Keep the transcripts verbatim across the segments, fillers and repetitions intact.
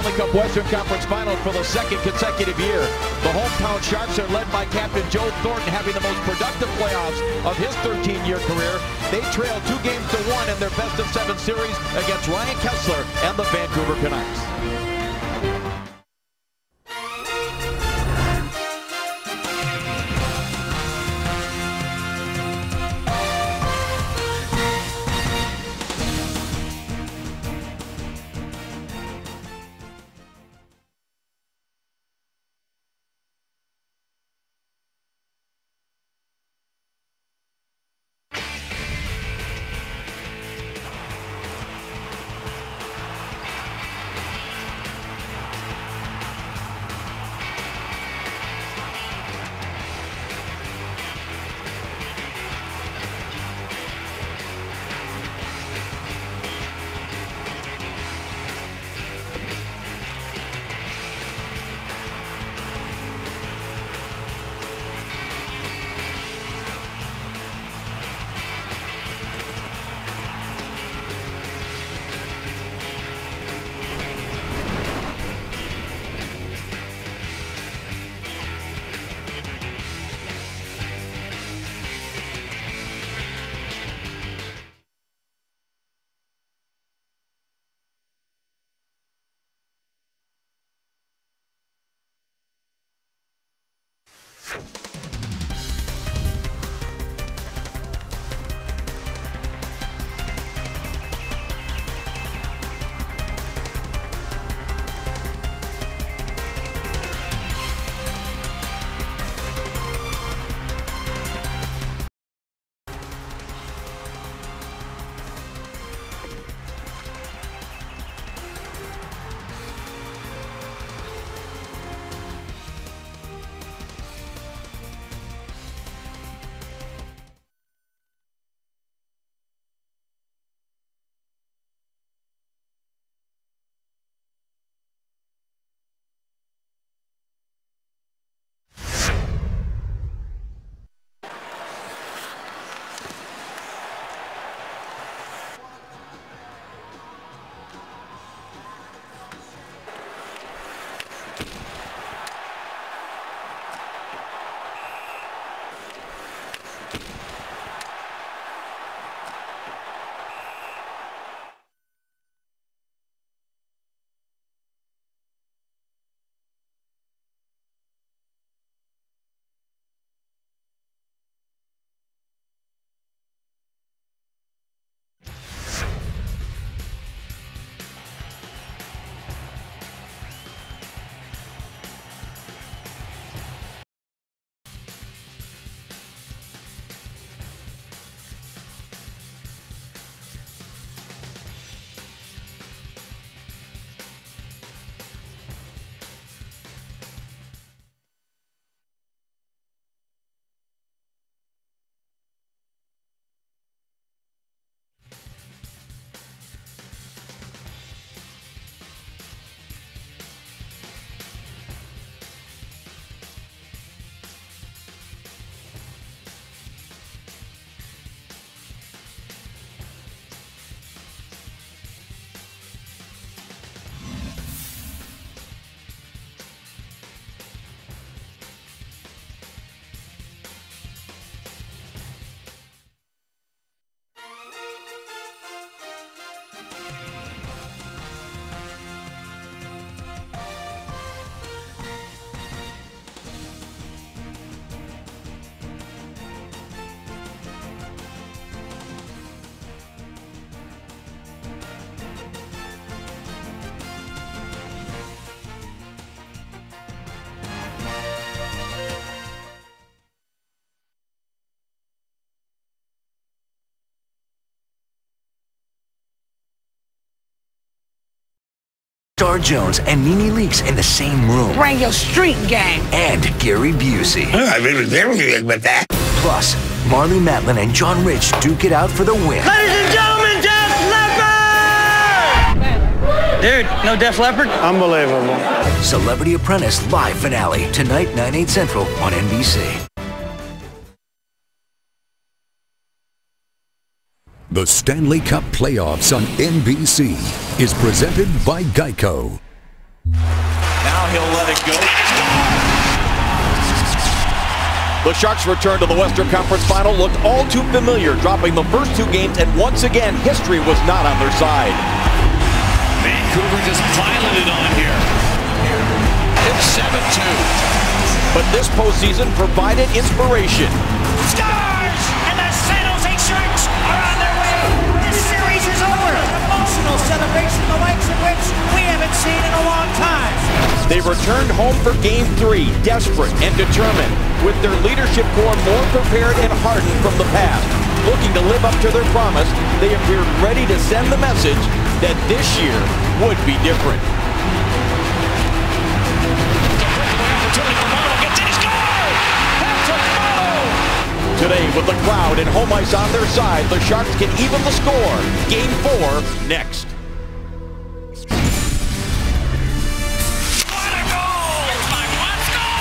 Stanley Cup Western Conference Finals for the second consecutive year. The hometown Sharks are led by Captain Joe Thornton, having the most productive playoffs of his thirteen-year career. They trail two games to one in their best of seven series against Ryan Kesler and the Vancouver Canucks. Star Jones and Nene Leakes in the same room. Bring your street game. And Gary Busey. I really did with that. Plus, Marlee Matlin and John Rich duke it out for the win. Ladies and gentlemen, Def Leppard! Dude, no Def Leppard? Unbelievable. Celebrity Apprentice live finale tonight, nine, eight Central on N B C. The Stanley Cup Playoffs on N B C is presented by Geico. Now he'll let it go. The Sharks' return to the Western Conference Final looked all too familiar, dropping the first two games, and once again, history was not on their side. Vancouver just piling it on here. It's seven two. But this postseason provided inspiration. Stars! And the San Jose Sharks are on their way. This series is over. An emotional celebration the likes of which we haven't seen in a long time. They returned home for Game three, desperate and determined, with their leadership core more prepared and hardened from the past. Looking to live up to their promise, they appeared ready to send the message that this year would be different. Today, with the crowd and home ice on their side, the Sharks can even the score. Game four next. What a goal! It's my one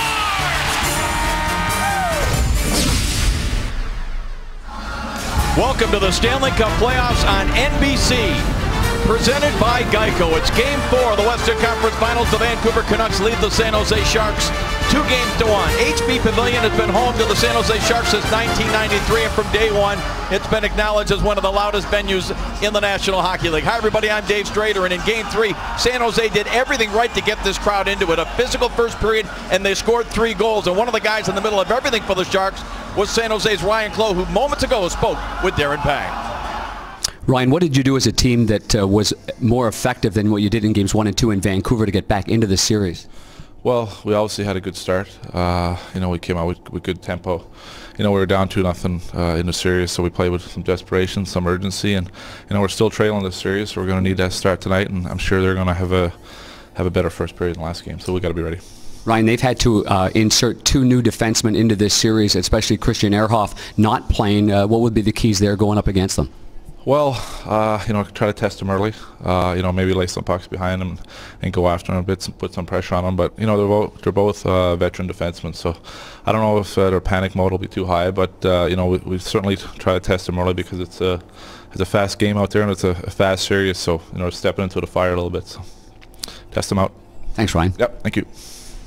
score! Welcome to the Stanley Cup playoffs on N B C. Presented by Geico. It's Game four of the Western Conference Finals. The Vancouver Canucks lead the San Jose Sharks two games to one. H B Pavilion has been home to the San Jose Sharks since nineteen ninety-three, and from day one, it's been acknowledged as one of the loudest venues in the National Hockey League. Hi, everybody. I'm Dave Strader, and in Game three, San Jose did everything right to get this crowd into it. A physical first period, and they scored three goals. And one of the guys in the middle of everything for the Sharks was San Jose's Ryan Clough, who moments ago spoke with Darren Pang. Ryan, what did you do as a team that uh, was more effective than what you did in games one and two in Vancouver to get back into the series? Well, we obviously had a good start. Uh, you know, we came out with, with good tempo. You know, we were down two nothing uh, in the series, so we played with some desperation, some urgency, and you know, we're still trailing the series, so we're going to need that start tonight, and I'm sure they're going to have a have a better first period than last game, so we got to be ready. Ryan, they've had to uh, insert two new defensemen into this series, especially Christian Ehrhoff not playing. Uh, what would be the keys there going up against them? Well, uh, you know, try to test them early. Uh, you know, maybe lay some pucks behind them and go after them a bit, put some pressure on them. But you know, they're both they're both uh, veteran defensemen, so I don't know if uh, their panic mode will be too high. But uh, you know, we, we certainly try to test them early because it's a it's a fast game out there and it's a, a fast series. So you know, stepping into the fire a little bit. So test them out. Thanks, Ryan. Yep. Thank you.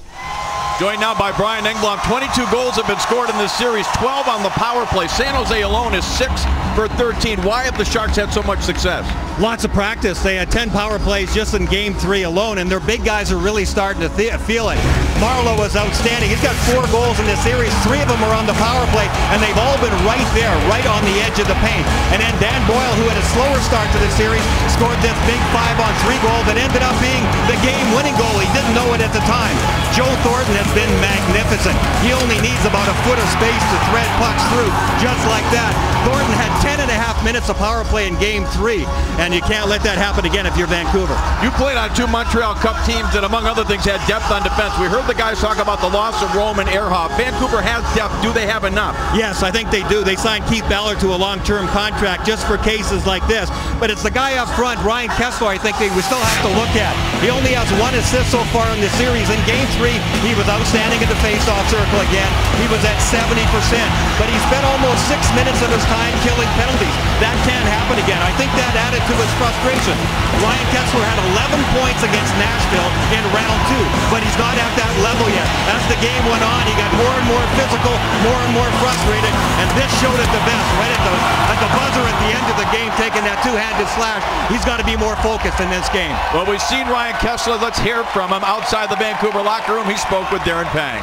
Joined now by Brian Engblom. twenty-two goals have been scored in this series, twelve on the power play. San Jose alone is six for thirteen. Why have the Sharks had so much success? Lots of practice. They had ten power plays just in game three alone, and their big guys are really starting to feel it. Marleau was outstanding. He's got four goals in this series. Three of them are on the power play, and they've all been right there, right on the edge of the paint. And then Dan Boyle, who had a slower start to the series, scored this big five on three goal that ended up being the game-winning goal. He didn't know it at the time. Joe Thornton has been magnificent. He only needs about a foot of space to thread pucks through, just like that. Thornton had ten and a half minutes of power play in game three, and you can't let that happen again if you're Vancouver. You played on two Montreal Cup teams that, among other things, had depth on defense. We heard the guys talk about the loss of Roman Ehrhoff. Vancouver has depth. Do they have enough? Yes, I think they do. They signed Keith Ballard to a long-term contract just for cases like this. But it's the guy up front, Ryan Kesler, I think they we still have to look at. He only has one assist so far in the series. In game three, he was outstanding in the face-off circle again. He was at seventy percent. But he spent almost six minutes of his time killing penalties. That can't happen again. I think that added to his frustration. Ryan Kesler had eleven points against Nashville in round two, but he's not at that level yet. As the game went on, he got more and more physical, more and more frustrated, and this showed it the best, right at the, at the buzzer at the end of the game, taking that two-handed slash. He's got to be more focused in this game. Well, we've seen Ryan Kesler. Let's hear from him outside the Vancouver locker room. He spoke with Darren Pang.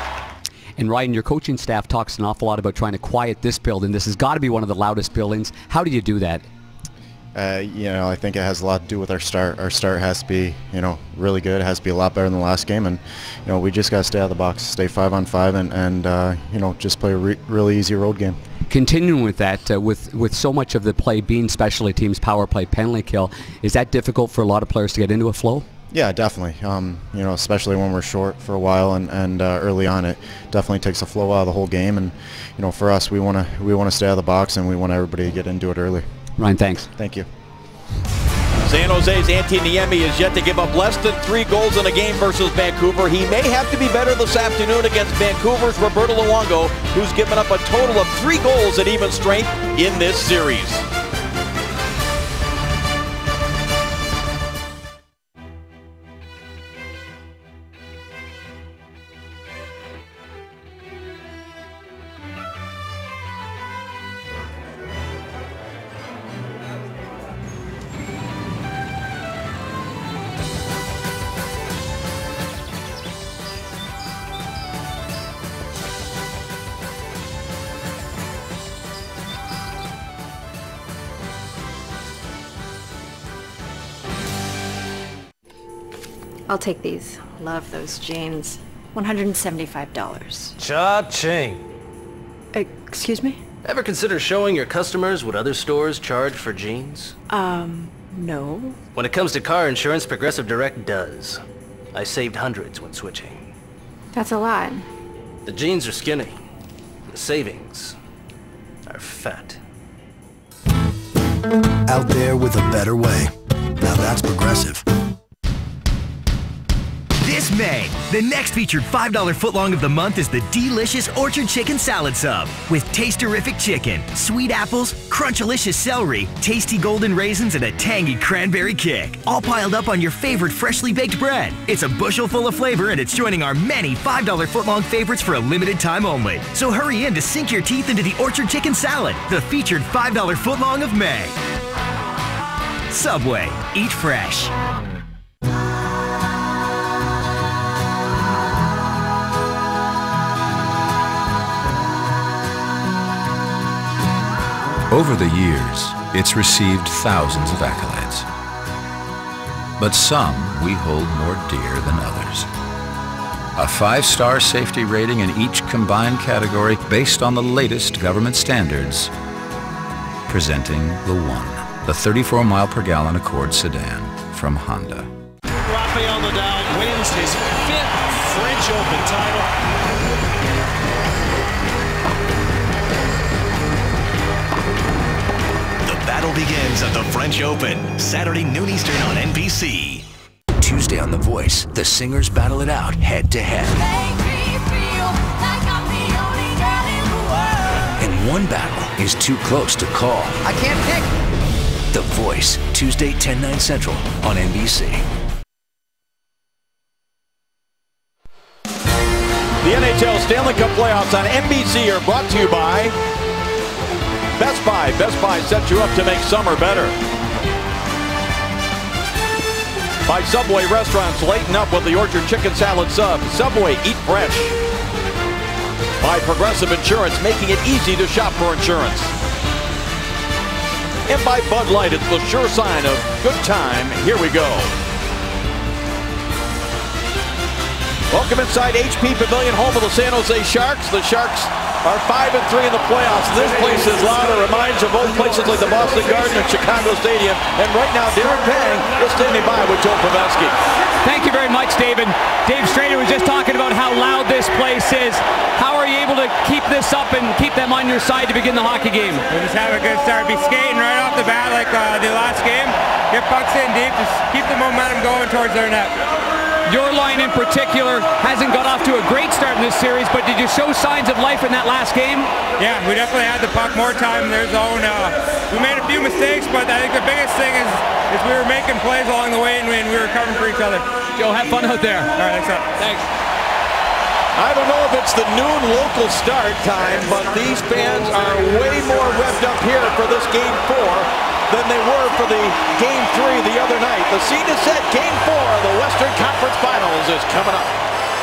And Ryan, your coaching staff talks an awful lot about trying to quiet this building. This has got to be one of the loudest buildings. How do you do that? Uh, you know, I think it has a lot to do with our start. Our start has to be, you know, really good. It has to be a lot better than the last game, and you know, we just got to stay out of the box, stay five on five, and and uh, you know, just play a re really easy road game. Continuing with that, uh, with with so much of the play being specialty teams, power play, penalty kill, is that difficult for a lot of players to get into a flow? Yeah, definitely. Um, you know, especially when we're short for a while, and and uh, early on, it definitely takes the flow out of the whole game. And you know, for us, we want to we want to stay out of the box, and we want everybody to get into it early. Ryan, thanks. Thank you. San Jose's Antti Niemi is yet to give up less than three goals in a game versus Vancouver. He may have to be better this afternoon against Vancouver's Roberto Luongo, who's given up a total of three goals at even strength in this series. I'll take these. Love those jeans. one hundred seventy-five dollars. Cha-ching. Excuse me? Ever consider showing your customers what other stores charge for jeans? Um, no. When it comes to car insurance, Progressive Direct does. I saved hundreds when switching. That's a lot. The jeans are skinny. The savings are fat. Out there with a better way. Now that's Progressive. This May, the next featured five dollar footlong of the month is the delicious Orchard Chicken Salad Sub. With taste-terrific chicken, sweet apples, crunch-alicious celery, tasty golden raisins, and a tangy cranberry kick. All piled up on your favorite freshly baked bread. It's a bushel full of flavor, and it's joining our many five dollar footlong favorites for a limited time only. So hurry in to sink your teeth into the Orchard Chicken Salad, the featured five dollar footlong of May. Subway. Eat fresh. Over the years, it's received thousands of accolades. But some we hold more dear than others. A five-star safety rating in each combined category based on the latest government standards. Presenting the One, the thirty-four mile per gallon Accord sedan from Honda. Rafael Nadal wins his fifth French Open title. Battle begins at the French Open, Saturday noon Eastern on N B C. Tuesday on The Voice, the singers battle it out head to head. And one battle is too close to call. I can't pick. The Voice, Tuesday, ten, nine Central on N B C. The N H L Stanley Cup playoffs on N B C are brought to you by Best Buy. Best Buy sets you up to make summer better. By Subway restaurants, lighten up with the Orchard Chicken Salad Sub. Subway, eat fresh. By Progressive Insurance, making it easy to shop for insurance. And by Bud Light, it's the sure sign of good time. Here we go. Welcome inside H P Pavilion, home of the San Jose Sharks. The Sharks are five and three in the playoffs. This place is loud. It reminds of old places like the Boston Garden and Chicago Stadium. And right now, Darren Pang is standing by with Joe Pavelski. Thank you very much, David. Dave Strader was just talking about how loud this place is. How are you able to keep this up and keep them on your side to begin the hockey game? We'll just have a good start. Be skating right off the bat like uh, the last game. Get pucks in deep. Just keep the momentum going towards their net. Your line in particular hasn't got off to a great start in this series, but did you show signs of life in that last game? Yeah, we definitely had the puck more time in their zone. Uh, we made a few mistakes, but I think the biggest thing is, is we were making plays along the way and we, and we were covering for each other. Joe, have fun out there. All right, thanks. Up. Thanks. I don't know if it's the noon local start time, but these fans are way more revved up here for this game four than they were for the game three the other night. The scene is set. Game four of the Western Conference Finals is coming up.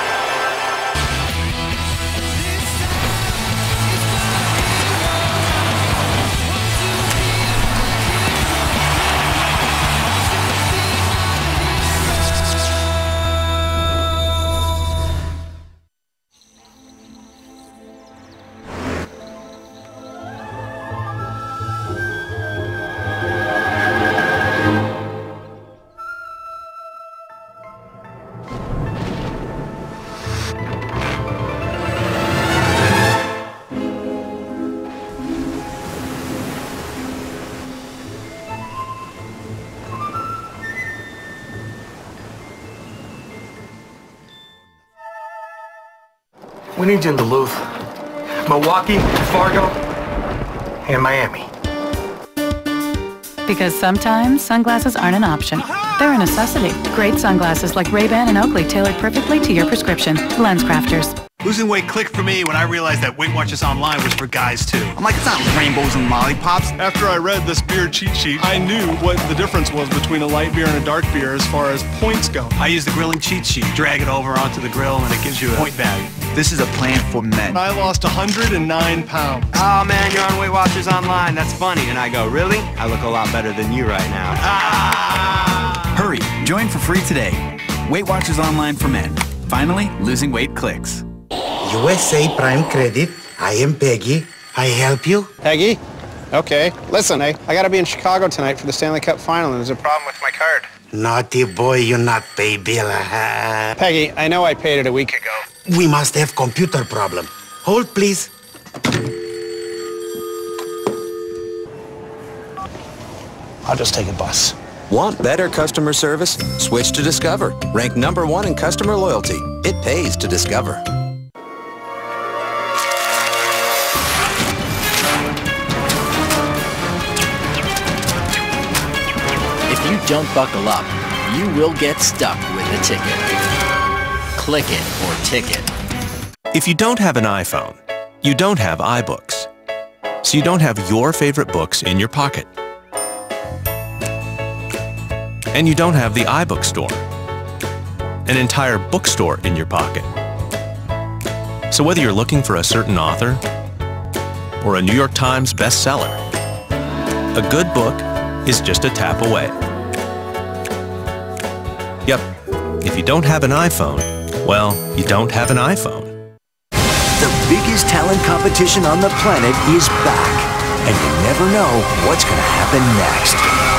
We need you in Duluth, Milwaukee, Fargo, and Miami. Because sometimes sunglasses aren't an option. They're a necessity. Great sunglasses like Ray-Ban and Oakley tailored perfectly to your prescription. LensCrafters. Losing weight clicked for me when I realized that Weight Watchers Online was for guys too. I'm like, it's not rainbows and lollipops. After I read this beer cheat sheet, I knew what the difference was between a light beer and a dark beer as far as points go. I use the grilling cheat sheet, drag it over onto the grill, and it gives you a point value. This is a plan for men. I lost one hundred nine pounds. Oh man, you're on Weight Watchers Online. That's funny. And I go, really? I look a lot better than you right now. Ah! Hurry, join for free today. Weight Watchers Online for men. Finally, losing weight clicks. U S A Prime Credit. I am Peggy. I help you? Peggy? Okay. Listen, I, I gotta be in Chicago tonight for the Stanley Cup final, and there's a problem with my card. Naughty boy, you not pay bill. Peggy, I know I paid it a week ago. We must have computer problem. Hold, please. I'll just take a bus. Want better customer service? Switch to Discover. Ranked number one in customer loyalty. It pays to Discover. If you don't buckle up, you will get stuck with a ticket. Click it or ticket. If you don't have an iPhone, you don't have iBooks. So you don't have your favorite books in your pocket. And you don't have the iBook store, an entire bookstore in your pocket. So whether you're looking for a certain author or a New York Times bestseller, a good book is just a tap away. Yep, if you don't have an iPhone, well, you don't have an iPhone. The biggest talent competition on the planet is back, and you never know what's going to happen next.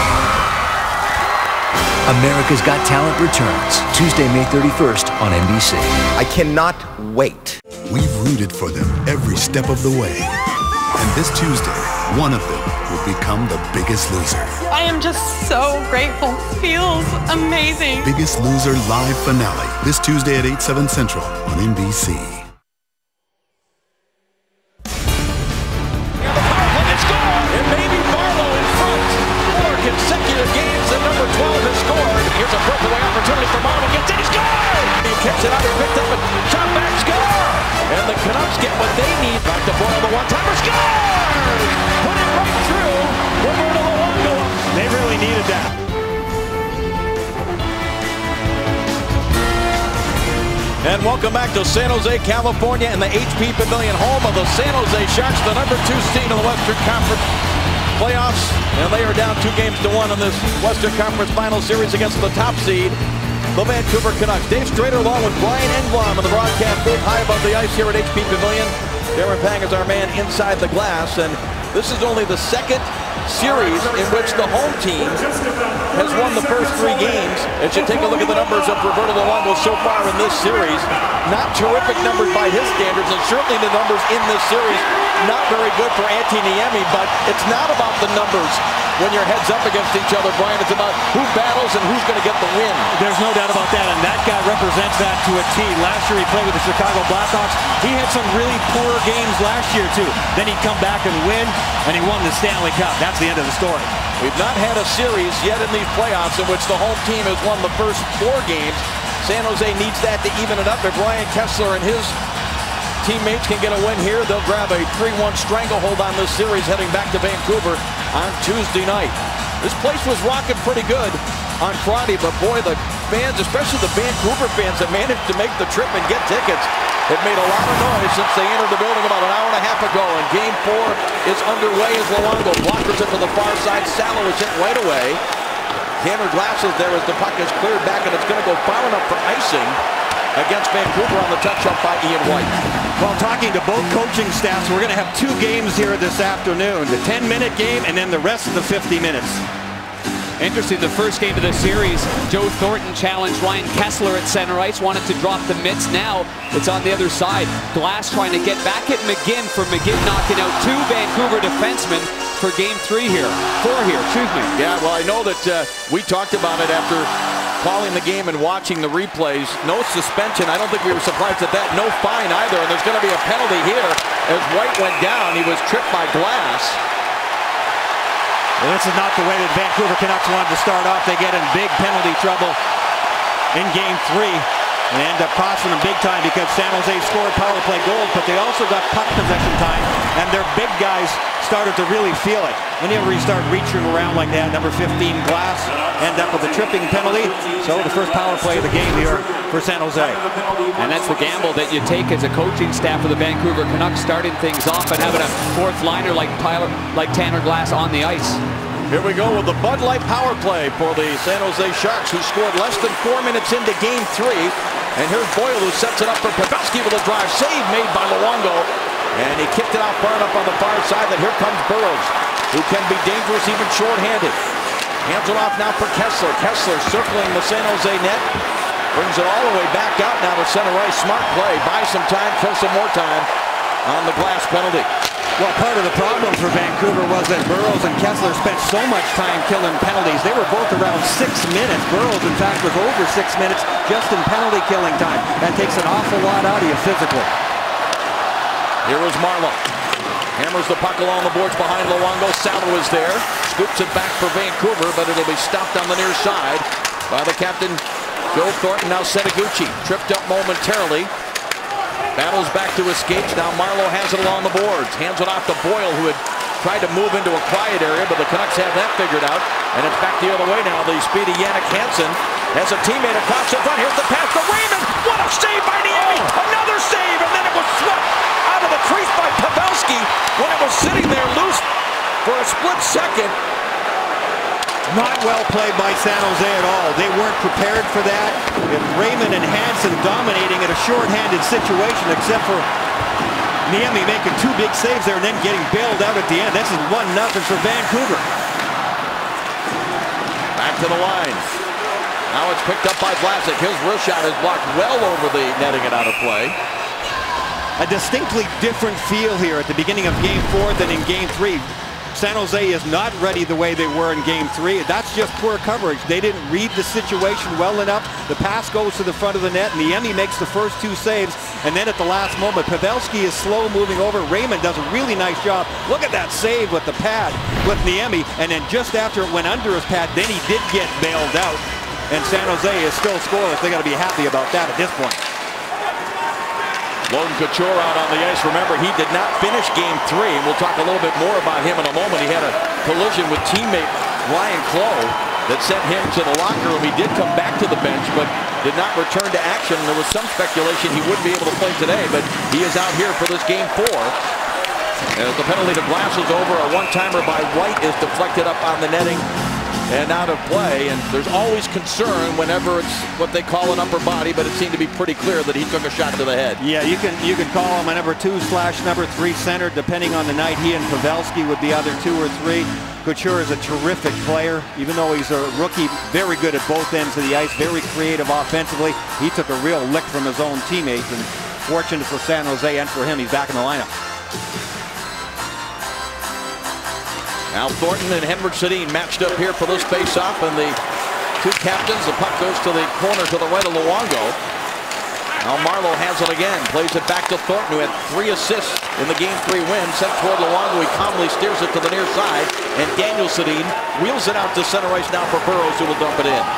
America's Got Talent returns Tuesday, May thirty-first on N B C. I cannot wait. We've rooted for them every step of the way. And this Tuesday, one of them will become the Biggest Loser. I am just so grateful. Feels amazing. Biggest Loser live finale this Tuesday at eight, seven Central on N B C. Consecutive games and number twelve has scored. Here's a breakaway opportunity for Marlon. Gets it, he scored! He kicks it out, he picked up and shot back, score! And the Canucks get what they need. Back to Boyle, the one-timer, scores! Put it right through Roberto Luongo. They really needed that. And welcome back to San Jose, California, and the H P Pavilion, home of the San Jose Sharks, the number two seed in the Western Conference playoffs, and they are down two games to one in this Western Conference final series against the top seed, the Vancouver Canucks. Dave Strader along with Brian Engblom in the broadcast booth high above the ice here at H P Pavilion. Darren Pang is our man inside the glass, and this is only the second series in which the home team has won the first three games. As you take a look at the numbers of Roberto Luongo so far in this series, not terrific numbers by his standards, and certainly the numbers in this series not very good for Antti Niemi, but it's not about the numbers when you're heads up against each other, Brian. It's about who battles and who's going to get the win. There's no doubt about that, and that guy represents that to a T. Last year he played with the Chicago Blackhawks. He had some really poor games last year, too. Then he'd come back and win, and he won the Stanley Cup. That's the end of the story. We've not had a series yet in these playoffs in which the home team has won the first four games. San Jose needs that to even it up. If Ryan Kesler and his teammates can get a win here, they'll grab a three one stranglehold on this series heading back to Vancouver on Tuesday night. This place was rocking pretty good on Friday, but boy, the fans, especially the Vancouver fans that managed to make the trip and get tickets, have made a lot of noise since they entered the building about an hour and a half ago. And game four is underway as Luongo blockers it to the far side. Salo is hit right away. Tanner Glasses there as the puck is cleared back, and it's going to go far enough for icing against Vancouver on the touch-up by Ian White. Well, talking to both coaching staffs, we're going to have two games here this afternoon. The ten-minute game and then the rest of the fifty minutes. Interesting, the first game of the series, Joe Thornton challenged Ryan Kesler at center ice, wanted to drop the mitts. Now it's on the other side. Glass trying to get back at McGinn for McGinn knocking out two Vancouver defensemen for game three here. Four here, excuse me. Yeah, well, I know that uh, we talked about it after calling the game and watching the replays. No suspension. I don't think we were surprised at that. No fine either. And there's going to be a penalty here as White went down. He was tripped by Glass. Well, this is not the way that Vancouver Canucks wanted to start off. They get in big penalty trouble in game three and end up costing them big time because San Jose scored power play goals, but they also got puck possession time, and their big guys started to really feel it. Whenever you start reaching around like that, number fifteen Glass end up with a tripping penalty. So the first power play of the game here for San Jose. And that's the gamble that you take as a coaching staff for the Vancouver Canucks, starting things off and having a fourth liner like Tyler, like Tanner Glass on the ice. Here we go with the Bud Light power play for the San Jose Sharks, who scored less than four minutes into game three. And here's Boyle, who sets it up for Pavelski with a drive. Save made by Luongo. And he kicked it out far enough on the far side that here comes Burrows, who can be dangerous even short-handed. Hands it off now for Kessler. Kessler circling the San Jose net. Brings it all the way back out now to center ice. Smart play. Buy some time, kill some more time on the glass penalty. Well, part of the problem for Vancouver was that Burrows and Kessler spent so much time killing penalties. They were both around six minutes. Burrows, in fact, was over six minutes just in penalty killing time. That takes an awful lot out of you physically. Here is Marleau. Hammers the puck along the boards behind Luongo. Salo is there. Scoops it back for Vancouver, but it'll be stopped on the near side by the captain, Joe Thornton. Now Setoguchi tripped up momentarily. Battles back to escapes. Now Marleau has it along the boards. Hands it off to Boyle, who had tried to move into a quiet area, but the Canucks have that figured out. And it's back the other way now. The speedy Jannik Hansen has a teammate across the front. Here's the pass to Raymond. What a save by Niemi. Another save, and then it was swept out of the crease by Pavelski when it was sitting there loose for a split second. Not well played by San Jose at all. They weren't prepared for that. If Raymond and Hansen dominating in a short-handed situation, except for Niemi making two big saves there and then getting bailed out at the end. This is one nothing for Vancouver. Back to the line. Now it's picked up by Vlasic. His wrist shot is blocked well over the netting and out of play. A distinctly different feel here at the beginning of game four than in game three. San Jose is not ready the way they were in game three. That's just poor coverage. They didn't read the situation well enough. The pass goes to the front of the net. Niemi makes the first two saves, and then at the last moment, Pavelski is slow moving over. Raymond does a really nice job. Look at that save with the pad with Niemi, and then just after it went under his pad, then he did get bailed out. And San Jose is still scoreless. They got to be happy about that at this point. Logan Couture out on the ice. Remember, he did not finish game three, and we'll talk a little bit more about him in a moment. He had a collision with teammate Ryan Clough that sent him to the locker room. He did come back to the bench, but did not return to action. There was some speculation he wouldn't be able to play today, but he is out here for this game four. As the penalty to Glass is over, a one-timer by White is deflected up on the netting and out of play, and there's always concern whenever it's what they call an upper body, but it seemed to be pretty clear that he took a shot to the head. Yeah, you can you can call him a number two slash number three center, depending on the night. He and Pavelski would be either two or three. Couture is a terrific player, even though he's a rookie, very good at both ends of the ice, very creative offensively. He took a real lick from his own teammates, and fortunate for San Jose and for him, he's back in the lineup. Now Thornton and Henrik Sedin matched up here for this face-off, and the two captains, the puck goes to the corner to the right of Luongo. Now Marleau has it again, plays it back to Thornton, who had three assists in the game three win. Sent toward Luongo, he calmly steers it to the near side, and Daniel Sedin wheels it out to center ice now for Burrows, who will dump it in.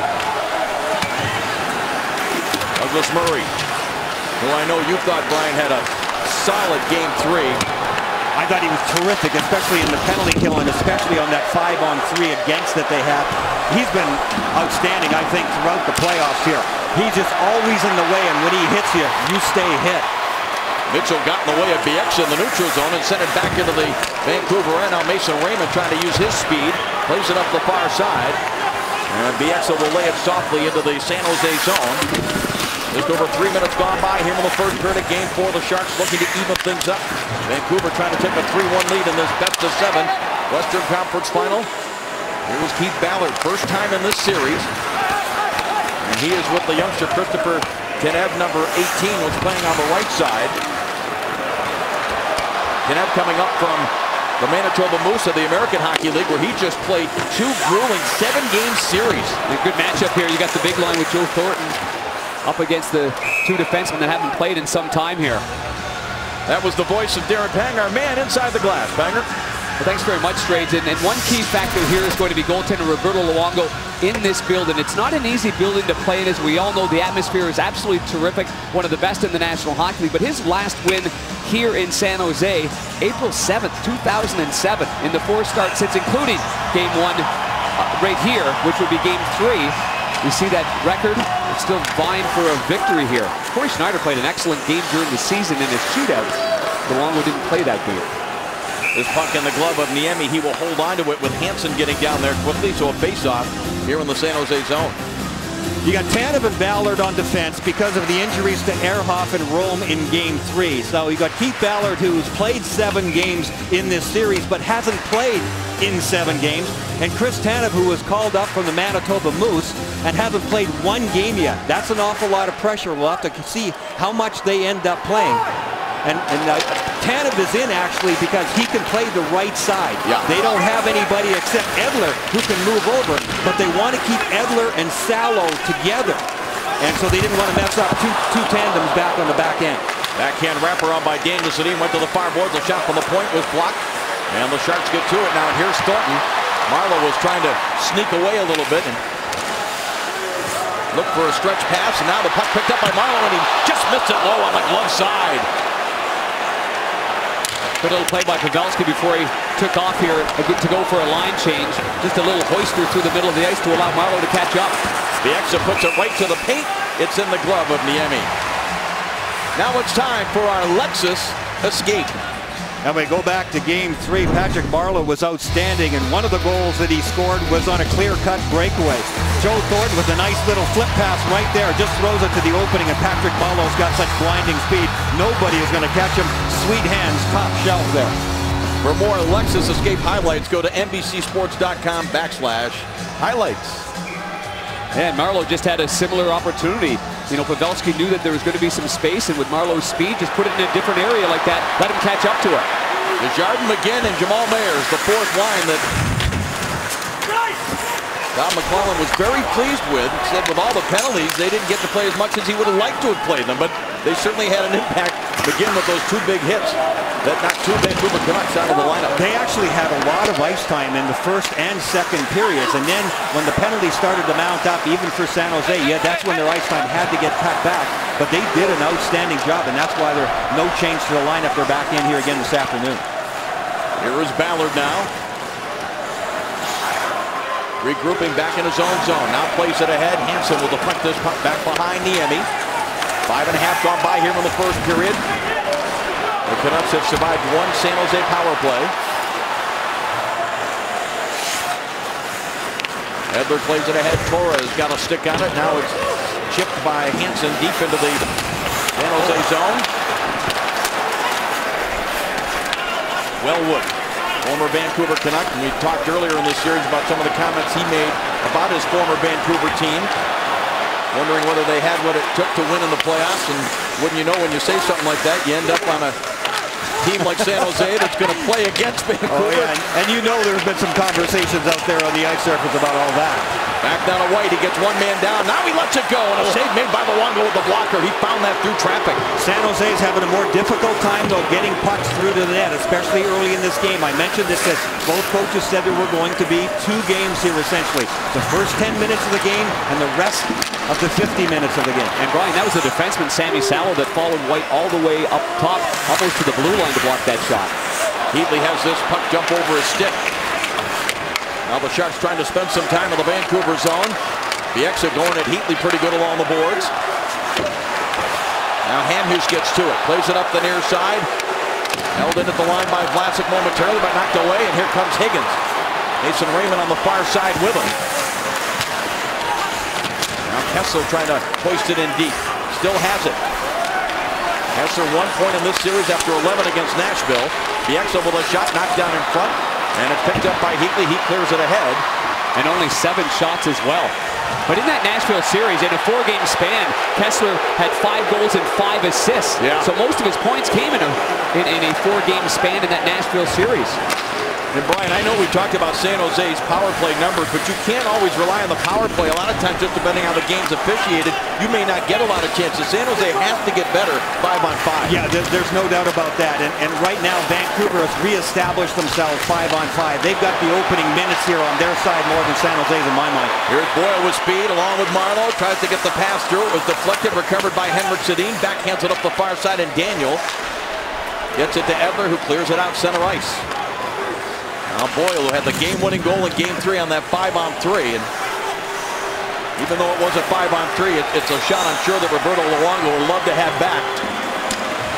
Douglas Murray, who I know you thought, Brian, had a solid game three. I thought he was terrific, especially in the penalty kill, and especially on that five on three against that they had. He's been outstanding, I think, throughout the playoffs here. He's just always in the way, and when he hits you, you stay hit. Mitchell got in the way of Bieksa in the neutral zone and sent it back into the Vancouver end. Now Mason Raymond trying to use his speed, plays it up the far side, and Bieksa will lay it softly into the San Jose zone. Just over three minutes gone by here in the first period of game four. The Sharks looking to even things up. Vancouver trying to take a three one lead in this best of seven Western Conference final. Here was Keith Ballard, first time in this series. And he is with the youngster Christopher Tanev, number eighteen, was playing on the right side. Tanev coming up from the Manitoba Moose of the American Hockey League, where he just played two grueling seven-game series. A good matchup here. You got the big line with Joe Thornton up against the two defensemen that haven't played in some time here. That was the voice of Darren Pang, our man inside the glass. Panger. Well, thanks very much, Straight. And, and one key factor here is going to be goaltender Roberto Luongo in this building. It's not an easy building to play in. As we all know, the atmosphere is absolutely terrific, one of the best in the National Hockey League. But his last win here in San Jose, April seventh, two thousand seven, in the four start sets, including game one uh, right here, which would be game three. We see that record. It's still vying for a victory here. Corey Schneider played an excellent game during the season in his shootout. Luongo didn't play that game. This puck in the glove of Niemi. He will hold on to it with Hansen getting down there quickly. So a face-off here in the San Jose zone. You got Tanev and Ballard on defense because of the injuries to Ehrhoff and Rome in game three. So you got Keith Ballard, who's played seven games in this series but hasn't played in seven games. And Chris Tanev, who was called up from the Manitoba Moose and hasn't played one game yet. That's an awful lot of pressure. We'll have to see how much they end up playing. And, and uh, Tanev is in actually because he can play the right side. Yeah. They don't have anybody except Edler who can move over, but they want to keep Edler and Salo together. And so they didn't want to mess up two, two tandems back on the back end. Backhand wraparound by Daniel Sedin went to the far boards. The shot from the point was blocked. And the Sharks get to it now. And here's Thornton. Marleau was trying to sneak away a little bit and look for a stretch pass. And now the puck picked up by Marleau, and he just missed it low on the glove side. Good little play by Pavelski before he took off here to go for a line change. Just a little hoister through the middle of the ice to allow Marleau to catch up. The exit puts it right to the paint. It's in the glove of Niemi. Now it's time for our Lexus Escape. And we go back to game three. Patrick Marleau was outstanding, and one of the goals that he scored was on a clear-cut breakaway. Joe Thornton with a nice little flip pass right there, just throws it to the opening, and Patrick Marleau's got such blinding speed. Nobody is going to catch him. Sweet hands, top shelf there. For more Lexus Escape highlights, go to N B C Sports dot com backslash highlights. And Marleau just had a similar opportunity. You know, Pavelski knew that there was going to be some space, and with Marleau's speed, just put it in a different area like that, let him catch up to it. Desjardins, McGinn, and Jamal Mayers, the fourth line that Don McClellan was very pleased with. He said with all the penalties, they didn't get to play as much as he would have liked to have played them, but they certainly had an impact. McGinn with those two big hits that knocked two Vancouver Canucks out of the lineup. They actually had a lot of ice time in the first and second periods, and then when the penalties started to mount up, even for San Jose, yeah, that's when their ice time had to get cut back. But they did an outstanding job, and that's why there's no change to the lineup. They're back in here again this afternoon. Here is Ballard now. Regrouping back in his own zone. Now plays it ahead. Hansen will deflect this puck back behind Niemi. Five and a half gone by here in the first period. The Canucks have survived one San Jose power play. Edler plays it ahead. Torres got a stick on it. Now it's chipped by Hansen deep into the San Jose zone. Wellwood, former Vancouver Canuck, and we talked earlier in this series about some of the comments he made about his former Vancouver team. Wondering whether they had what it took to win in the playoffs, and wouldn't you know, when you say something like that, you end up on a team like San Jose that's going to play against Vancouver. Oh, yeah. and, and you know there's been some conversations out there on the ice surface about all that. Back down to White, he gets one man down, now he lets it go, and a save made by Luongo with the blocker. He found that through traffic. San Jose's having a more difficult time, though, getting pucks through to the net, especially early in this game. I mentioned this, that both coaches said there were going to be two games here, essentially. The first ten minutes of the game and the rest of the fifty minutes of the game. And Brian, that was the defenseman, Sammy Salo, that followed White all the way up top, almost to the blue line to block that shot. Heatley has this puck jump over his stick. Now the Sharks trying to spend some time in the Vancouver zone. The exit going at Heatley pretty good along the boards. Now Hamhuis gets to it, plays it up the near side. Held in at the line by Vlasic momentarily, but knocked away, and here comes Higgins. Mason Raymond on the far side with him. Now Kessler trying to hoist it in deep. Still has it. Kessler one point in this series after eleven against Nashville. Bieksa with a shot knocked down in front. And it's picked up by Heatley. He clears it ahead. And only seven shots as well. But in that Nashville series, in a four-game span, Kessler had five goals and five assists. Yeah. So most of his points came in a, in, in a four-game span in that Nashville series. And Brian, I know we talked about San Jose's power play numbers, but you can't always rely on the power play. A lot of times, just depending on how the game's officiated, you may not get a lot of chances. San Jose has to get better five on five. Yeah, there, there's no doubt about that. And, and right now, Vancouver has reestablished themselves five on five. They've got the opening minutes here on their side more than San Jose's in my mind. Here's Boyle with speed along with Marleau. Tries to get the pass through. It was deflected, recovered by Henrik Sedin. Backhands it up the far side, and Daniel gets it to Edler, who clears it out center ice. Now Boyle, who had the game-winning goal in game three on that five on three. And even though it was a five on three, it, it's a shot I'm sure that Roberto Luongo would love to have back.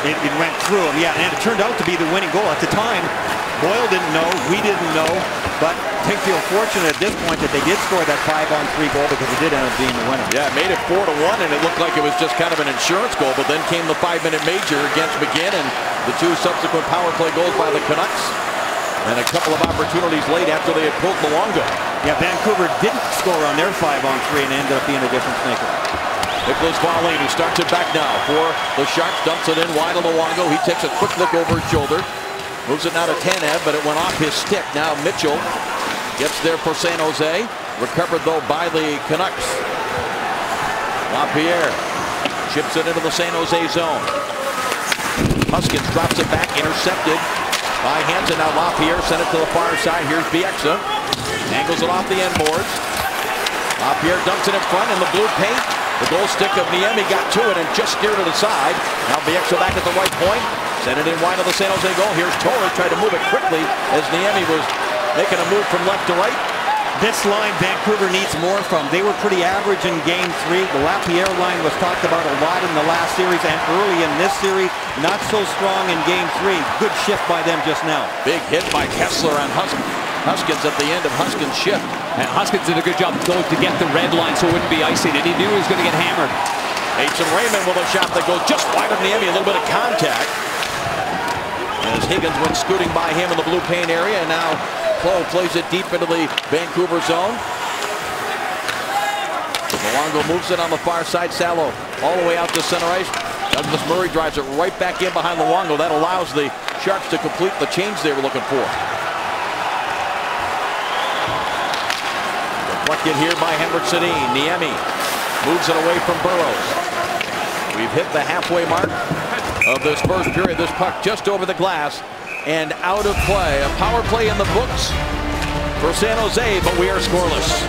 it, it went through him. Yeah, and it turned out to be the winning goal. At the time, Boyle didn't know, we didn't know, but they feel fortunate at this point that they did score that five on three goal because it did end up being the winner. Yeah, it made it four to one, and it looked like it was just kind of an insurance goal, but then came the five-minute major against McGinn, and the two subsequent power play goals by the Canucks, and a couple of opportunities late after they had pulled Luongo. Yeah, Vancouver didn't score on their five on three and ended up being a difference maker. Nicholas Volin, who starts it back now for the Sharks, dumps it in wide of Luongo. He takes a quick look over his shoulder. Moves it now to Tanev, but it went off his stick. Now Mitchell gets there for San Jose. Recovered, though, by the Canucks. LaPierre chips it into the San Jose zone. Huskins drops it back, intercepted by Hansen. Now LaPierre sent it to the far side. Here's Bieksa. Angles it off the end boards. LaPierre dumps it in front in the blue paint. The goal stick of Niemi got to it and just steered it aside. Now Bieksa back at the right point. Send it in wide of the San Jose goal. Here's Torres, tried to move it quickly as Niemi was making a move from left to right. This line Vancouver needs more from. They were pretty average in game three. The LaPierre line was talked about a lot in the last series and early in this series. Not so strong in game three. Good shift by them just now. Big hit by Kessler on Huskins. Huskins at the end of Huskins' shift. And Huskins did a good job going to get the red line so it wouldn't be icing, and he knew he was going to get hammered. Aitken Raymond with a shot that goes just wide of Niemi. A little bit of contact as Higgins went scooting by him in the blue paint area, and now Clough plays it deep into the Vancouver zone. Luongo moves it on the far side. Salo all the way out to center ice. Douglas Murray drives it right back in behind Luongo. That allows the Sharks to complete the change they were looking for. Deflected here by Henrik Sedin. Niemi moves it away from Burrows. We've hit the halfway mark of this first period. This puck just over the glass and out of play. A power play in the books for San Jose, but we are scoreless.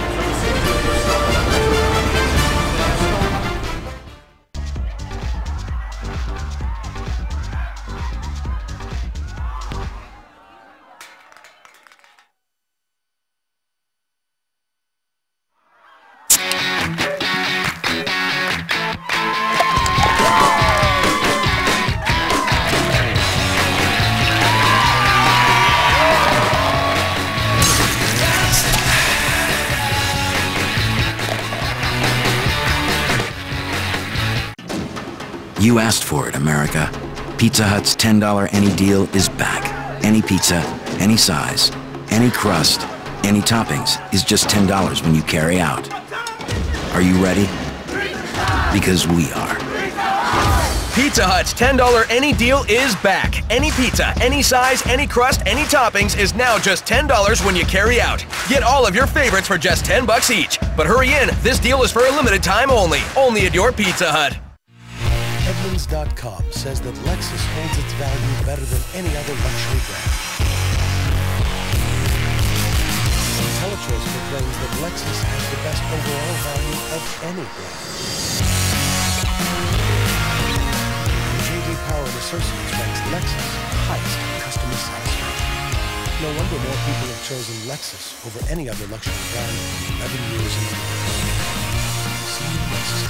You asked for it, America. Pizza Hut's ten dollar any deal is back. Any pizza, any size, any crust, any toppings is just ten dollars when you carry out. Are you ready? Because we are. Pizza Hut's ten dollar any deal is back. Any pizza, any size, any crust, any toppings is now just ten dollars when you carry out. Get all of your favorites for just ten bucks each. But hurry in, this deal is for a limited time only. Only at your Pizza Hut. Edmunds dot com says that Lexus holds its value better than any other luxury brand. IntelliChoice proclaims that Lexus has the best overall value of any brand. J D Power and Associates ranks Lexus highest in customer satisfaction. No wonder more people have chosen Lexus over any other luxury brand eleven years in a row. See Lexus.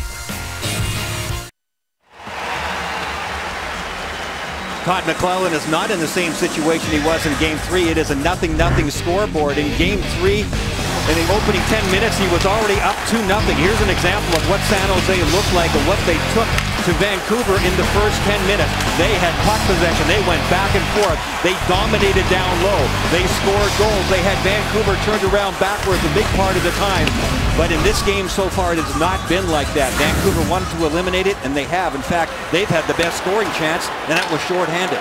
Todd McClellan is not in the same situation he was in game three. It is a nothing nothing scoreboard. In game three, in the opening ten minutes, he was already up two nothing. Here's an example of what San Jose looked like and what they took to Vancouver in the first ten minutes. They had puck possession. They went back and forth. They dominated down low. They scored goals. They had Vancouver turned around backwards a big part of the time. But in this game so far, it has not been like that. Vancouver wanted to eliminate it, and they have. In fact, they've had the best scoring chance, and that was shorthanded.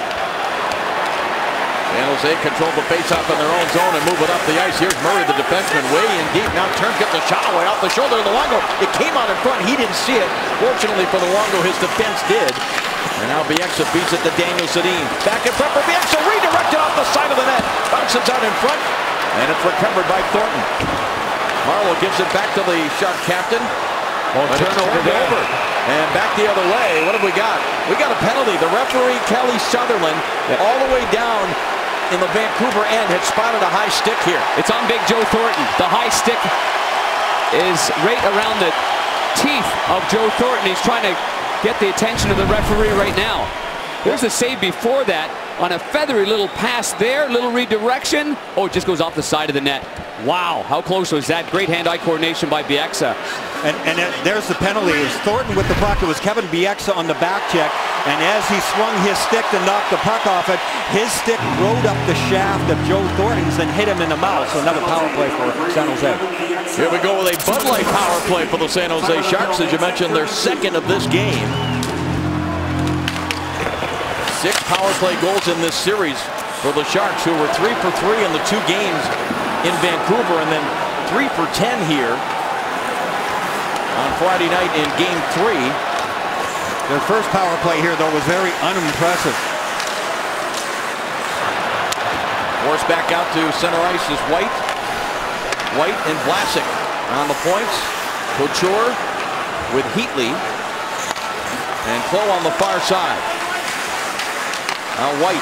San Jose controlled the faceoff in their own zone and move it up the ice. Here's Murray, the defenseman, way in deep. Now Turn gets a shot away off the shoulder of Luongo. It came out in front. He didn't see it. Fortunately for Luongo, his defense did. And now Bieksa beats it to Daniel Sedin. Back in front for Bieksa, redirected off the side of the net. Bounces out in front, and it's recovered by Thornton. Marleau gives it back to the Shark captain. Oh, turnover over. And back the other way. What have we got? We got a penalty. The referee, Kelly Sutherland, yeah. all the way down in the Vancouver end, had spotted a high stick here. It's on Big Joe Thornton. The high stick is right around the teeth of Joe Thornton. He's trying to get the attention of the referee right now. Here's the save before that on a feathery little pass there, little redirection. Oh, it just goes off the side of the net. Wow, how close was that? Great hand-eye coordination by Bieksa. And, and it, there's the penalty. It was Thornton with the puck. It was Kevin Bieksa on the back check. And as he swung his stick to knock the puck off it, his stick rode up the shaft of Joe Thornton's and hit him in the mouth. So another power play for San Jose. Here we go with a Bud Light power play for the San Jose Sharks. As you mentioned, their second of this game. Six power play goals in this series for the Sharks, who were three for three in the two games in Vancouver, and then three for ten here on Friday night in game three. Their first power play here, though, was very unimpressive. Forced back out to center ice is White. White and Vlasic on the points. Couture with Heatley. And Clough on the far side. Now White.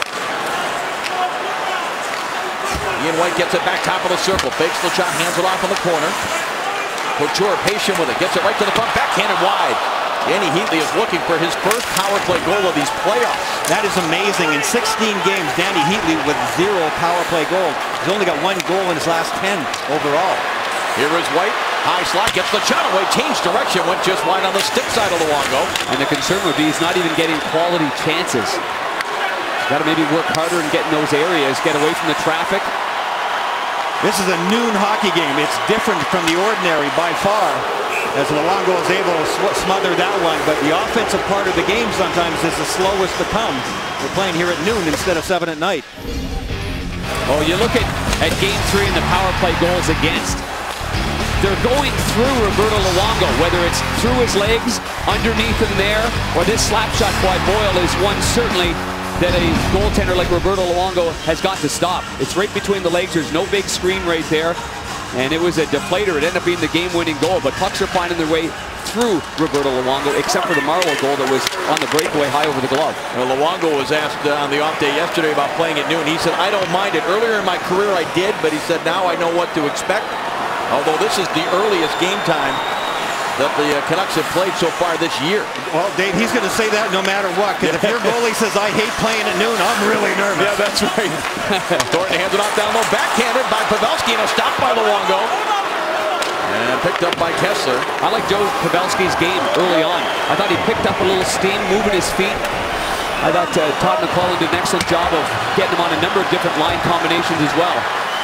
Ian White gets it back top of the circle. Fakes the shot, hands it off in the corner. Couture patient with it. Gets it right to the front. Backhanded wide. Danny Heatley is looking for his first power play goal of these playoffs. That is amazing. In sixteen games, Danny Heatley with zero power play goals. He's only got one goal in his last ten overall. Here is White. High slot, gets the shot away, changed direction, went just wide on the stick side of Luongo. And the concern would be he's not even getting quality chances. Got to maybe work harder and get in those areas, get away from the traffic. This is a noon hockey game. It's different from the ordinary by far, as Luongo is able to smother that one. But the offensive part of the game sometimes is the slowest to come. We're playing here at noon instead of seven at night. Oh, you look at, at game three and the power play goals against. They're going through Roberto Luongo, whether it's through his legs, underneath him there, or this slap shot by Boyle is one certainly that a goaltender like Roberto Luongo has got to stop. It's right between the legs. There's no big screen right there. And it was a deflator. It ended up being the game-winning goal. But pucks are finding their way through Roberto Luongo, except for the Marlowe goal that was on the breakaway high over the glove. Well, Luongo was asked uh, on the off day yesterday about playing at noon. He said, I don't mind it. Earlier in my career I did, but he said, now I know what to expect. Although this is the earliest game time that the uh, Canucks have played so far this year. Well, Dave, he's going to say that no matter what, because if your goalie says, I hate playing at noon, I'm really nervous. Yeah, that's right. Thornton hands it off down low, backhanded by Pavelski, and a stop by Luongo. And picked up by Kessler. I like Joe Pavelski's game early on. I thought he picked up a little steam, moving his feet. I thought uh, Todd McLellan did an excellent job of getting him on a number of different line combinations as well.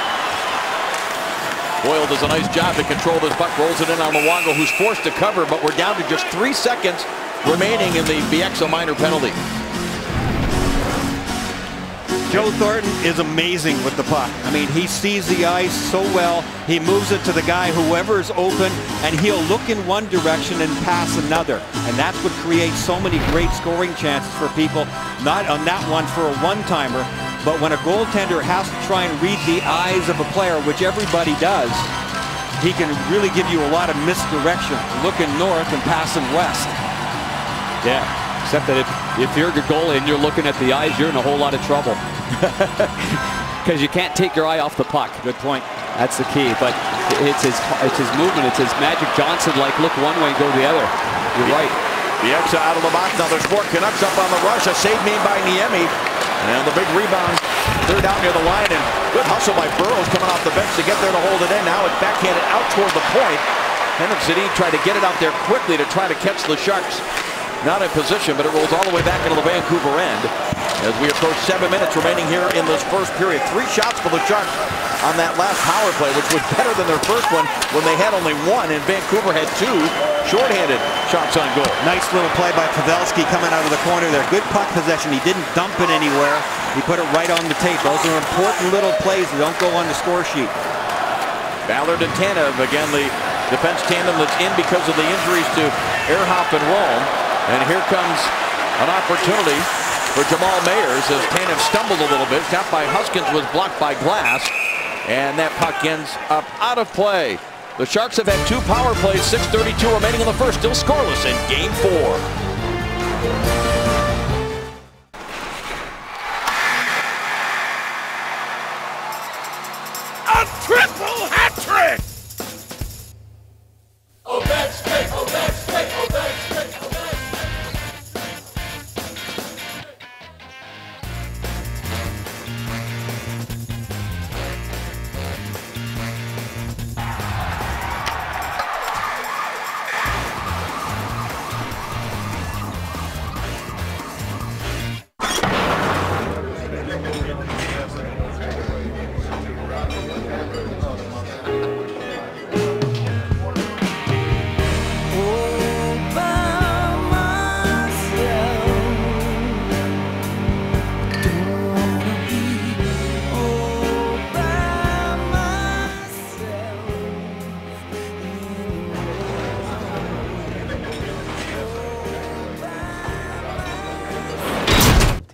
Boyle does a nice job to control this puck, rolls it in on Luongo, who's forced to cover, but we're down to just three seconds remaining in the Bieksa minor penalty. Joe Thornton is amazing with the puck. I mean, he sees the ice so well. He moves it to the guy, whoever is open, and he'll look in one direction and pass another. And that's what creates so many great scoring chances for people. Not on that one for a one-timer, but when a goaltender has to try and read the eyes of a player, which everybody does, he can really give you a lot of misdirection, looking north and passing west. Yeah, except that if, if you're a goalie and you're looking at the eyes, you're in a whole lot of trouble. Because you can't take your eye off the puck. Good point. That's the key. But it's his, it's his movement. It's his Magic Johnson, like look one way and go the other. You're right. Bieksa out of the box. Now there's four Canucks up on the rush. A save made by Niemi. And the big rebound. They're down near the line. And good hustle by Burrows coming off the bench to get there to hold it in. Now it's backhanded out toward the point. Hendrik Sedin tried to get it out there quickly to try to catch the Sharks. Not in position, but it rolls all the way back into the Vancouver end. As we approach seven minutes remaining here in this first period. Three shots for the Sharks on that last power play, which was better than their first one when they had only one, and Vancouver had two shorthanded shots on goal. Nice little play by Pavelski coming out of the corner there. Good puck possession. He didn't dump it anywhere. He put it right on the tape. Those are important little plays that don't go on the score sheet. Ballard and Tanev, again, the defense tandem that's in because of the injuries to Ehrhoff and Rome. And here comes an opportunity for Jamal Mayers as Tanev stumbled a little bit. Shot by Huskins was blocked by Glass. And that puck ends up out of play. The Sharks have had two power plays, six thirty-two remaining in the first, still scoreless in game four. A triple hat trick! Ovechkin, Ovechkin, Ovechkin, Ovechkin.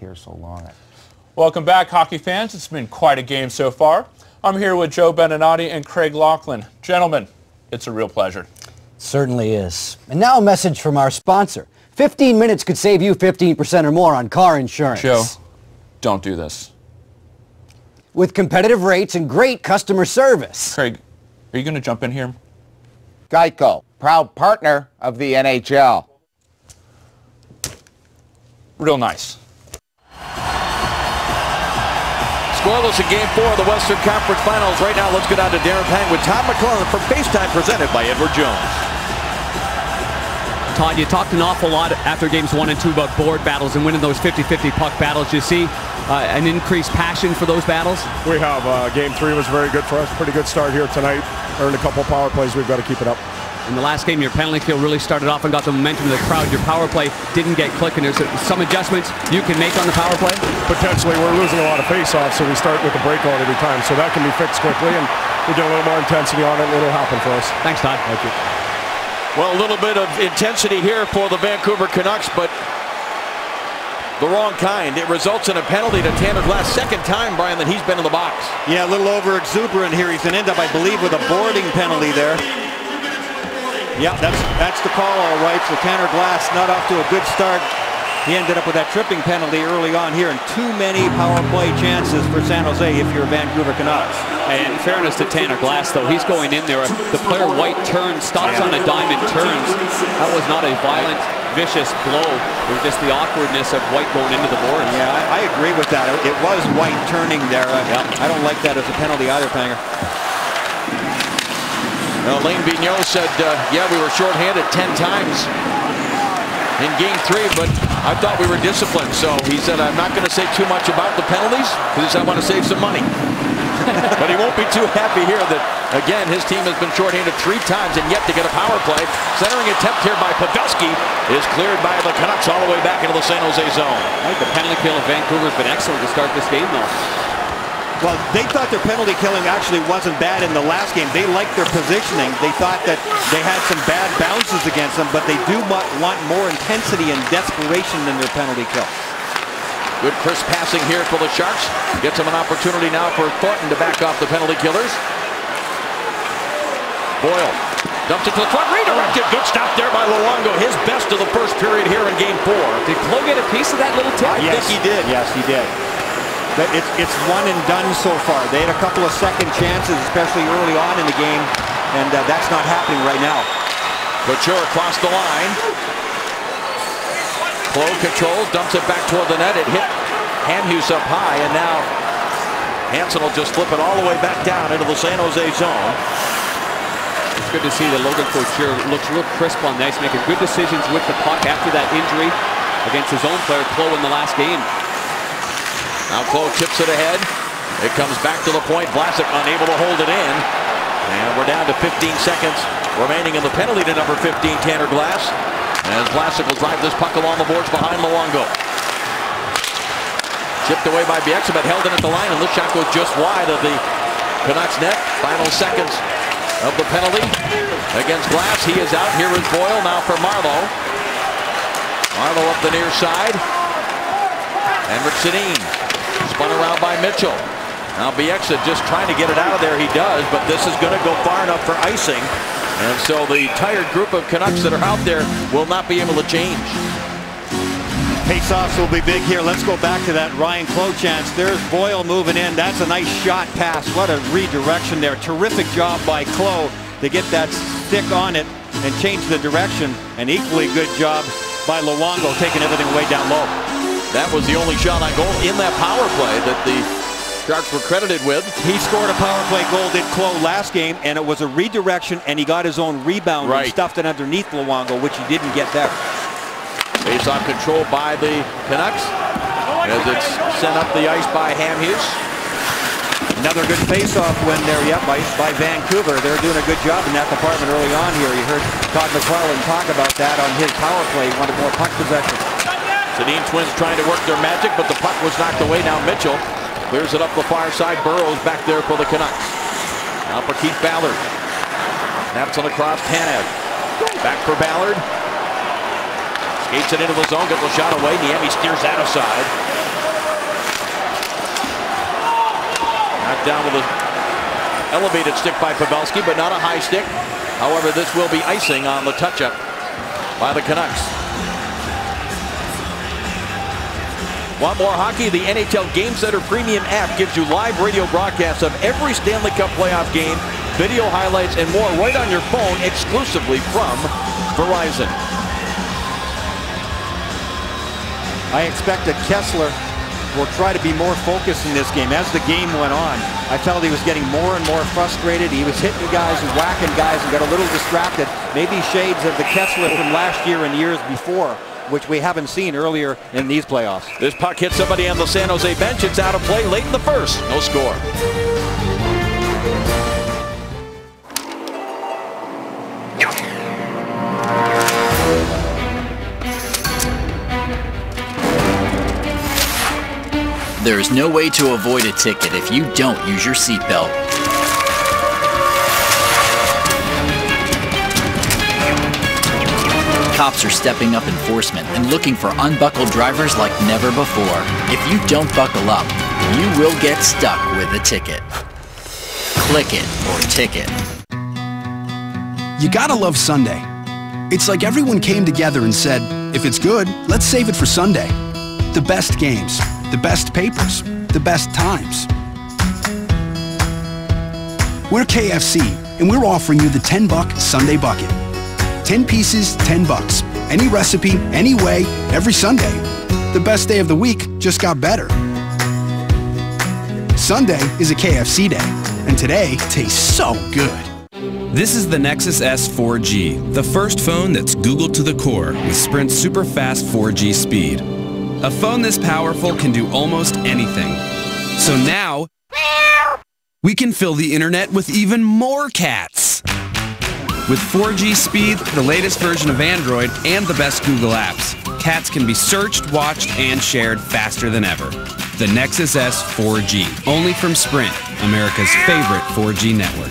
here so long. Welcome back, hockey fans. It's been quite a game so far. I'm here with Joe Beninati and Craig Laughlin. Gentlemen, it's a real pleasure. Certainly is. And now a message from our sponsor. fifteen minutes could save you fifteen percent or more on car insurance. Joe, don't do this. With competitive rates and great customer service. Craig, are you going to jump in here? Geico, proud partner of the N H L. Real nice. Scoreless in Game four of the Western Conference Finals. Right now, let's go down to Darren Pang with Todd McClellan from FaceTime, presented by Edward Jones. Todd, you talked an awful lot after games one and two about board battles and winning those fifty fifty puck battles. Do you see uh, an increased passion for those battles? We have. Uh, game three was very good for us. Pretty good start here tonight. Earned a couple power plays. We've got to keep it up. In the last game, your penalty kill really started off and got the momentum of the crowd. Your power play didn't get clicking. There's some adjustments you can make on the power play? Potentially. We're losing a lot of face-offs, so we start with the breakout every time. So that can be fixed quickly, and we get a little more intensity on it, and it'll happen for us. Thanks, Todd. Thank you. Well, a little bit of intensity here for the Vancouver Canucks, but the wrong kind. It results in a penalty to Tanner Glass. Second time, Brian, that he's been in the box. Yeah, a little over exuberant here. He's going to end up, I believe, with a boarding penalty there. Yeah, that's that's the call, all right. So Tanner Glass not off to a good start. He ended up with that tripping penalty early on here, and too many power play chances for San Jose if you're Vancouver Canucks. And in fairness to Tanner Glass, though, he's going in there. The player White turns, stops on a dime and turns. That was not a violent, vicious blow. It was just the awkwardness of White going into the board. Yeah, I, I agree with that. It was White turning there. Yeah. I don't like that as a penalty either, Panger. Well, Lane Vigneault said, uh, yeah, we were shorthanded ten times in game three, but I thought we were disciplined. So he said, I'm not going to say too much about the penalties because I want to save some money. But he won't be too happy here that, again, his team has been shorthanded three times and yet to get a power play. Centering attempt here by Pavelski is cleared by the Canucks all the way back into the San Jose zone. I think the penalty kill of Vancouver has been excellent to start this game, though. Well, they thought their penalty killing actually wasn't bad in the last game. They liked their positioning. They thought that they had some bad bounces against them, but they do want more intensity and desperation in their penalty kill. Good crisp passing here for the Sharks. Gets them an opportunity now for Thornton to back off the penalty killers. Boyle dumps it to the front, redirected. Good stop there by Luongo. His best of the first period here in game four. Did Clough get a piece of that little tip? I yes. think he did. Yes, he did. It's, it's one and done so far. They had a couple of second chances, especially early on in the game, and uh, that's not happening right now. Couture across the line. Clough controls, dumps it back toward the net. It hit Hamhuis up high, and now Hansen will just flip it all the way back down into the San Jose zone. It's good to see that Logan Couture looks real crisp on the ice, making good decisions with the puck after that injury against his own player, Clough, in the last game. Now Clough tips it ahead. It comes back to the point. Vlasic unable to hold it in. And we're down to fifteen seconds remaining in the penalty to number fifteen, Tanner Glass. As Vlasic will drive this puck along the boards behind Luongo. Chipped away by Bieksa, but held in at the line, and this shot goes just wide of the Canucks net. Final seconds of the penalty against Glass. He is out. Here is Boyle now for Marleau. Marleau up the near side. Henrik Sedin. Spun around by Mitchell. Now Bieksa just trying to get it out of there. He does, but this is going to go far enough for icing. And so the tired group of Canucks that are out there will not be able to change. Face-offs will be big here. Let's go back to that Ryan Clough chance. There's Boyle moving in. That's a nice shot pass. What a redirection there. Terrific job by Clough to get that stick on it and change the direction. An equally good job by Luongo, taking everything way down low. That was the only shot on goal in that power play that the Sharks were credited with. He scored a power play goal, did Clough, last game, and it was a redirection, and he got his own rebound right. and stuffed it underneath Luongo, which he didn't get there. Face-off control by the Canucks as it's sent up the ice by Hamhuis. Another good face-off win there, yep, by, by Vancouver. They're doing a good job in that department early on here. You heard Todd McClellan talk about that on his power play. He wanted more puck possession. Sedin twins trying to work their magic, but the puck was knocked away. Now Mitchell clears it up the far side. Burrows back there for the Canucks. Now for Keith Ballard. Snaps it across Tanev. Back for Ballard. Skates it into the zone, gets the shot away. Niemi steers that aside. Knocked down with an elevated stick by Pavelski, but not a high stick. However, this will be icing on the touch-up by the Canucks. Want more hockey? The N H L Game Center Premium app gives you live radio broadcasts of every Stanley Cup playoff game, video highlights, and more right on your phone exclusively from Verizon. I expect that Kessler will try to be more focused in this game. As the game went on, I felt he was getting more and more frustrated. He was hitting guys and whacking guys and got a little distracted. Maybe shades of the Kessler from last year and years before, which we haven't seen earlier in these playoffs. This puck hits somebody on the San Jose bench. It's out of play late in the first. No score. There is no way to avoid a ticket if you don't use your seatbelt. Cops are stepping up enforcement and looking for unbuckled drivers like never before. If you don't buckle up, you will get stuck with a ticket. Click it or ticket. You gotta love Sunday. It's like everyone came together and said, if it's good, let's save it for Sunday. The best games, the best papers, the best times. We're K F C, and we're offering you the ten buck Sunday bucket. ten pieces, ten bucks. Any recipe, any way, every Sunday. The best day of the week just got better. Sunday is a K F C day, and today tastes so good. This is the Nexus S four G, the first phone that's Googled to the core with Sprint's super fast four G speed. A phone this powerful can do almost anything. So now, we can fill the internet with even more cats. With four G speed, the latest version of Android, and the best Google apps, cats can be searched, watched, and shared faster than ever. The Nexus S four G, only from Sprint, America's favorite four G network.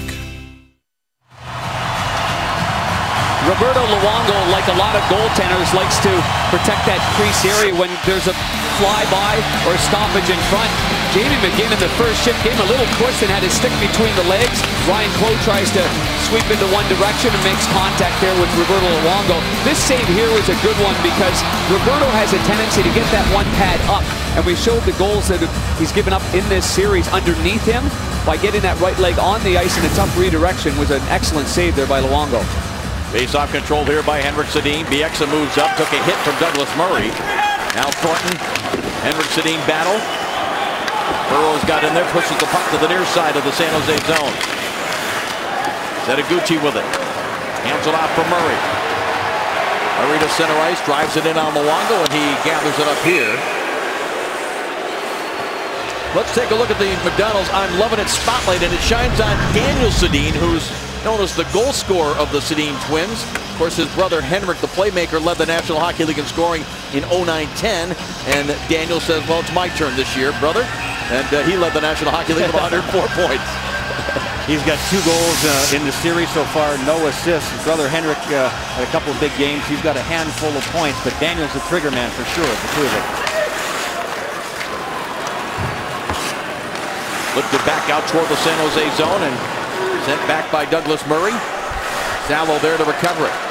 Roberto Luongo, like a lot of goaltenders, likes to protect that crease area when there's a flyby or a stoppage in front. Jamie McGinn in the first shift gave him a little twist and had his stick between the legs. Ryan Clough tries to sweep into one direction and makes contact there with Roberto Luongo. This save here was a good one because Roberto has a tendency to get that one pad up, and we showed the goals that he's given up in this series underneath him. By getting that right leg on the ice in a tough redirection was an excellent save there by Luongo. Face-off control here by Henrik Sedin. Bieksa moves up, took a hit from Douglas Murray. Now Thornton, Henrik Sedin battle. Burrows got in there, pushes the puck to the near side of the San Jose zone. Setaguchi with it. Hands it off for Murray. Murray to center ice, drives it in on Luongo, and he gathers it up here. Let's take a look at the McDonald's I'm Loving It spotlight, and it shines on Daniel Sedin, who's known as the goal scorer of the Sedin twins. Of course, his brother Henrik, the playmaker, led the National Hockey League in scoring in oh nine ten. And Daniel says, well, it's my turn this year, brother. And uh, he led the National Hockey League with one hundred four points. He's got two goals uh, in the series so far, no assists. His brother Henrik uh, had a couple of big games. He's got a handful of points, but Daniel's the trigger man for sure, to prove it. Lifted back out toward the San Jose zone and sent back by Douglas Murray. Salo there to recover it.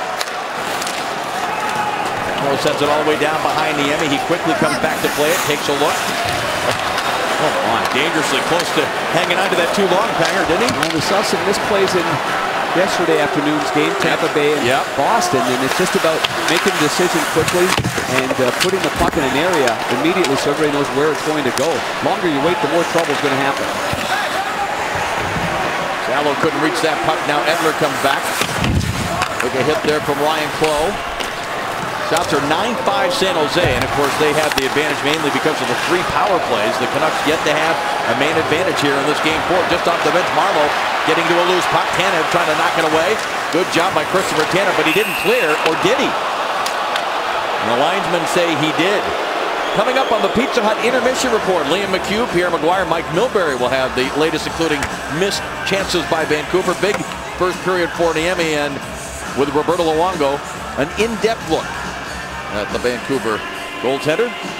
Salo sends it all the way down behind the Emmy. He quickly comes back to play it, takes a look. Oh my, dangerously close to hanging on to that too long, Panger, didn't he? Well, we saw some missed plays in yesterday afternoon's game, Tampa Bay and yep. Boston, and it's just about making a decision quickly and uh, putting the puck in an area immediately so everybody knows where it's going to go. The longer you wait, the more trouble is going to happen. Salo couldn't reach that puck. Now Edler comes back. Took a hit there from Ryan Clough. Shots are nine five San Jose, and of course they have the advantage mainly because of the three power plays. The Canucks yet to have a main advantage here in this game four. Just off the bench, Marleau getting to a loose puck. Tanev trying to knock it away. Good job by Christopher Tanev, but he didn't clear, or did he? And the linesmen say he did. Coming up on the Pizza Hut intermission report, Liam McHugh, Pierre Maguire, Mike Milbury will have the latest, including missed chances by Vancouver. Big first period for Niemi, and with Roberto Luongo, an in-depth look at the Vancouver goaltender.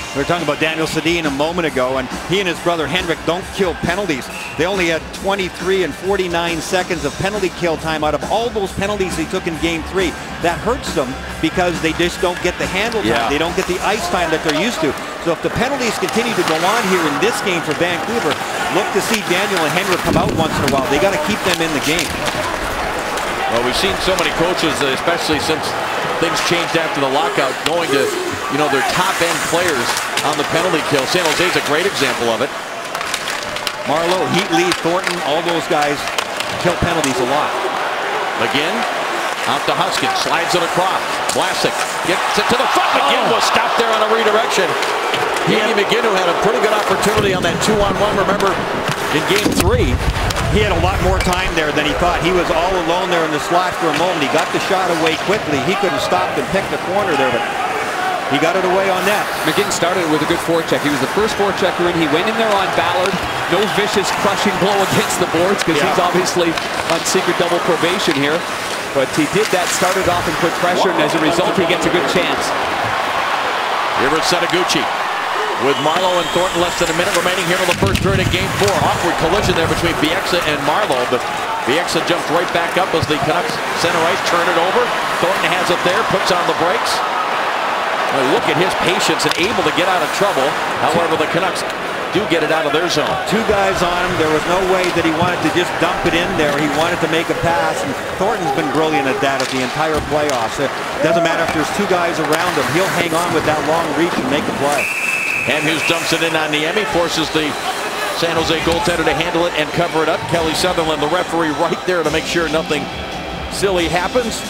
We were talking about Daniel Sedin a moment ago, and he and his brother Henrik don't kill penalties. They only had twenty-three and forty-nine seconds of penalty kill time out of all those penalties they took in game three. That hurts them because they just don't get the handle time. Yeah. They don't get the ice time that they're used to. So if the penalties continue to go on here in this game for Vancouver, look to see Daniel and Henrik come out once in a while. They got to keep them in the game. Well, we've seen so many coaches, especially since things changed after the lockout, going to, you know, their top-end players on the penalty kill. San Jose's a great example of it. Marleau, Heatley, Thornton, all those guys kill penalties a lot. McGinn out to Huskins, slides it across. Vlasic gets it to the front. McGinn Oh. was stopped there on a redirection. Andy McGinn, who had a pretty good opportunity on that two-on-one, remember, in game three. He had a lot more time there than he thought. He was all alone there in the slot for a moment. He got the shot away quickly. He couldn't stop and pick the corner there, but he got it away on net. McGinn started with a good forecheck. He was the first forechecker in. He went in there on Ballard. No vicious crushing blow against the boards because yeah. he's obviously on secret double probation here. But he did that, started off and put pressure, and as a result, he gets a good chance. Here it's Setaguchi with Marleau and Thornton. Less than a minute remaining here in the first period in game four. Awkward collision there between Bieksa and Marleau, but Bieksa jumps right back up as the Canucks center ice turn it over. Thornton has it there, puts on the brakes. Well, look at his patience and able to get out of trouble. However, the Canucks do get it out of their zone. Two guys on him. There was no way that he wanted to just dump it in there. He wanted to make a pass, and Thornton's been brilliant at that at the entire playoffs. It doesn't matter if there's two guys around him. He'll hang on with that long reach and make a play. And Hughes dumps it in on Niemi, forces the San Jose goaltender to handle it and cover it up. Kelly Sutherland, the referee, right there to make sure nothing silly happens.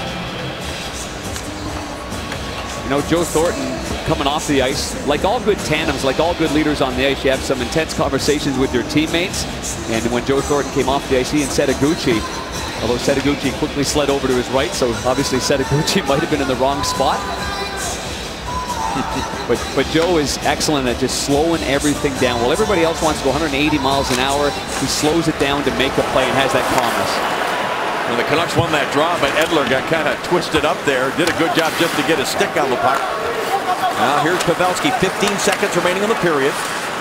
You know, Joe Thornton coming off the ice, like all good tandems, like all good leaders on the ice, you have some intense conversations with your teammates. And when Joe Thornton came off the ice, he and Setaguchi, although Setaguchi quickly slid over to his right, so obviously Setaguchi might have been in the wrong spot. but but Joe is excellent at just slowing everything down. While everybody else wants to go one hundred eighty miles an hour, he slows it down to make a play and has that calmness. And the Canucks won that draw, but Edler got kind of twisted up there. Did a good job just to get his stick on the puck. Now here's Pavelski, fifteen seconds remaining in the period.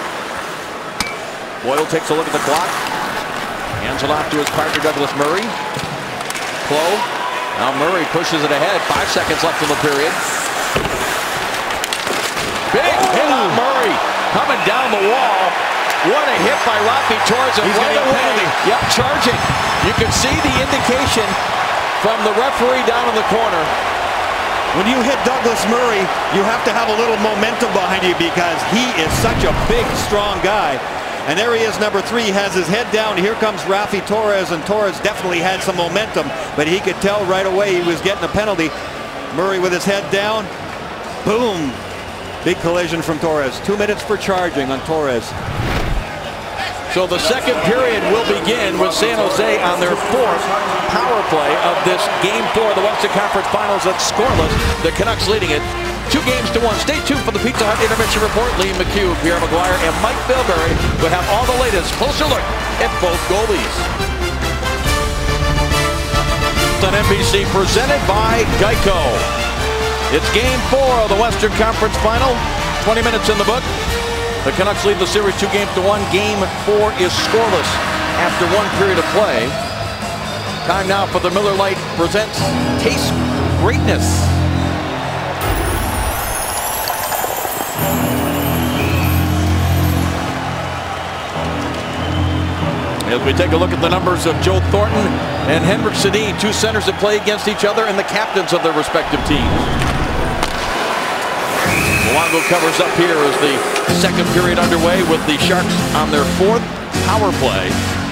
Boyle takes a look at the clock. Hands it off to his partner, Douglas Murray. Clow. Now Murray pushes it ahead. Five seconds left in the period. Big hit on Murray. Coming down the wall. What a hit by Raffi Torres. And He's right getting a away, penalty. yep, charging. You can see the indication from the referee down in the corner. When you hit Douglas Murray, you have to have a little momentum behind you because he is such a big, strong guy. And there he is, number three, has his head down. Here comes Raffi Torres, and Torres definitely had some momentum, but he could tell right away he was getting a penalty. Murray with his head down. Boom. Big collision from Torres. Two minutes for charging on Torres. So the second period will begin with San Jose on their fourth power play of this game four of the Western Conference Finals. That's scoreless. The Canucks leading it two games to one. Stay tuned for the Pizza Hut Intermission Report. Lee McHugh, Pierre Maguire, and Mike Bilberry will have all the latest. Closer look at both goalies. On N B C, presented by Geico. It's game four of the Western Conference Final. twenty minutes in the book. The Canucks lead the series two games to one. Game four is scoreless after one period of play. Time now for the Miller Lite presents Taste Greatness. As we take a look at the numbers of Joe Thornton and Henrik Sedin, two centers that play against each other and the captains of their respective teams. Luongo covers up here as the second period underway with the Sharks on their fourth power play.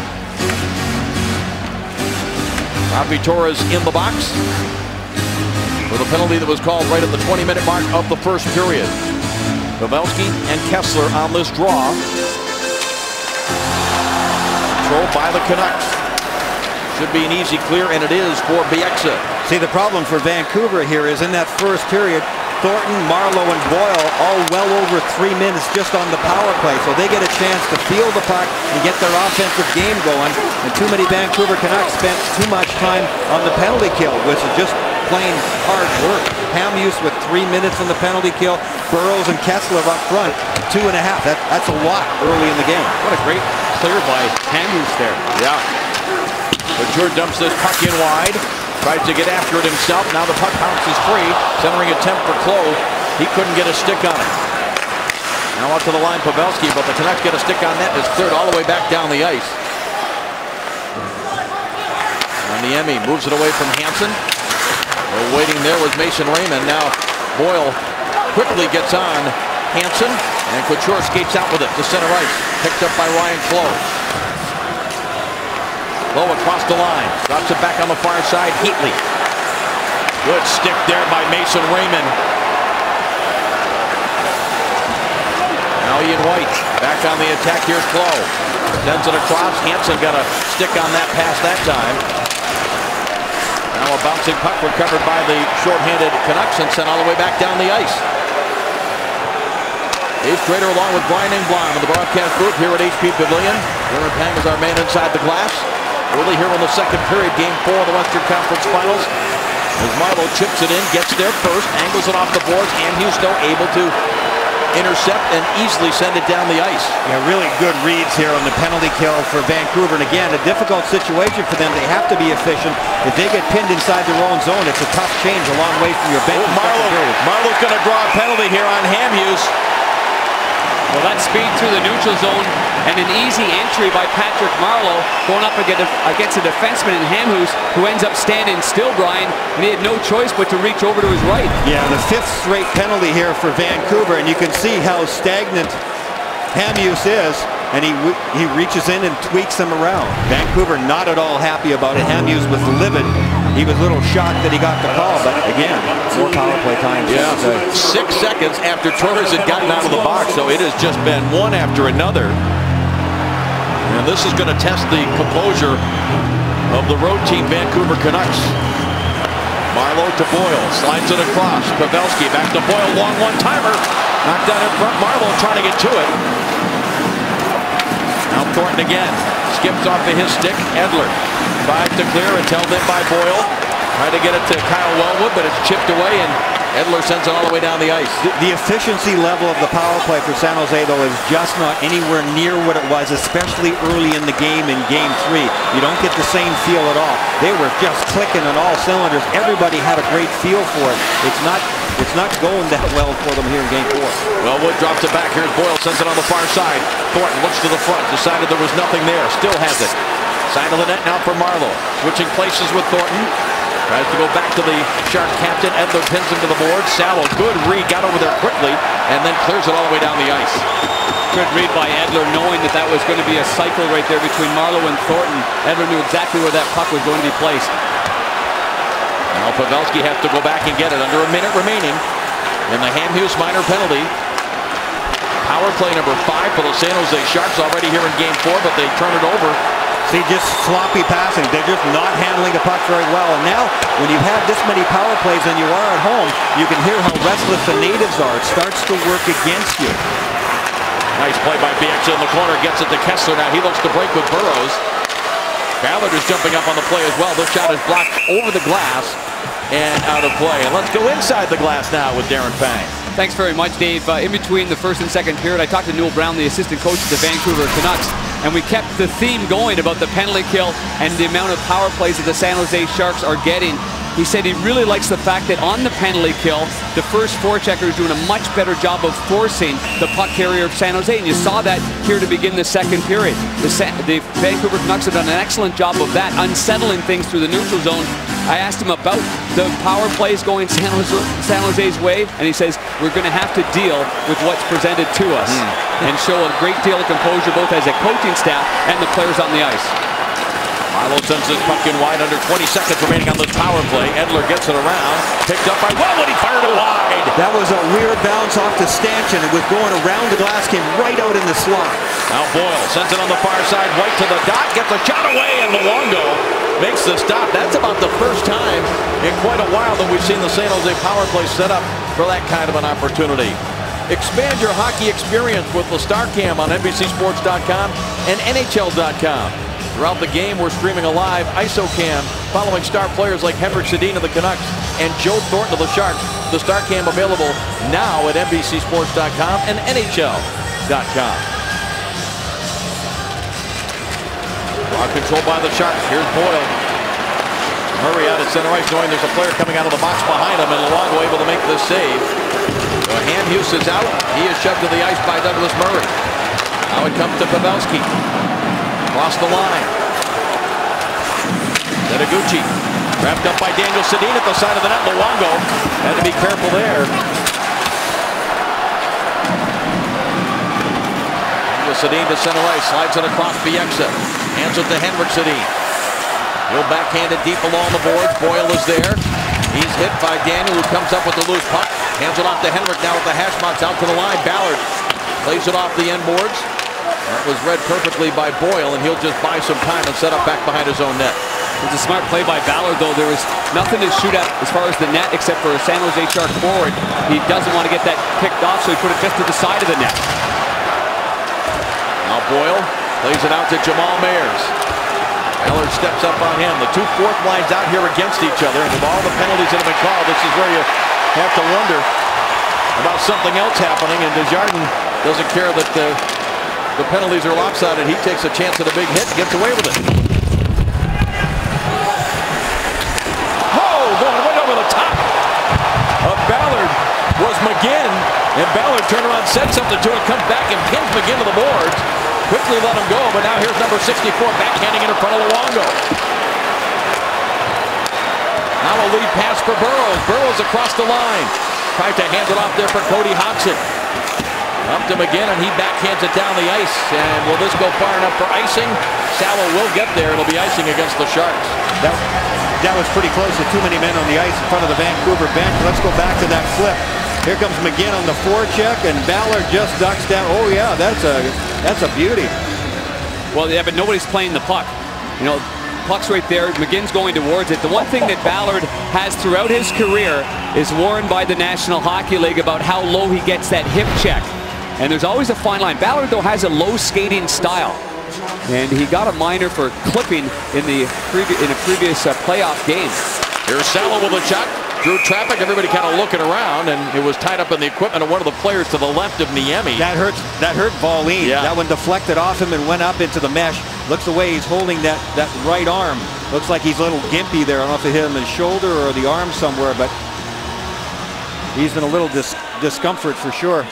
Raffi Torres in the box for the penalty that was called right at the twenty minute mark of the first period. Pavelski and Kessler on this draw. Controlled by the Canucks. Should be an easy clear, and it is for Bieksa. See, the problem for Vancouver here is in that first period, Thornton, Marleau, and Boyle all well over three minutes just on the power play. So they get a chance to feel the puck and get their offensive game going. And too many Vancouver Canucks spent too much time on the penalty kill, which is just plain hard work. Hamhuis with three minutes on the penalty kill. Burroughs and Kessler up front, two and a half. That, that's a lot early in the game. What a great clear by Hamhuis there. Yeah. Couture dumps this puck in wide. Tries to get after it himself. Now the puck bounces free. Centering attempt for Clough. He couldn't get a stick on it. Now up to the line, Pavelski, but the Canucks get a stick on net. It's cleared all the way back down the ice. And the Emmy moves it away from Hansen. Well, waiting there was Mason Raymond. Now Boyle quickly gets on Hansen, and Couture skates out with it to center ice. Picked up by Ryan Clough. Clough across the line. Drops it back on the far side. Heatley. Good stick there by Mason Raymond. Now Ian White back on the attack. Here's Clough. Sends it across. Hansen got a stick on that pass that time. Now a bouncing puck recovered by the short-handed Canucks and sent all the way back down the ice. Dave Schrader along with Brian Engblom in the broadcast booth here at H P Pavilion. Darren Pang is our man inside the glass. Early here in the second period, game four of the Western Conference Finals. As Marleau chips it in, gets there first, angles it off the boards, and Houston able to intercept and easily send it down the ice. Yeah, really good reads here on the penalty kill for Vancouver. And again, a difficult situation for them. They have to be efficient. If they get pinned inside their own zone, it's a tough change a long way from your bench. Oh, Marleau. Marleau's going to draw a penalty here on Hamhuis. Well, that speed through the neutral zone and an easy entry by Patrick Marleau going up against a defenseman in Hamhuis who ends up standing still, Brian, and he had no choice but to reach over to his right. Yeah, the fifth straight penalty here for Vancouver, and you can see how stagnant Hamhuis is, and he he reaches in and tweaks him around. Vancouver not at all happy about it. Hamhuis was livid. He was a little shocked that he got the call, but again, more power play time. Yeah, six seconds after Torres had gotten out of the box, so it has just been one after another. And this is going to test the composure of the road team Vancouver Canucks. Marleau to Boyle, slides it across. Pavelski back to Boyle, long one-timer. Knocked down in front, Marleau trying to get to it. Now Thornton again, skips off of his stick, Edler. Tries to clear, it's held in by Boyle. Tried to get it to Kyle Wellwood, but it's chipped away, and Edler sends it all the way down the ice. The, the efficiency level of the power play for San Jose, though, is just not anywhere near what it was, especially early in the game in Game three. You don't get the same feel at all. They were just clicking on all cylinders. Everybody had a great feel for it. It's not, it's not going that well for them here in Game four. Wellwood drops it back. Here's Boyle, sends it on the far side. Thornton looks to the front, decided there was nothing there. Still has it. Side of the net now for Marleau. Switching places with Thornton. Tries to go back to the Shark captain. Edler pins him to the board. Salo, good read, got over there quickly, and then clears it all the way down the ice. Good read by Edler, knowing that that was going to be a cycle right there between Marleau and Thornton. Edler knew exactly where that puck was going to be placed. Now Pavelski has to go back and get it. Under a minute remaining. And the Hamhuis minor penalty. Power play number five for the San Jose Sharks already here in game four, but they turn it over. See, just sloppy passing. They're just not handling the puck very well. And now, when you've had this many power plays and you are at home, you can hear how restless the natives are. It starts to work against you. Nice play by Bieksa in the corner. Gets it to Kessler. Now he looks to break with Burroughs. Ballard is jumping up on the play as well. This shot is blocked over the glass and out of play. And let's go inside the glass now with Darren Pang. Thanks very much, Dave. Uh, in between the first and second period, I talked to Newell Brown, the assistant coach of the Vancouver Canucks, and we kept the theme going about the penalty kill and the amount of power plays that the San Jose Sharks are getting. He said he really likes the fact that on the penalty kill, the first forechecker is doing a much better job of forcing the puck carrier of San Jose, and you saw that here to begin the second period. The, Sa the Vancouver Canucks have done an excellent job of that, unsettling things through the neutral zone. I asked him about the power plays going San, Jose, San Jose's way, and he says, we're going to have to deal with what's presented to us mm. and show a great deal of composure both as a coaching staff and the players on the ice. Marleau sends this puck in wide, under twenty seconds remaining on this power play. Edler gets it around, picked up by Wellwood, he fired it wide. That was a weird bounce off to Stanchion. It was going around the glass, came right out in the slot. Now Boyle sends it on the far side, White to the dot, gets a shot away, and Luongo makes the stop. That's about the first time in quite a while that we've seen the San Jose power play set up for that kind of an opportunity. Expand your hockey experience with the StarCam on N B C Sports dot com and N H L dot com. Throughout the game, we're streaming a live ISOCam following star players like Henrik Sedin of the Canucks and Joe Thornton of the Sharks. The StarCam available now at N B C Sports dot com and N H L dot com. Ball controlled by the Sharks. Here's Boyle. Murray out at center ice, knowing there's a player coming out of the box behind him, and Luongo able to make this save. So Hamhuis is out. He is shoved to the ice by Douglas Murray. Now it comes to Pavelski. Across the line. Setoguchi. Wrapped up by Daniel Sedin at the side of the net. Luongo had to be careful there. Daniel Sedin to center ice. Slides it across Bieksa. Hands it to Henrik Sedin. He'll backhand it deep along the boards. Boyle is there. He's hit by Daniel, who comes up with the loose puck. Hands it off to Henrik now with the hash marks out to the line. Ballard plays it off the end boards. That was read perfectly by Boyle, and he'll just buy some time and set up back behind his own net. It's a smart play by Ballard, though. There was nothing to shoot at as far as the net, except for a San Jose Shark forward. He doesn't want to get that picked off, so he put it just to the side of the net. Now Boyle plays it out to Jamal Mayers. Ballard steps up on him. The two fourth lines out here against each other, and with all the penalties that have been called, this is where you have to wonder about something else happening, and Desjardins doesn't care that the, the penalties are lopsided. He takes a chance at a big hit and gets away with it. Oh, going right over the top of Ballard was McGinn, and Ballard turned around, said something to him, comes back and pins McGinn to the boards. Quickly let him go, but now here's number sixty-four backhanding it in front of Luongo. Now a lead pass for Burrows. Burrows across the line. Tried to hand it off there for Cody Hodgson. Up to McGinn, and he backhands it down the ice. And will this go far enough for icing? Salo will get there. It'll be icing against the Sharks. That, that was pretty close to too many men on the ice in front of the Vancouver bench. Let's go back to that flip. Here comes McGinn on the forecheck, and Ballard just ducks down. Oh yeah, that's a that's a beauty. Well, yeah, but nobody's playing the puck. You know, puck's right there. McGinn's going towards it. The one thing that Ballard has throughout his career is warned by the National Hockey League about how low he gets that hip check. And there's always a fine line. Ballard, though, has a low skating style. And he got a minor for clipping in the previ in a previous uh, playoff game. Here's Salo with a shot. Drew traffic, everybody kind of looking around, and it was tied up in the equipment of one of the players to the left of Niemi. That hurts. That hurt Volin. Yeah. That one deflected off him and went up into the mesh. Looks the way he's holding that, that right arm. Looks like he's a little gimpy there. I don't know if it hit him in the shoulder or the arm somewhere, but he's in a little dis discomfort for sure.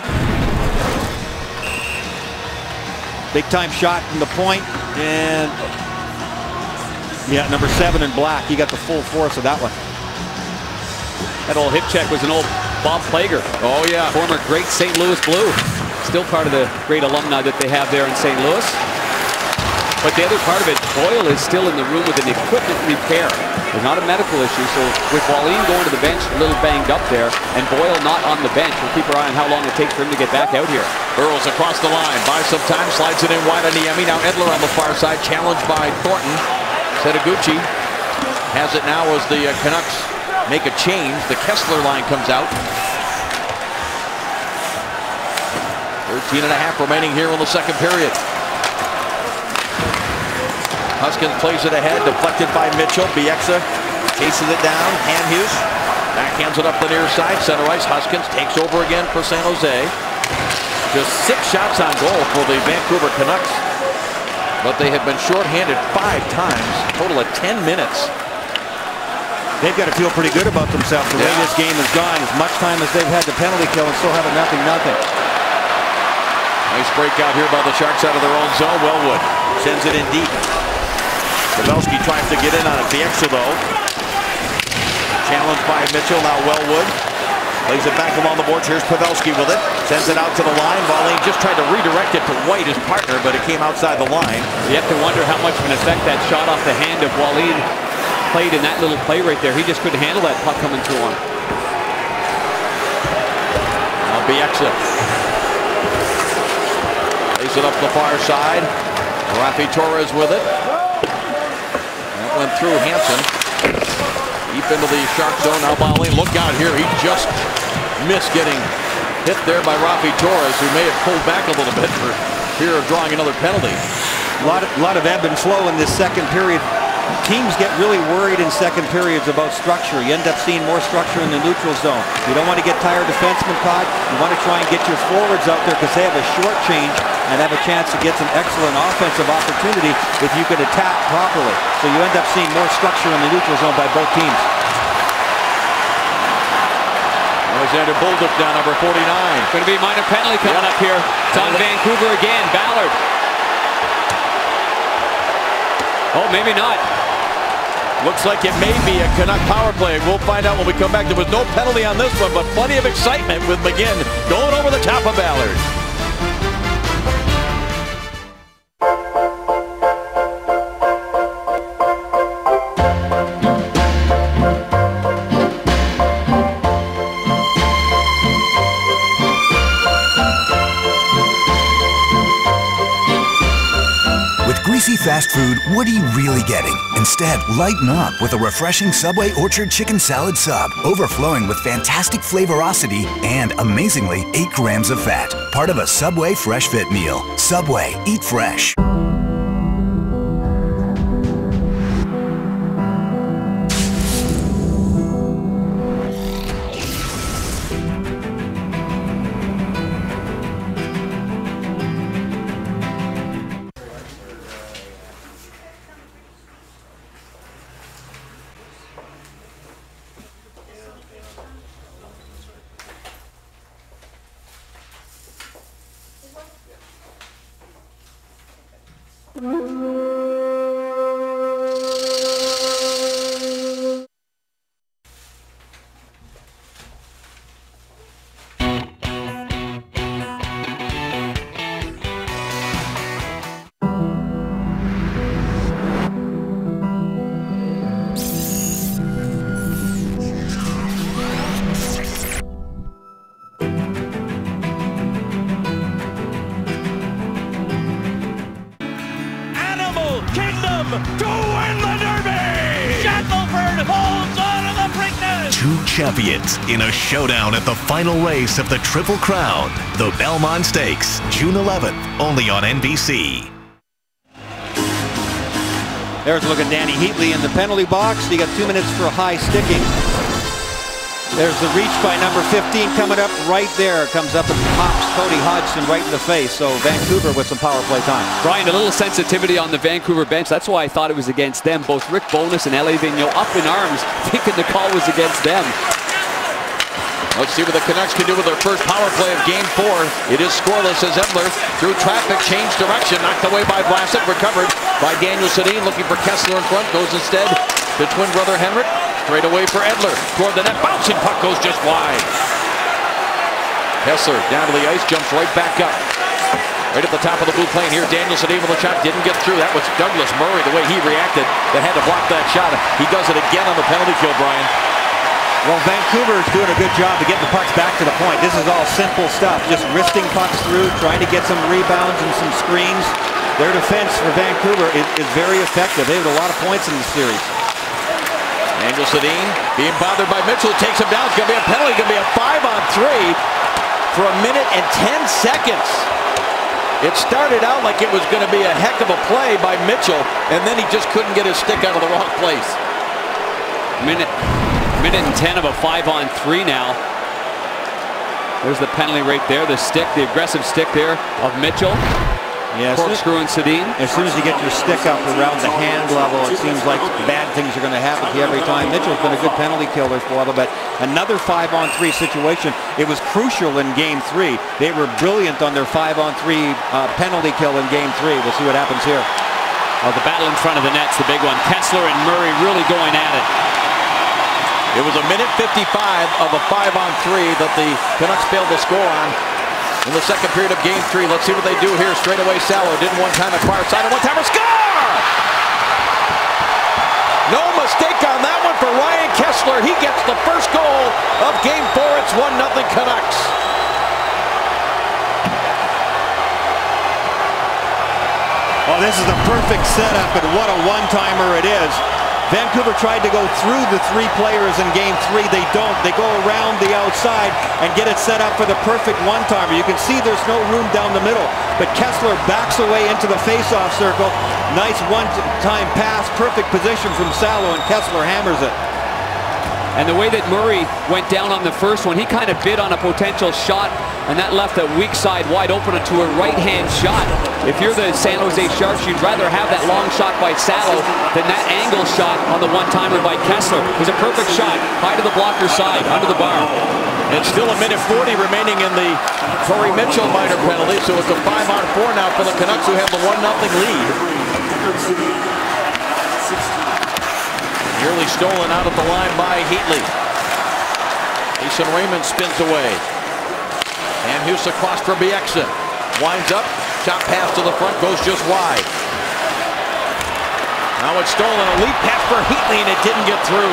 Big time shot from the point, and yeah, number seven in black. He got the full force of that one. That old hip check was an old Bob Plager. Oh, yeah. Former great Saint Louis Blue. Still part of the great alumni that they have there in Saint Louis. But the other part of it, Boyle is still in the room with an equipment repair. There's not a medical issue, so with Wallin going to the bench, a little banged up there, and Boyle not on the bench, we'll keep our eye on how long it takes for him to get back out here. Burrows across the line, buys some time, slides it in wide on Niemi. Now Edler on the far side, challenged by Thornton. Setoguchi has it now as the uh, Canucks make a change. The Kessler line comes out. thirteen and a half remaining here in the second period. Huskins plays it ahead, deflected by Mitchell. Bieksa chases it down. Hamhuis backhands it up the near side. Center ice. Huskins takes over again for San Jose. Just six shots on goal for the Vancouver Canucks, but they have been shorthanded five times. Total of ten minutes. They've got to feel pretty good about themselves the yeah. way this game has gone. As much time as they've had the penalty kill and still have a nothing nothing. Nice breakout here by the Sharks out of their own zone. Wellwood sends it in deep. Pavelski tries to get in on it. Bieksa though. Challenged by Mitchell. Now Wellwood lays it back along the boards. Here's Pavelski with it. Sends it out to the line. Wallin just tried to redirect it to White, his partner, but it came outside the line. You have to wonder how much of an effect that shot off the hand of Wallin played in that little play right there. He just couldn't handle that puck coming through on him. Now Bieksa lays it up the far side. Rafi Torres with it. That went through Hansen. Deep into the Shark zone. Now Wallin, look out here. He just missed getting hit there by Rafi Torres, who may have pulled back a little bit for fear of drawing another penalty. A lot of, lot of ebb and flow in this second period. Teams get really worried in second periods about structure. You end up seeing more structure in the neutral zone. You don't want to get tired defensemen caught. You want to try and get your forwards out there because they have a short change and have a chance to get some excellent offensive opportunity if you can attack properly. So you end up seeing more structure in the neutral zone by both teams. Alexander Bolduc down, number forty-nine. Going to be a minor penalty coming yep. up here. It's on Vancouver again. Ballard. Oh, maybe not. Looks like it may be a Canuck power play. We'll find out when we come back. There was no penalty on this one, but plenty of excitement with McGinn going over the top of Ballard. Greasy fast food, what are you really getting? Instead, lighten up with a refreshing Subway Orchard Chicken Salad Sub, overflowing with fantastic flavorosity and, amazingly, eight grams of fat. Part of a Subway Fresh Fit meal. Subway, eat fresh. To win the Derby! Shackelford holds on to the Preakness! Two champions in a showdown at the final race of the Triple Crown. The Belmont Stakes, June eleventh, only on N B C. There's a look at Danny Heatley in the penalty box. You got two minutes for high sticking. There's the reach by number fifteen coming up right there. Comes up and pops Cody Hodgson right in the face. So Vancouver with some power play time. Brian, a little sensitivity on the Vancouver bench. That's why I thought it was against them. Both Rick Bowness and L A Vigneault up in arms, thinking the call was against them. Let's see what the Canucks can do with their first power play of game four. It is scoreless as Edler through traffic, changed direction, knocked away by Vlasic, recovered by Daniel Sedin, looking for Kessler in front, goes instead to twin brother Henrik. Straight away for Edler, toward the net, bouncing puck goes just wide. Kessler down to the ice, jumps right back up. Right at the top of the blue plane here, Daniel Sedin with a shot, didn't get through. That was Douglas Murray, the way he reacted, that had to block that shot. He does it again on the penalty kill, Brian. Well, Vancouver's doing a good job to get the pucks back to the point. This is all simple stuff, just wristing pucks through, trying to get some rebounds and some screens. Their defense for Vancouver is, is very effective. They have a lot of points in the series. Daniel Sedin being bothered by Mitchell, takes him down. It's going to be a penalty, going to be a five on three for a minute and ten seconds. It started out like it was going to be a heck of a play by Mitchell, and then he just couldn't get his stick out of the wrong place. Minute, minute and ten of a five on three now. There's the penalty right there, the stick, the aggressive stick there of Mitchell. Yes. Corkscrew and Sedin. As soon as you get your stick up around the hand level, it seems like bad things are going to happen to you every time. Mitchell's been a good penalty killer for a while, but another five on three situation. It was crucial in game three. They were brilliant on their five on three uh, penalty kill in game three. We'll see what happens here. Oh, the battle in front of the net's the big one. Kessler and Murray really going at it. It was a minute fifty-five of a five on three that the Canucks failed to score on in the second period of game three. Let's see what they do here. Straight away, Salo didn't one time acquire side, and one timer score! No mistake on that one for Ryan Kessler. He gets the first goal of game four. It's one nothing Canucks. Oh, this is the perfect setup, and what a one-timer it is. Vancouver tried to go through the three players in game three. They don't. They go around the outside and get it set up for the perfect one-timer. You can see there's no room down the middle, but Kessler backs away into the face-off circle. Nice one-time pass, perfect position from Salo, and Kessler hammers it. And the way that Murray went down on the first one, he kind of bid on a potential shot, and that left a weak side wide open to a right-hand shot. If you're the San Jose Sharks, you'd rather have that long shot by Salo than that angle shot on the one-timer by Kessler. It was a perfect shot, high to the blocker side, under the bar. It's still a minute forty remaining in the Corey Mitchell minor penalty, so it's a five on four now for the Canucks, who have the one nothing lead. Nearly stolen out of the line by Heatley. Mason Raymond spins away. And Hughes across for Bieksa. Winds up, shot pass to the front, goes just wide. Now it's stolen, a lead pass for Heatley, and it didn't get through.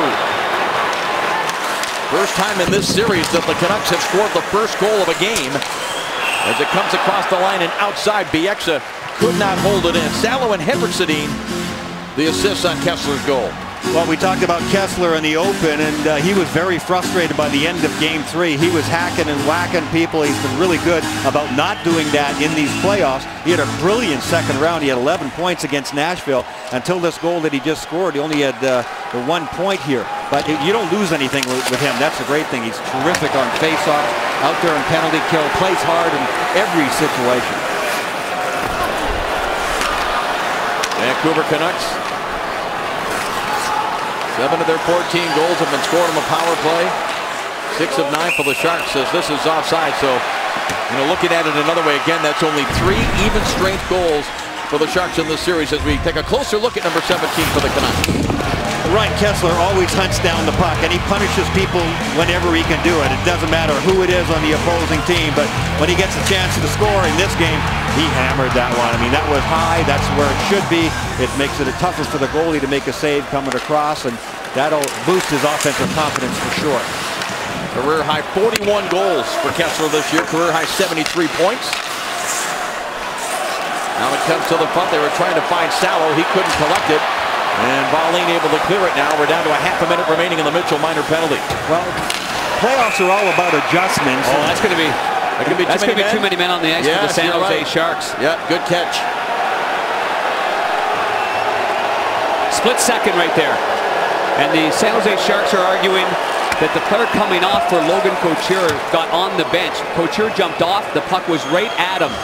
First time in this series that the Canucks have scored the first goal of a game. As it comes across the line and outside, Bieksa could not hold it in. Salo and Henrik-Sedin, the assists on Kessler's goal. Well, we talked about Kessler in the open, and uh, he was very frustrated by the end of game three. He was hacking and whacking people. He's been really good about not doing that in these playoffs. He had a brilliant second round. He had eleven points against Nashville. Until this goal that he just scored, he only had uh, the one point here. But it, you don't lose anything with, with him. That's the great thing. He's terrific on faceoffs, out there in penalty kill, plays hard in every situation. Vancouver Canucks, seven of their fourteen goals have been scored on the power play. Six of nine for the Sharks, says this is offside. So, you know, looking at it another way, again, that's only three even strength goals for the Sharks in this series as we take a closer look at number seventeen for the Canucks. Ryan Kessler always hunts down the puck, and he punishes people whenever he can do it. It doesn't matter who it is on the opposing team, but when he gets a chance to score in this game, he hammered that one. I mean, that was high. That's where it should be. It makes it tougher for the goalie to make a save coming across, and that'll boost his offensive confidence for sure. Career high forty-one goals for Kessler this year. Career high seventy-three points. Now it comes to the front. They were trying to find Salo. He couldn't collect it. And Bolin able to clear it now. We're down to a half a minute remaining in the Mitchell minor penalty. Well, playoffs are all about adjustments. Oh, that's going to be that could be that's too going to be men. too many men on the ice yes, for the San Jose right. Sharks. Yeah, good catch. Split second right there. And the San Jose Sharks are arguing that the player coming off for Logan Couture got on the bench. Couture jumped off. The puck was right at him.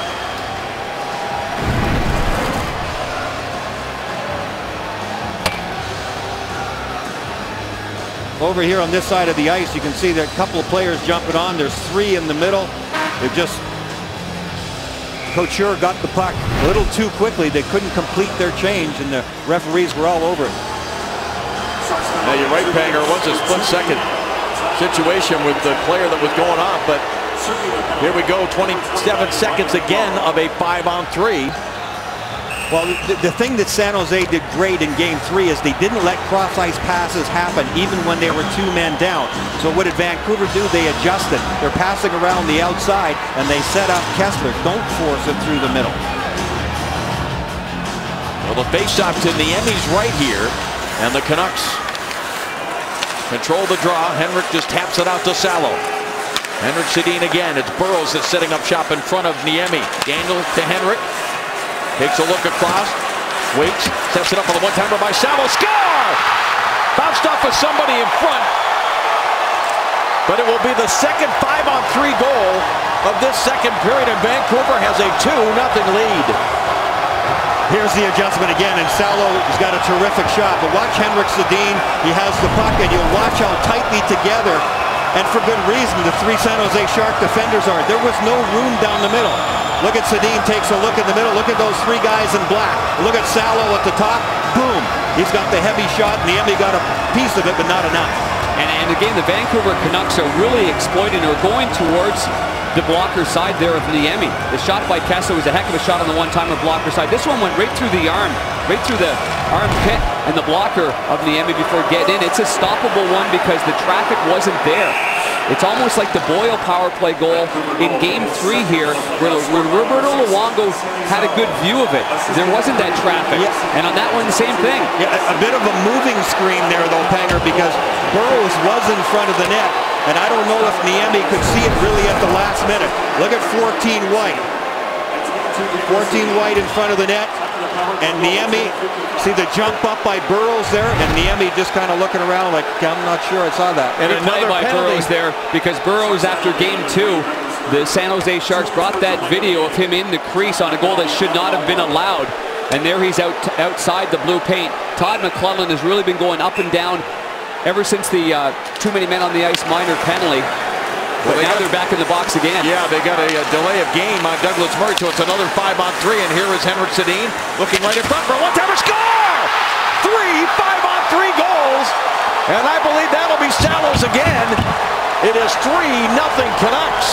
Over here on this side of the ice, you can see there are a couple of players jumping on. There's three in the middle. They're just... Couture got the puck a little too quickly. They couldn't complete their change, and the referees were all over it. Now, you're right, Panger. It was a split-second situation with the player that was going off, but here we go, twenty-seven seconds again of a five on three. Well, the, the thing that San Jose did great in game three is they didn't let cross-ice passes happen even when they were two men down. So what did Vancouver do? They adjusted. They're passing around the outside, and they set up Kessler. Don't force it through the middle. Well, the face-off to Niemi's right here, and the Canucks control the draw. Henrik just taps it out to Salo. Henrik-Sedin again. It's Burrows that's setting up shop in front of Niemi. Daniel to Henrik. Takes a look across, waits, sets it up for the one-timer by Salo. Score! Bounced off of somebody in front. But it will be the second five-on-three goal of this second period, and Vancouver has a two nothing lead. Here's the adjustment again, and Salo has got a terrific shot. But watch Henrik-Sedin. He has the puck, and you'll watch how tightly together, and for good reason, the three San Jose Shark defenders are. There was no room down the middle. Look at Sedin, takes a look in the middle. Look at those three guys in black. Look at Salo at the top. Boom. He's got the heavy shot. Niemi got a piece of it, but not enough. And, and again, the Vancouver Canucks are really exploiting or going towards the blocker side there of Niemi. The shot by Kessler was a heck of a shot on the one-timer blocker side. This one went right through the arm right through the armpit and the blocker of Niemi before getting in. It's a stoppable one because the traffic wasn't there. It's almost like the Boyle power play goal in game three here, where, where Roberto Luongo had a good view of it. There wasn't that traffic. Yeah. And on that one, the same thing. Yeah, a bit of a moving screen there, though, Panger, because Burrows was in front of the net. And I don't know if Niemi could see it really at the last minute. Look at fourteen White. fourteen White in front of the net. And Niemi, see the jump up by Burrows there, and Niemi just kind of looking around like, I'm not sure I saw that. And another by Burrows there, because Burrows, after game two, the San Jose Sharks brought that video of him in the crease on a goal that should not have been allowed. And there he's out outside the blue paint. Todd McLellan has really been going up and down ever since the uh, too many men on the ice minor penalty. But well, they now got, they're back in the box again. Yeah, they got a, a delay of game on Douglas Murray, so it's another five on three. And here is Henrik Sedin looking right in front for a one-timer score! Three five on three goals, and I believe that'll be Salos again. It is three nothing Canucks.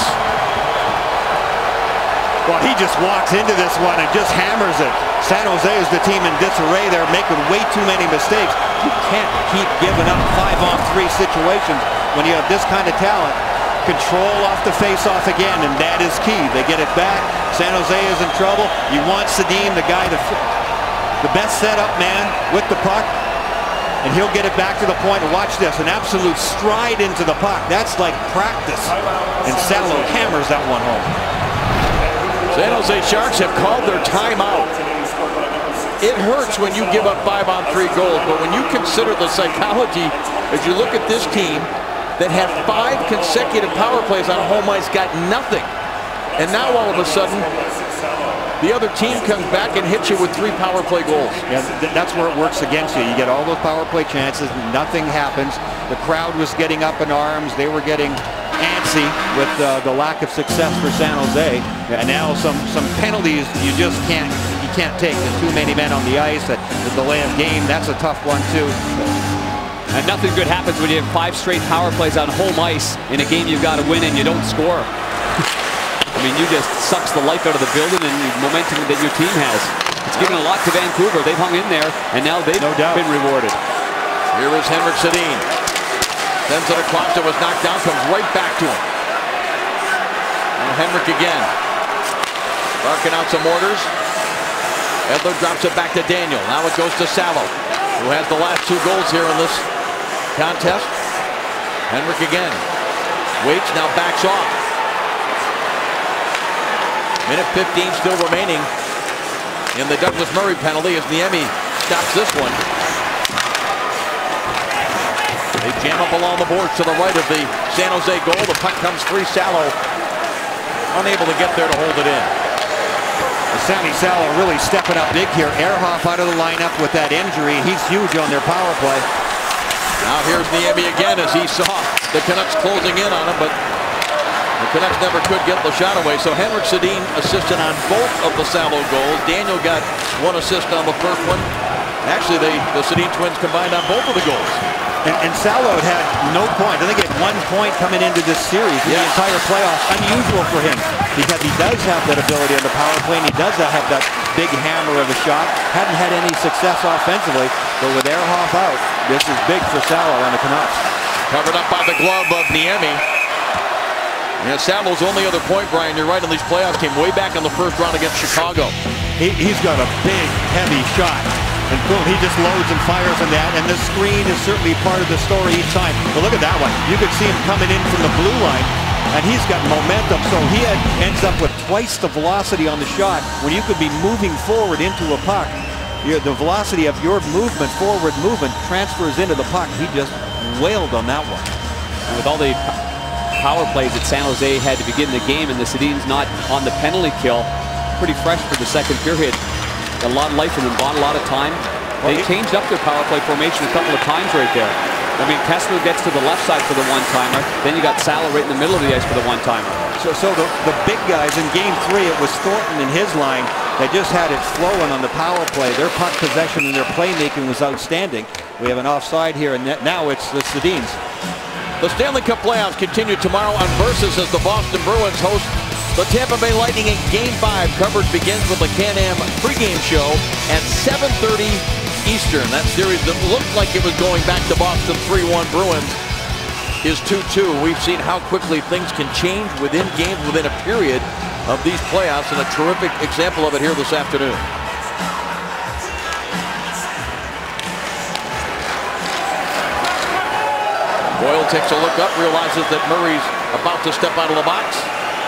Well, he just walks into this one and just hammers it. San Jose is the team in disarray. They're making way too many mistakes. You can't keep giving up five on three situations when you have this kind of talent. Control off the face-off again, and that is key. They get it back. San Jose is in trouble. You want Sedin, the guy, the, the best setup man with the puck, and he'll get it back to the point. And watch this, an absolute stride into the puck. That's like practice. And Salo hammers that one home. San Jose Sharks have called their timeout. It hurts when you give up five on three goals, but when you consider the psychology, as you look at this team, that have five consecutive power plays on home ice, got nothing. And now all of a sudden, the other team comes back and hits you with three power play goals. Yeah, th that's where it works against you. You get all those power play chances, nothing happens. The crowd was getting up in arms. They were getting antsy with uh, the lack of success for San Jose. And now some, some penalties you just can't, you can't take. There's too many men on the ice. The delay of game, that's a tough one too. And nothing good happens when you have five straight power plays on home ice in a game you've got to win and you don't score. I mean, you just sucks the life out of the building and the momentum that your team has. It's given a lot to Vancouver. They've hung in there, and now they've no doubt been rewarded. Here is Henrik Sedin. Sends it across. It was knocked down. Comes right back to him. And Henrik again. Barking out some orders. Edler drops it back to Daniel. Now it goes to Salo, who has the last two goals here in this contest. Henrik again. Waits, now backs off. Minute fifteen still remaining in the Douglas Murray penalty as Niemi stops this one. They jam up along the boards to the right of the San Jose goal. The puck comes free. Salo unable to get there to hold it in. Sammy Salo really stepping up big here. Ehrhoff out of the lineup with that injury. He's huge on their power play. Now here's Niemi again as he saw the Canucks closing in on him, but the Canucks never could get the shot away. So Henrik Sedin assisted on both of the Salo goals. Daniel got one assist on the first one. Actually, they, the Sedin twins combined on both of the goals. And, and Salo had had no point. I think he had one point coming into this series in yes. the entire playoffs. Unusual for him because he does have that ability on the power play, and he does have that big hammer of a shot. Hadn't had any success offensively, but with Ehrhoff out, this is big for Salo and the Canucks. Covered up by the glove of Niemi. Yeah, Salo's only other point, Brian, you're right, in these playoffs came way back in the first round against Chicago. He, he's got a big, heavy shot. And boom, he just loads and fires on that, and the screen is certainly part of the story each time. But look at that one. You could see him coming in from the blue line, and he's got momentum, so he had, ends up with twice the velocity on the shot when you could be moving forward into a puck. You're, the velocity of your movement, forward movement, transfers into the puck. He just wailed on that one. And with all the power plays that San Jose had to begin the game, and the Sedin's not on the penalty kill, pretty fresh for the second period. A lot of life in them, bought a lot of time. They changed up their power play formation a couple of times right there. I mean, Kessler gets to the left side for the one-timer. Then you got Salo right in the middle of the ice for the one-timer. So, so the, the big guys in game three, it was Thornton and his line. They just had it flowing on the power play. Their puck possession and their playmaking was outstanding. We have an offside here, and now it's the Sedins. The Stanley Cup playoffs continue tomorrow on Versus as the Boston Bruins host The Tampa Bay Lightning in Game five. Coverage begins with the Can-Am pregame show at seven thirty Eastern. That series that looked like it was going back to Boston three one Bruins is two two. We've seen how quickly things can change within games, within a period of these playoffs, and a terrific example of it here this afternoon. Boyle takes a look up, realizes that Murray's about to step out of the box.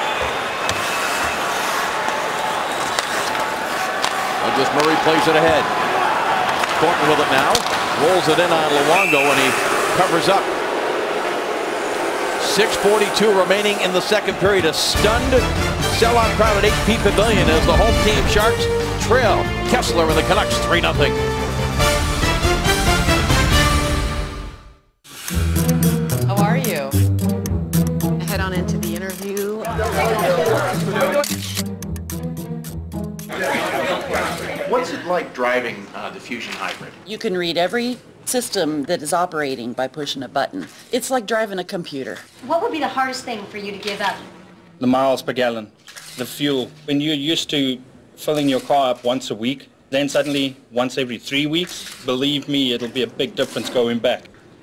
Douglas Murray plays it ahead. Thornton with it now. Rolls it in on Luongo, and he covers up. six forty-two remaining in the second period. A stunned sellout crowd at H P Pavilion as the home team Sharks trail Kessler and the Canucks three nothing. How are you? Head on into the interview. What's it like driving uh, the Fusion Hybrid? You can read every system that is operating by pushing a button. It's like driving a computer. What would be the hardest thing for you to give up? The miles per gallon, the fuel. When you're used to filling your car up once a week, then suddenly once every three weeks, believe me, it'll be a big difference going back.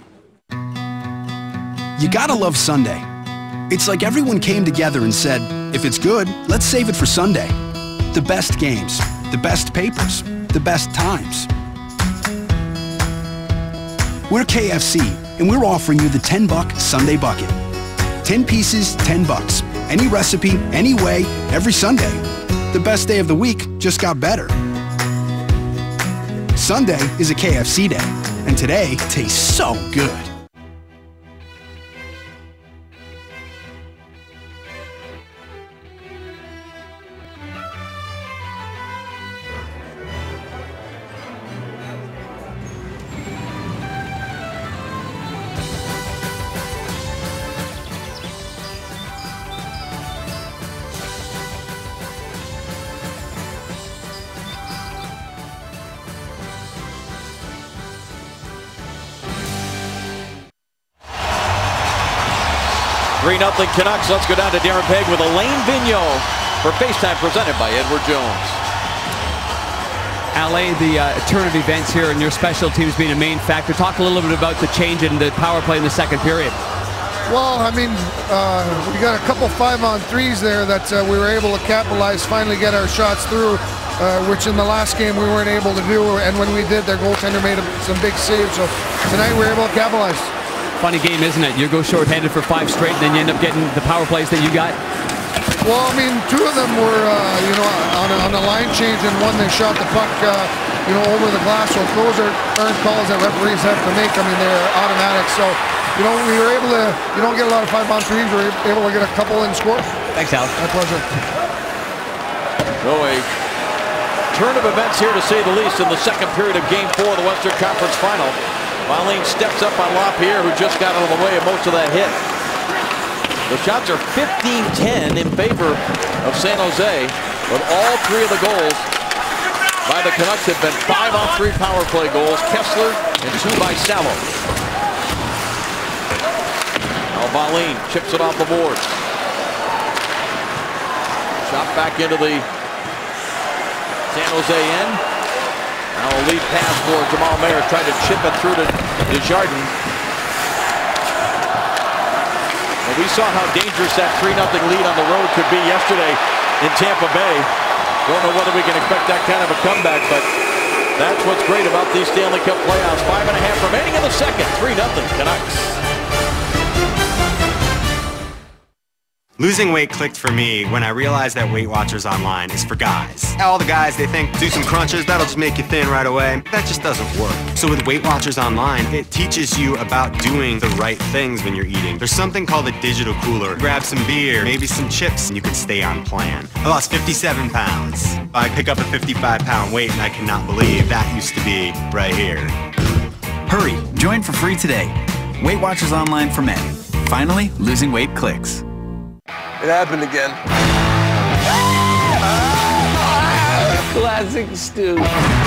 You gotta love Sunday. It's like everyone came together and said, if it's good, let's save it for Sunday. The best games, the best papers, the best times. We're K F C, and we're offering you the ten buck Sunday bucket. ten pieces, ten bucks. Any recipe, any way, every Sunday. The best day of the week just got better. Sunday is a K F C day, and today tastes so good. three nothing Canucks. Let's go down to Darren Pegg with Alain Vigneault for FaceTime presented by Edward Jones. Alain, the uh, turn of events here and your special teams being a main factor. Talk a little bit about the change in the power play in the second period. Well, I mean, uh, we got a couple five-on-threes there that uh, we were able to capitalize, finally get our shots through, uh, which in the last game we weren't able to do. And when we did, their goaltender made some big saves. So tonight we were able to capitalize. Funny game, isn't it? You go shorthanded for five straight, and then you end up getting the power plays that you got. Well, I mean, two of them were, uh, you know, on a, on a line change, and one they shot the puck, uh, you know, over the glass. So those are aren't calls that referees have to make. I mean, they're automatic. So, you know, we were able to. You don't get a lot of five-on-threes. We were able to get a couple and score. Thanks, Alex. My pleasure. So a turn of events here, to say the least, in the second period of Game Four of the Western Conference Final. Valine steps up on LaPierre, who just got out of the way of most of that hit. The shots are fifteen ten in favor of San Jose, but all three of the goals by the Canucks have been five-on-three power play goals. Kessler and two by Salo. Now Valine chips it off the board. Shot back into the San Jose end. Now a lead pass for Jamal Mayer, trying to chip it through to Desjardins. Well, we saw how dangerous that three nothing lead on the road could be yesterday in Tampa Bay. Don't know whether we can expect that kind of a comeback, but that's what's great about these Stanley Cup playoffs. Five and a half remaining in the second. three nothing Canucks. Losing weight clicked for me when I realized that Weight Watchers Online is for guys. All the guys, they think, do some crunches, that'll just make you thin right away. That just doesn't work. So with Weight Watchers Online, it teaches you about doing the right things when you're eating. There's something called a digital cooler. Grab some beer, maybe some chips, and you can stay on plan. I lost fifty-seven pounds. I pick up a fifty-five pound weight, and I cannot believe that used to be right here. Hurry, join for free today. Weight Watchers Online for men. Finally, losing weight clicks. It happened again. Classic Stu.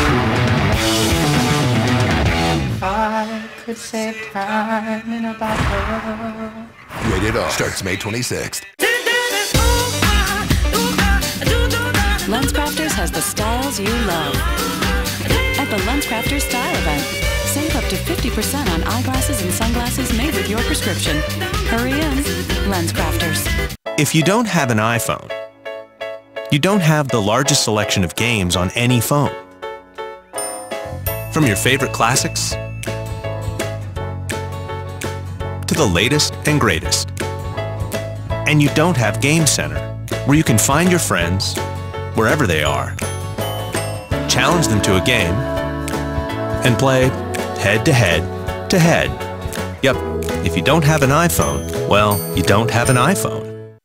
If I could save time in a bottle. Rated R. Starts May twenty-sixth. has the styles you love. At the LensCrafters Style Event, save up to fifty percent on eyeglasses and sunglasses made with your prescription. Hurry in, LensCrafters. If you don't have an iPhone, you don't have the largest selection of games on any phone. From your favorite classics to the latest and greatest. And you don't have Game Center, where you can find your friends wherever they are, challenge them to a game, and play head to head to head. Yep, if you don't have an iPhone, well, you don't have an iPhone.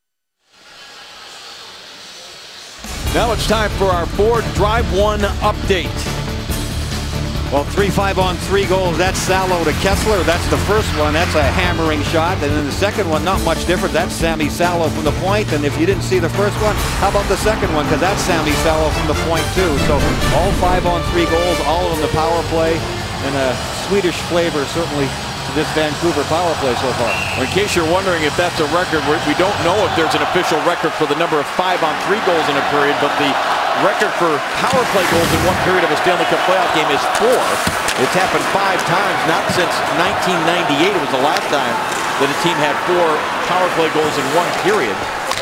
Now it's time for our Ford Drive One update. Well, three five on three goals. That's Salo to Kessler. That's the first one. That's a hammering shot. And then the second one, not much different. That's Sammy Salo from the point. And if you didn't see the first one, how about the second one? Because that's Sammy Salo from the point, too. So all five on three goals, all of them the power play. And a Swedish flavor, certainly, to this Vancouver power play so far. In case you're wondering if that's a record, we don't know if there's an official record for the number of five on three goals in a period, but the record for power play goals in one period of a Stanley Cup playoff game is four. It's happened five times, not since nineteen ninety-eight. It was the last time that a team had four power play goals in one period.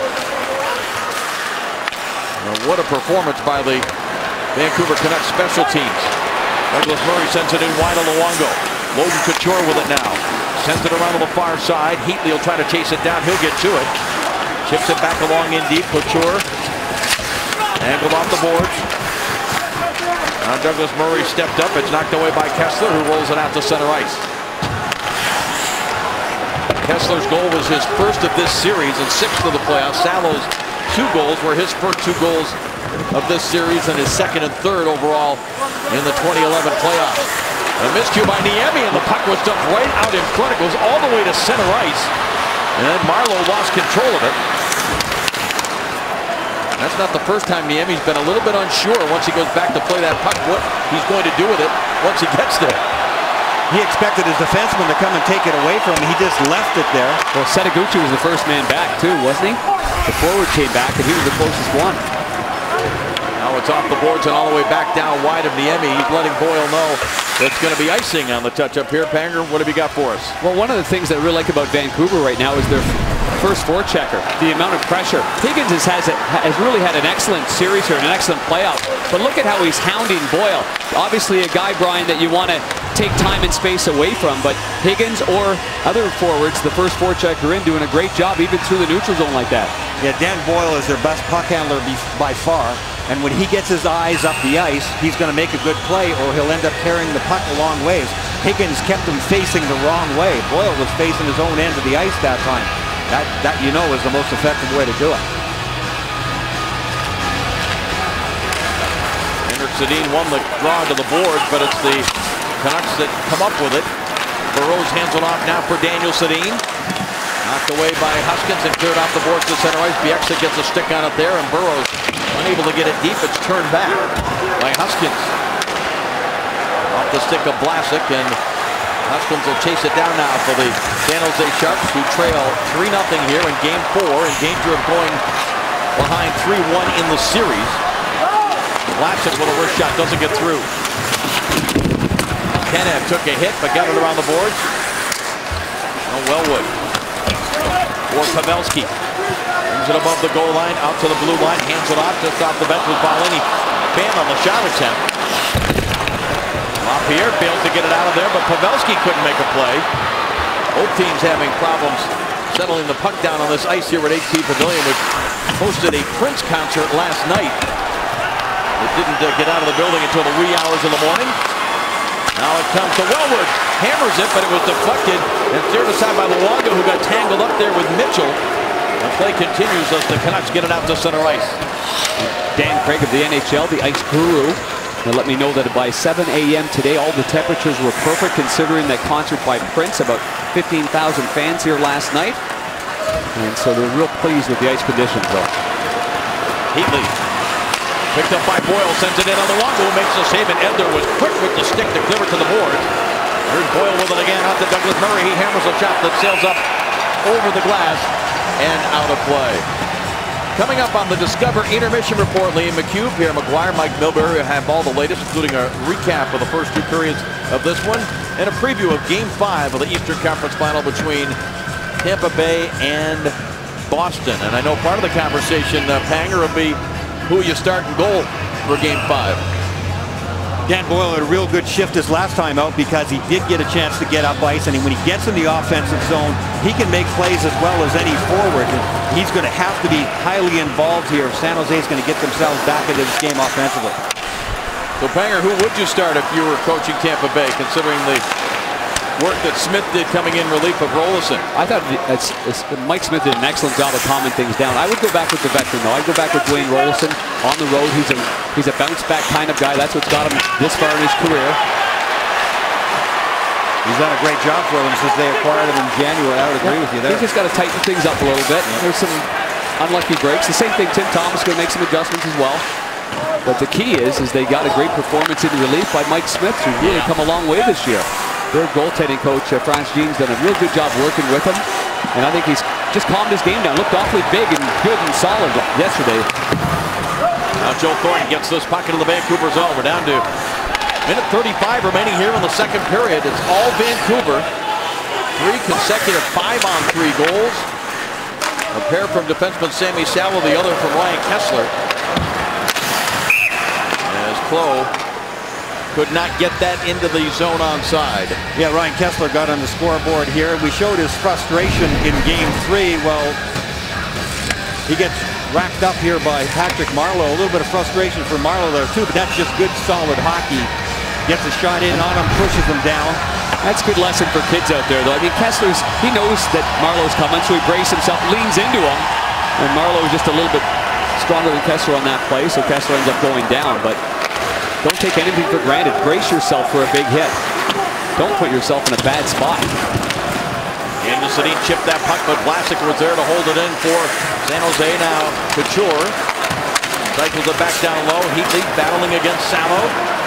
Well, what a performance by the Vancouver Canucks special teams. Douglas Murray sends it in wide to Luongo. Logan Couture with it now. Sends it around to the far side. Heatley will try to chase it down. He'll get to it. Chips it back along in deep. Couture. Angled off the boards. Now Douglas Murray stepped up. It's knocked away by Kessler, who rolls it out to center ice. Kessler's goal was his first of this series and sixth of the playoffs. Salo's two goals were his first two goals of this series and his second and third overall in the twenty eleven playoffs. A miscue by Niemi, and the puck was dumped right out in front. It goes all the way to center ice. And then Marleau lost control of it. That's not the first time Niemi's been a little bit unsure once he goes back to play that puck, what he's going to do with it once he gets there. He expected his defenseman to come and take it away from him. He just left it there. Well, Setaguchi was the first man back too, wasn't he? The forward came back and he was the closest one. Now it's off the boards and all the way back down wide of Niemi. He's letting Boyle know it's going to be icing on the touch up here. Panger, what have you got for us? Well, one of the things that I really like about Vancouver right now is their first forechecker, the amount of pressure. Higgins has, has, has really had an excellent series here, an excellent playoff. But look at how he's hounding Boyle. Obviously a guy, Brian, that you want to take time and space away from, but Higgins or other forwards, the first forechecker in, doing a great job even through the neutral zone like that. Yeah, Dan Boyle is their best puck handler by far. And when he gets his eyes up the ice, he's going to make a good play or he'll end up carrying the puck a long ways. Higgins kept him facing the wrong way. Boyle was facing his own end of the ice that time. That, that you know, is the most effective way to do it. Henrik Sedin won the draw to the boards, but it's the Canucks that come up with it. Burroughs hands it off now for Daniel Sedin. Knocked away by Huskins and cleared off the boards to center ice. Bieksa gets a stick on it there, and Burroughs unable to get it deep. It's turned back by Huskins. Off the stick of Vlasic, and Huskins will chase it down now for the San Jose Sharks, who trail three nothing here in game four, in danger of going behind three one in the series. Vlasic with a wrist shot, doesn't get through. Kenev took a hit, but got it around the boards. Oh, Wellwood. Or Pavelski. Brings it above the goal line, out to the blue line, hands it off, just off the bench with Paolini. Banned on the shot attempt. LaPierre fails to get it out of there, but Pavelski couldn't make a play. Both teams having problems settling the puck down on this ice here at A T Pavilion, which hosted a Prince concert last night. It didn't uh, get out of the building until the wee hours of the morning. Now it comes to Wellwood, hammers it, but it was deflected and steered aside by Luongo, who got tangled up there with Mitchell. The play continues as the Canucks get it out to center ice. Dan Craig of the N H L, the ice guru, they let me know that by seven A M today, all the temperatures were perfect, considering that concert by Prince, about fifteen thousand fans here last night. And so they're real pleased with the ice conditions, though. Heatley. Picked up by Boyle, sends it in on the Luongo, who makes the save, and Edler was quick with the stick to clear it to the board. Here's Boyle with it again, out to Douglas Murray. He hammers a shot that sails up over the glass and out of play. Coming up on the Discover Intermission Report, Liam McHugh, Pierre McGuire, Mike Milbury have all the latest, including a recap of the first two periods of this one and a preview of Game five of the Eastern Conference Final between Tampa Bay and Boston. And I know part of the conversation, uh, Panger, will be who you start in goal for Game five. Dan Boyle had a real good shift his last time out because he did get a chance to get up ice, and when he gets in the offensive zone, he can make plays as well as any forward. And he's going to have to be highly involved here if San Jose is going to get themselves back into this game offensively. So, Panger, who would you start if you were coaching Tampa Bay, considering the work that Smith did coming in relief of Rolison? I thought it's, it's, Mike Smith did an excellent job of calming things down. I would go back with the veteran, though. I'd go back with Dwayne Rolison on the road. He's a he's a bounce-back kind of guy. That's what's got him this far in his career. He's done a great job for them since they acquired him in January. I would agree yeah. with you there. He's just got to tighten things up a little bit. Yeah. There's some unlucky breaks. The same thing, Tim Thomas going to make some adjustments as well. But the key is, is they got a great performance in relief by Mike Smith, who's really come a long way this year. Their goaltending coach, uh, Franz Jean's done a real good job working with him. And I think he's just calmed his game down. Looked awfully big and good and solid yesterday. Now Joe Thornton gets this puck into the Vancouver zone. We're down to minute thirty-five remaining here in the second period. It's all Vancouver. Three consecutive five-on-three goals. A pair from defenseman Sammy Salo, the other from Ryan Kesler. As Clough could not get that into the zone onside. Yeah, Ryan Kesler got on the scoreboard here. We showed his frustration in game three. Well, he gets racked up here by Patrick Marleau. A little bit of frustration for Marleau there too, but that's just good solid hockey. Gets a shot in on him, pushes him down. That's a good lesson for kids out there, though. I mean, Kessler's, he knows that Marleau's coming, so he braces himself, leans into him. And Marleau is just a little bit stronger than Kessler on that play, so Kessler ends up going down. But don't take anything for granted. Brace yourself for a big hit. Don't put yourself in a bad spot. Anderson chipped that puck, but Vlasic was there to hold it in for San Jose. Now Couture cycles it back down low. Heatley battling against Salo.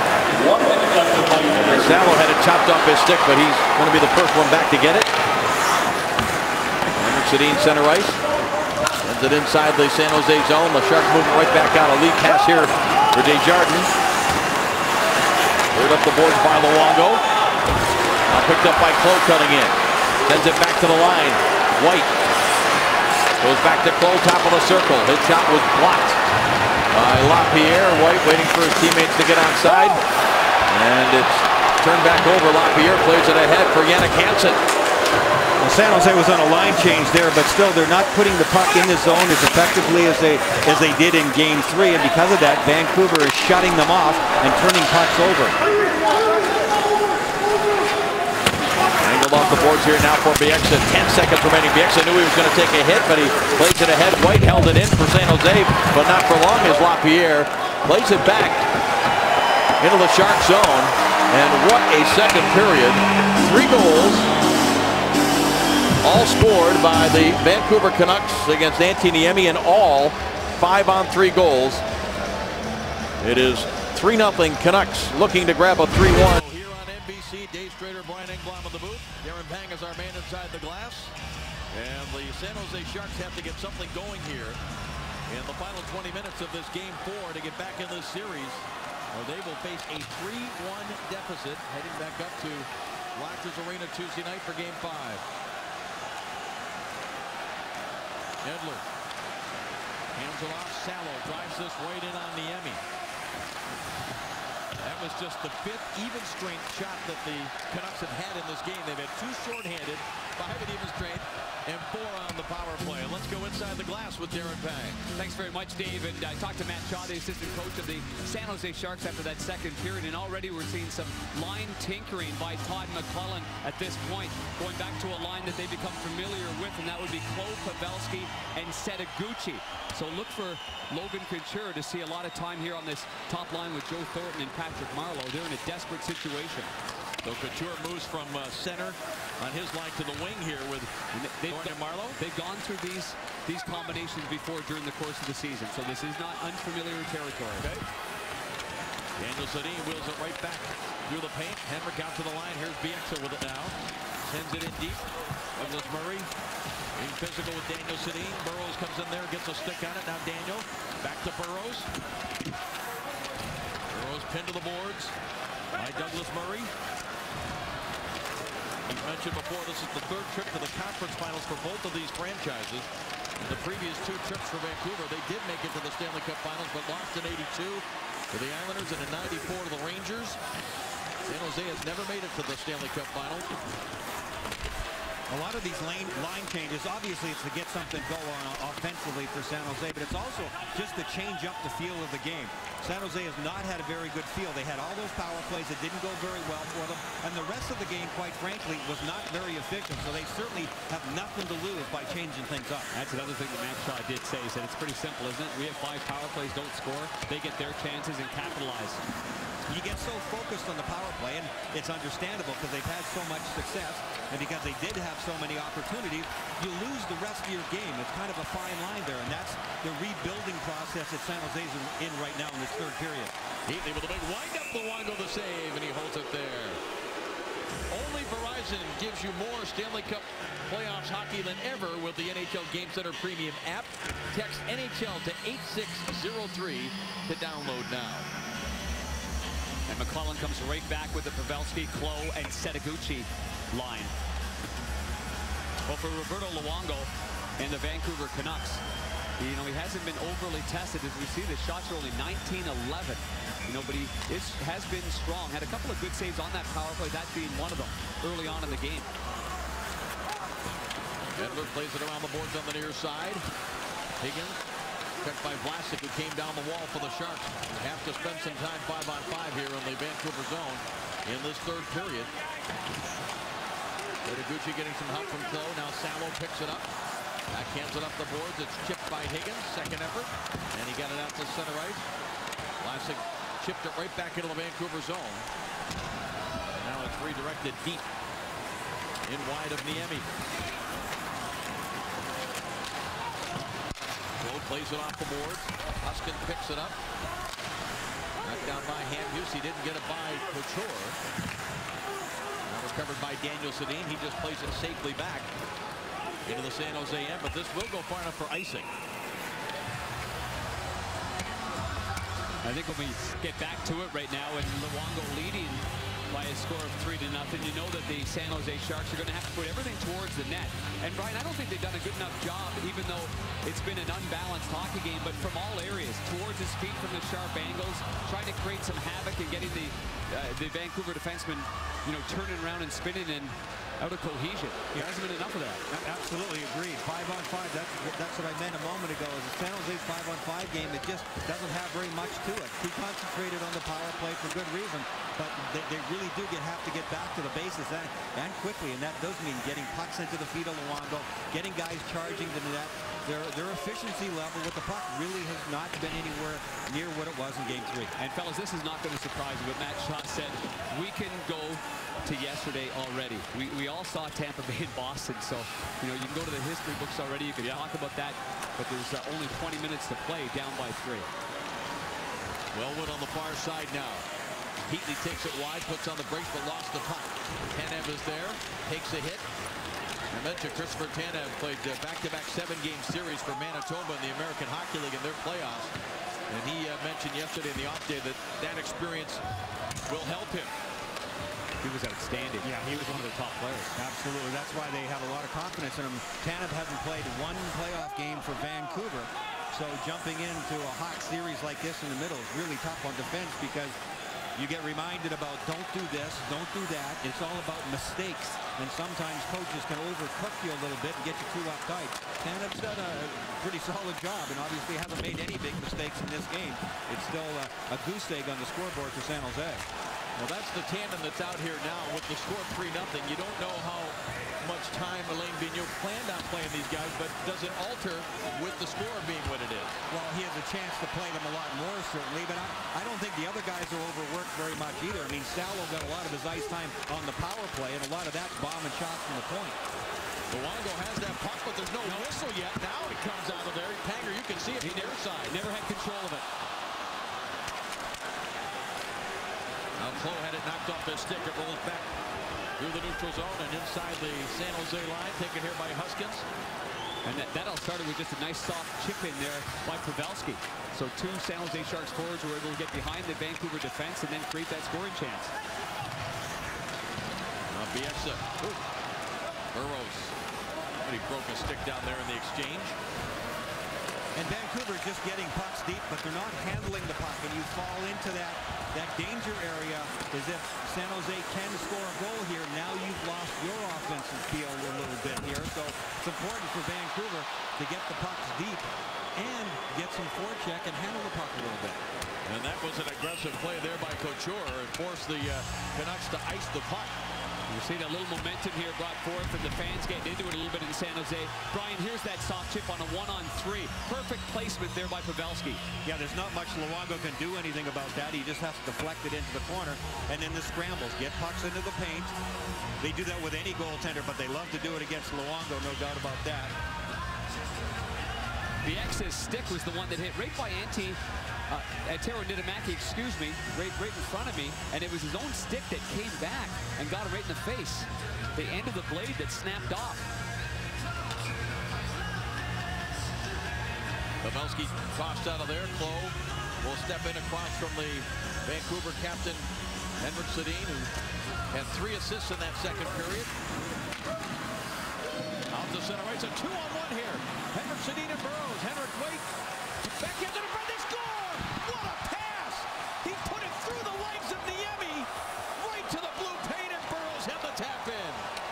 Salo had it chopped off his stick, but he's going to be the first one back to get it. Henrik Sedin center ice. Sends it inside the San Jose zone. The Sharks moving right back out. A lead pass here for Desjardins. Cleared up the boards by Luongo. Now picked up by Clough cutting in. Sends it back to the line. White goes back to Clough, top of the circle. His shot was blocked by LaPierre. White waiting for his teammates to get onside. And it's turned back over. LaPierre plays it ahead for Jannik Hansen. Well, San Jose was on a line change there, but still they're not putting the puck in the zone as effectively as they as they did in game three. And because of that, Vancouver is shutting them off and turning pucks over. Off the boards here now for Bieksa. ten seconds remaining. Bieksa knew he was going to take a hit, but he plays it ahead. White held it in for San Jose, but not for long as LaPierre plays it back into the Shark zone. And what a second period. Three goals, all scored by the Vancouver Canucks against Antti Niemi, and all five on three goals. It is three nothing Canucks looking to grab a three one. Here on N B C, Dave Strader, Brian Engblom in the booth. Darren Pang is our man inside the glass. And the San Jose Sharks have to get something going here in the final twenty minutes of this game four to get back in this series, or they will face a three one deficit heading back up to Rogers Arena Tuesday night for game five. Edler hands it off. Salo drives this right in on Niemi. That was just the fifth even strength shot that the Canucks have had in this game. They've had two shorthanded, five at even strength, and four on the power play. And let's go inside the glass with Darren Pang. Thanks very much, Dave. And I talked to Matt Shaw, the assistant coach of the San Jose Sharks, after that second period. And already we're seeing some line tinkering by Todd McClellan at this point, going back to a line that they've become familiar with, and that would be Clough, Pavelski, and Setaguchi. So look for Logan Couture to see a lot of time here on this top line with Joe Thornton and Patrick Marleau. They're in a desperate situation. So Couture moves from uh, center on his line to the wing here with Thornton and Marleau. They've gone through these these combinations before during the course of the season, so this is not unfamiliar territory. Okay. Daniel Sedin wheels it right back through the paint. Henrik out to the line. Here's Bieksa with it now. Sends it in deep. Douglas Murray being physical with Daniel Sedin. Burrows comes in there, gets a stick on it. Now Daniel back to Burrows. Burrows pinned to the boards by Douglas Murray. He mentioned before, this is the third trip to the conference finals for both of these franchises. In the previous two trips for Vancouver, they did make it to the Stanley Cup Finals, but lost in eighty-two to the Islanders and in ninety-four to the Rangers. San Jose has never made it to the Stanley Cup Finals. A lot of these lane, line changes, obviously it's to get something going offensively for San Jose, but it's also just to change up the feel of the game. San Jose has not had a very good feel. They had all those power plays that didn't go very well for them, and the rest of the game, quite frankly, was not very efficient, so they certainly have nothing to lose by changing things up. That's another thing that Matt Shaw did say. He said it's pretty simple, isn't it? We have five power plays, don't score. They get their chances and capitalize. You get so focused on the power play, and it's understandable because they've had so much success, and because they did have so many opportunities, you lose the rest of your game. It's kind of a fine line there, and that's the rebuilding process that San Jose's in right now in this third period. Heatley with a big wind-up, Luongo the save, and he holds it there. Only Verizon gives you more Stanley Cup playoffs hockey than ever with the N H L Game Center Premium app. Text N H L to eight six zero three to download now. And McClellan comes right back with the Pavelski, Klo, and Setaguchi line. Well, for Roberto Luongo and the Vancouver Canucks, you know, he hasn't been overly tested. As we see, the shots are only nineteen eleven. You know, but he is, has been strong. Had a couple of good saves on that power play, that being one of them early on in the game. Edler plays it around the boards on the near side. Higgins. Checked by Vlasic, who came down the wall for the Sharks. Have to spend some time five on five here in the Vancouver zone in this third period. Setaguchi getting some help from Klo. Now Salo picks it up. Backhands it up the boards. It's chipped by Higgins. Second effort. And he got it out to center ice. Vlasic chipped it right back into the Vancouver zone. And now it's redirected deep in wide of Niemi. Plays it off the boards. Huskin picks it up. Knocked down by Hamhuis. He didn't get it by Couture. Now recovered by Daniel Sedin. He just plays it safely back into the San Jose end, but this will go far enough for icing. I think when we get back to it right now, and Luongo leading by a score of three to nothing, you know that the San Jose Sharks are going to have to put everything towards the net. And Brian, I don't think they've done a good enough job, even though it's been an unbalanced hockey game, but from all areas, towards his feet from the sharp angles, trying to create some havoc and getting the uh, the Vancouver defenseman, you know, turning around and spinning and out of cohesion. There hasn't been enough of that. Absolutely agreed. Five on five, that's, that's what I meant a moment ago. Is the San Jose's five on five game, it just doesn't have very much to it. Too concentrated on the power play for good reason, but they, they really do get, have to get back to the bases and, and quickly, and that does mean getting pucks into the feet of Luongo, getting guys charging to the net. Their, their efficiency level with the puck really has not been anywhere near what it was in game three. And fellas, this is not going to surprise you, but Matt Shaw said we can go to yesterday already. We, we all saw Tampa Bay and Boston, so you know you can go to the history books already. You can yeah. talk about that, but there's uh, only twenty minutes to play, down by three. Wellwood on the far side now. Heatley takes it wide, puts on the brakes, but lost the puck. Tanev is there, takes a hit. I mentioned Christopher Tanev played uh, back-to-back seven-game series for Manitoba in the American Hockey League in their playoffs. And he uh, mentioned yesterday in the off day that that experience will help him. He was outstanding. Yeah, he was one of the top players. Absolutely. That's why they have a lot of confidence in him. Tanev hasn't played one playoff game for Vancouver, so jumping into a hot series like this in the middle is really tough on defense because you get reminded about don't do this, don't do that. It's all about mistakes, and sometimes coaches can overcook you a little bit and get you too uptight. Tanev's done a pretty solid job and obviously hasn't made any big mistakes in this game. It's still a, a goose egg on the scoreboard for San Jose. Well, that's the tandem that's out here now with the score three nothing. You don't know how much time Alain Vigneault planned on playing these guys, but does it alter with the score being what it is? Well, he has a chance to play them a lot more, certainly, but I, I don't think the other guys are overworked very much either. I mean, Salo got a lot of his ice time on the power play, and a lot of that's bombing shots from the point. Luongo has that puck, but there's no, no whistle yet. Now it comes out of there. Panger, you can see it from the other side. Never had control of it. Now Clough had it knocked off his stick. It rolls back through the neutral zone and inside the San Jose line, taken here by Huskins. And that, that all started with just a nice soft chip in there by Pavelski. So two San Jose Sharks forwards were able to get behind the Vancouver defense and then create that scoring chance. Now Bieksa. Burrows. But he broke a stick down there in the exchange. And Vancouver just getting pucks deep, but they're not handling the puck. And you fall into that, that danger area as if San Jose can score a goal here. Now you've lost your offensive field a little bit here. So it's important for Vancouver to get the pucks deep and get some forecheck and handle the puck a little bit. And that was an aggressive play there by Couture and forced the uh, Canucks to ice the puck. You see that little momentum here brought forth and the fans getting into it a little bit in San Jose. Brian, here's that soft chip on a one-on-three. Perfect placement there by Pavelski. Yeah, there's not much Luongo can do anything about that. He just has to deflect it into the corner. And then the scrambles, get pucks into the paint. They do that with any goaltender, but they love to do it against Luongo, no doubt about that. Bieksa's stick was the one that hit right by Antti uh, Tero Niittymaki, excuse me, right, right in front of me, and it was his own stick that came back and got him right in the face. The end of the blade that snapped off. Pavelski tossed out of there. Clough will step in across from the Vancouver captain, Henrik Sedin, who had three assists in that second period. Out to center right. It's a two-on-one here. Henrik Sedin and Burrows. Henrik wait. Back into the front. They score! What a pass! He put it through the legs of Niemi. Right to the blue paint, and Burrows had the tap in.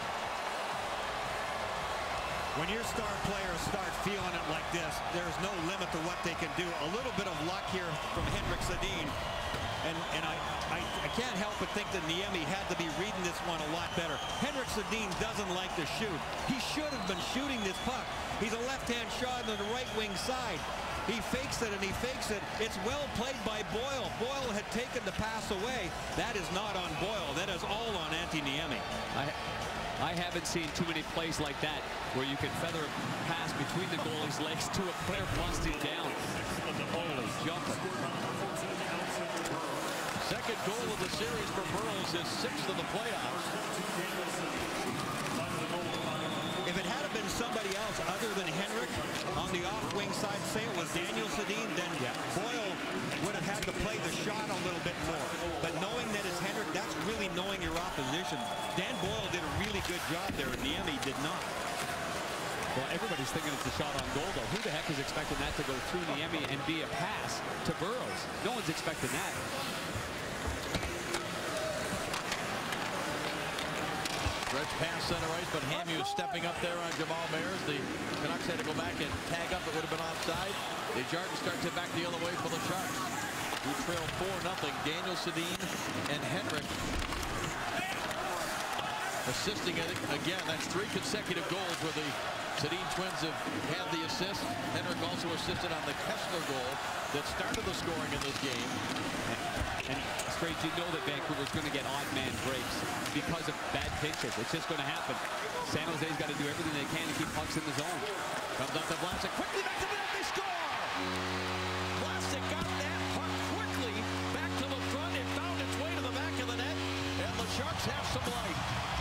When your star players start feeling it like this, there's no limit to what they can do. A little bit of luck here from Henrik Sedin. And, and I, I, I can't help but think that Niemi had to be reading this one a lot better. Henrik Sedin doesn't like to shoot. He should have been shooting this puck. He's a left-hand shot on the right wing side. He fakes it and he fakes it. It's well played by Boyle. Boyle had taken the pass away. That is not on Boyle. That is all on Antti Niemi. I, I haven't seen too many plays like that where you can feather a pass between the goalie's legs to a player busting down. Holy jumper. Second goal of the series for Burrows, his sixth of the playoffs. If it had been somebody else other than Henrik on the off-wing side, say it was Daniel Sedin, then yeah. Boyle would have had to play the shot a little bit more. But knowing that it's Henrik, that's really knowing your opposition. Dan Boyle did a really good job there, and Niemi did not. Well, everybody's thinking it's a shot on goal, though. Who the heck is expecting that to go through Niemi and be a pass to Burrows? No one's expecting that. Stretch pass center ice, but Hamhuis stepping up there on Jamal Mayers. The Canucks had to go back and tag up. It would have been offside. Desjardins starts it back the other way for the Sharks, who trail four nothing. Daniel Sedin and Henrik assisting it again. That's three consecutive goals where the Sedin twins have had the assist. Henrik also assisted on the Kessler goal that started the scoring in this game. And straight, you know that Vancouver's going to get odd man breaks because of bad pitches. It's just going to happen. San Jose's got to do everything they can to keep pucks in the zone. Comes up to Vlasic, quickly back to the net, they score! Vlasic got that puck quickly back to the front. It found its way to the back of the net, and the Sharks have some light.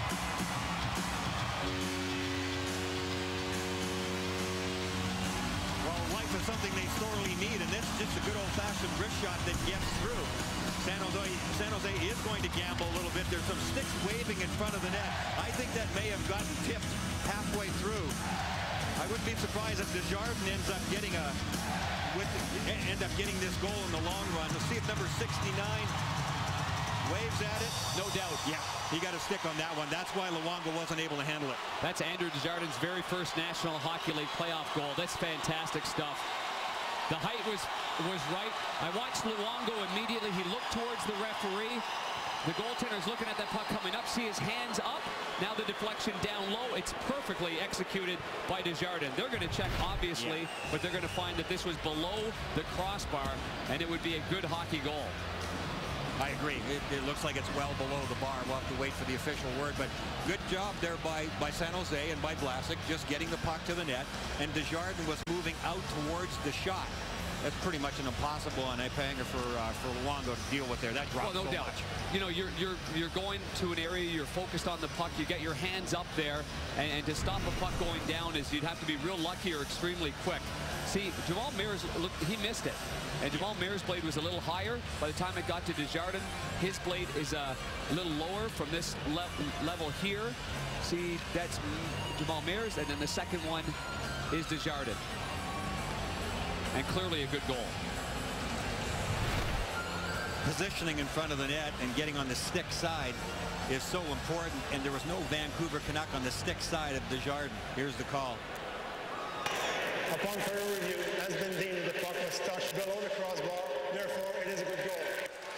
Well, life is something they sorely need, and this is just a good old-fashioned wrist shot that gets through. San Jose, San Jose is going to gamble a little bit. There's some sticks waving in front of the net. I think that may have gotten tipped halfway through. I wouldn't be surprised if Desjardins ends up getting a with end up getting this goal in the long run. Let's see if number sixty-nine waves at it. No doubt. Yeah, he got a stick on that one. That's why Luongo wasn't able to handle it. That's Andrew Desjardins' very first National Hockey League playoff goal. That's fantastic stuff. The height was was right. I watched Luongo immediately. He looked towards the referee. The goaltender's looking at that puck coming up. See his hands up. Now the deflection down low. It's perfectly executed by Desjardins. They're going to check, obviously, yeah. but they're going to find that this was below the crossbar, and it would be a good hockey goal. I agree. It, it looks like it's well below the bar. We'll have to wait for the official word, but good job there by, by San Jose and by Vlasic, just getting the puck to the net, and Desjardins was moving out towards the shot. that's pretty much an impossible on Ipanga for uh, for Luongo to deal with there. That drops well, no so doubt. much. You know, you're you're you're going to an area, you're focused on the puck, you get your hands up there, and, and to stop a puck going down is you'd have to be real lucky or extremely quick. See, Jamal Mears, look, he missed it. And Jamal Mears' blade was a little higher. By the time it got to Desjardins, his blade is a little lower from this le level here. See, that's Jamal Mears, and then the second one is Desjardins. And clearly a good goal. Positioning in front of the net and getting on the stick side is so important, and there was no Vancouver Canuck on the stick side of Desjardins. Here's the call. Upon further review, it has been deemed the puck was touched below the crossbar, therefore it is a good goal.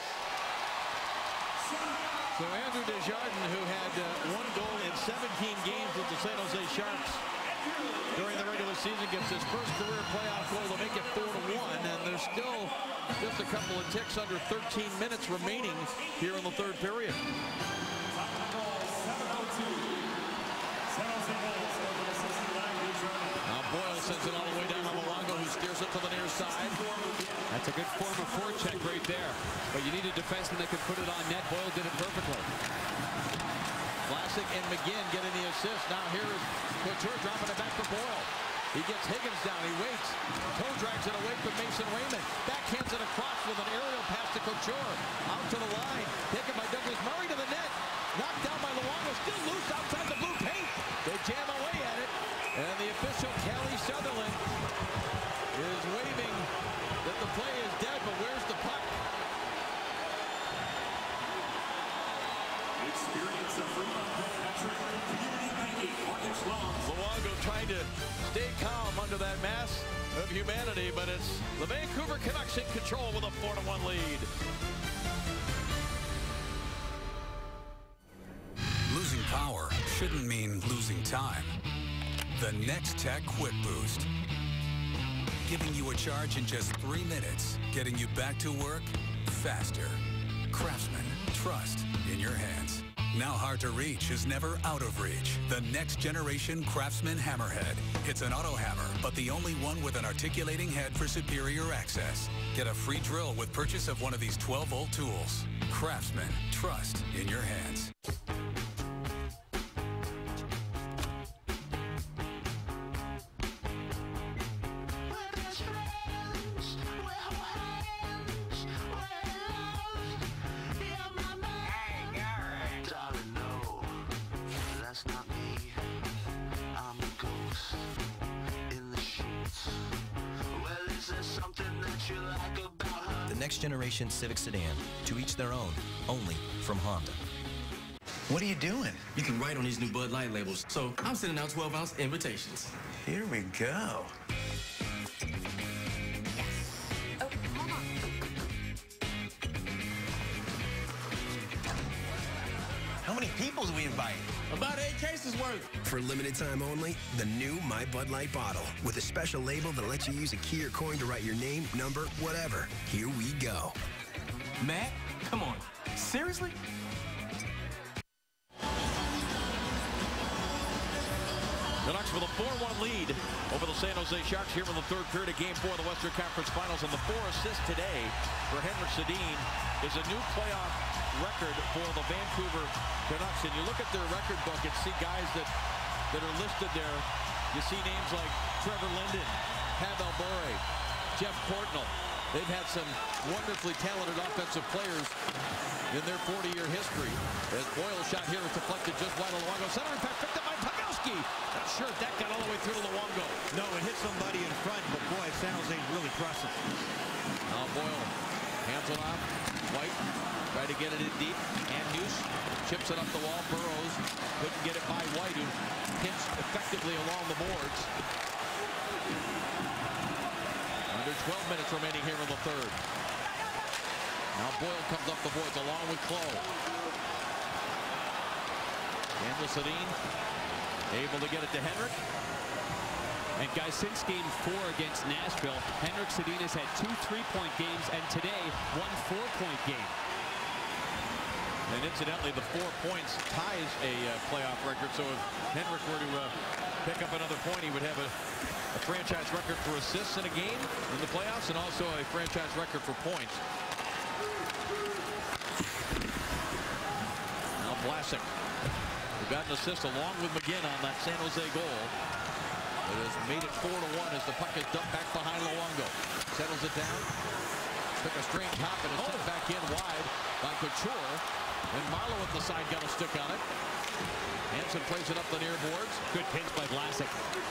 So Andrew Desjardins, who had uh, one goal in seventeen games with the San Jose Sharks during the regular season, gets his first career playoff goal to make it four to one, and there's still just a couple of ticks under thirteen minutes remaining here in the third period. Now Boyle sends it all the way down to Luongo, who steers it to the near side. That's a good form of forecheck right there. But you need a defenseman that can put it on net. Boyle did it perfectly. Vlasic and McGinn getting the assist. Now here is Couture dropping it back for Boyle. He gets Higgins down. He waits. Toe drags it away from Mason Raymond. Backhands it across with an aerial pass to Couture. Out to the line. Taken by Douglas Murray to the net. Knocked down by Luongo. Still loose outside the blue paint. They jam away at it. And the official, Kelly Sutherland, is waving that the play is dead, but where's the puck? Experience of Fremont Patrick Community Banking Mortgage Loans. Luongo trying to stay calm under that mass of humanity, but it's the Vancouver Canucks in control with a four to one lead. Losing power shouldn't mean losing time. The Nex-Tech Quick Boost. Giving you a charge in just three minutes, getting you back to work faster. Craftsman, trust in your hands. Now hard to reach is never out of reach. The next generation Craftsman Hammerhead. It's an auto hammer, but the only one with an articulating head for superior access. Get a free drill with purchase of one of these twelve volt tools. Craftsman, trust in your hands. The next generation Civic sedan, to each their own, only from Honda. What are you doing? You can write on these new Bud Light labels, so I'm sending out twelve ounce invitations. Here we go. How many people do we invite? About eight cases worth. For limited time only, the new My Bud Light bottle with a special label that lets you use a key or coin to write your name, number, whatever. Here we go. Matt, come on. Seriously? Canucks with a four one lead over the San Jose Sharks here in the third period of Game four of the Western Conference Finals. And the four assists today for Henrik Sedin is a new playoff record for the Vancouver Canucks. And you look at their record book and see guys that, that are listed there. You see names like Trevor Linden, Pavel Bure, Jeff Portnoy. They've had some wonderfully talented offensive players in their forty-year history. As Boyle's shot here is deflected just wide of Luongo. Center impact picked up by Pavelski. Not sure if that got all the way through to Luongo. No, it hit somebody in front, but boy, San Jose's really pressing. Now Boyle hands it off. White tried to get it in deep. And Hughes chips it up the wall. Burrows couldn't get it by White, who pinched effectively along the boards. Under twelve minutes remaining here in the third. Now Boyle comes up the boards along with Clough. Daniel Sedin able to get it to Henrik. And guys, since game four against Nashville, Henrik Sedin has had two three-point games and today one four-point game. And And incidentally, the four points ties a uh, playoff record. So if Henrik were to uh, pick up another point, he would have a, a franchise record for assists in a game in the playoffs and also a franchise record for points. Now Vlasic, who got an assist along with McGinn on that San Jose goal. It has made it four to one as the puck is dumped back behind Luongo. Settles it down. Took a strange hop and is sent back in wide by Couture. And Marleau at the side got a stick on it. Hansen plays it up the near boards. Good pinch by Vlasic.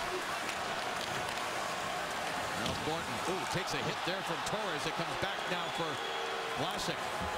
Now Thornton, ooh, takes a hit there from Torres. It comes back now for Vlasic.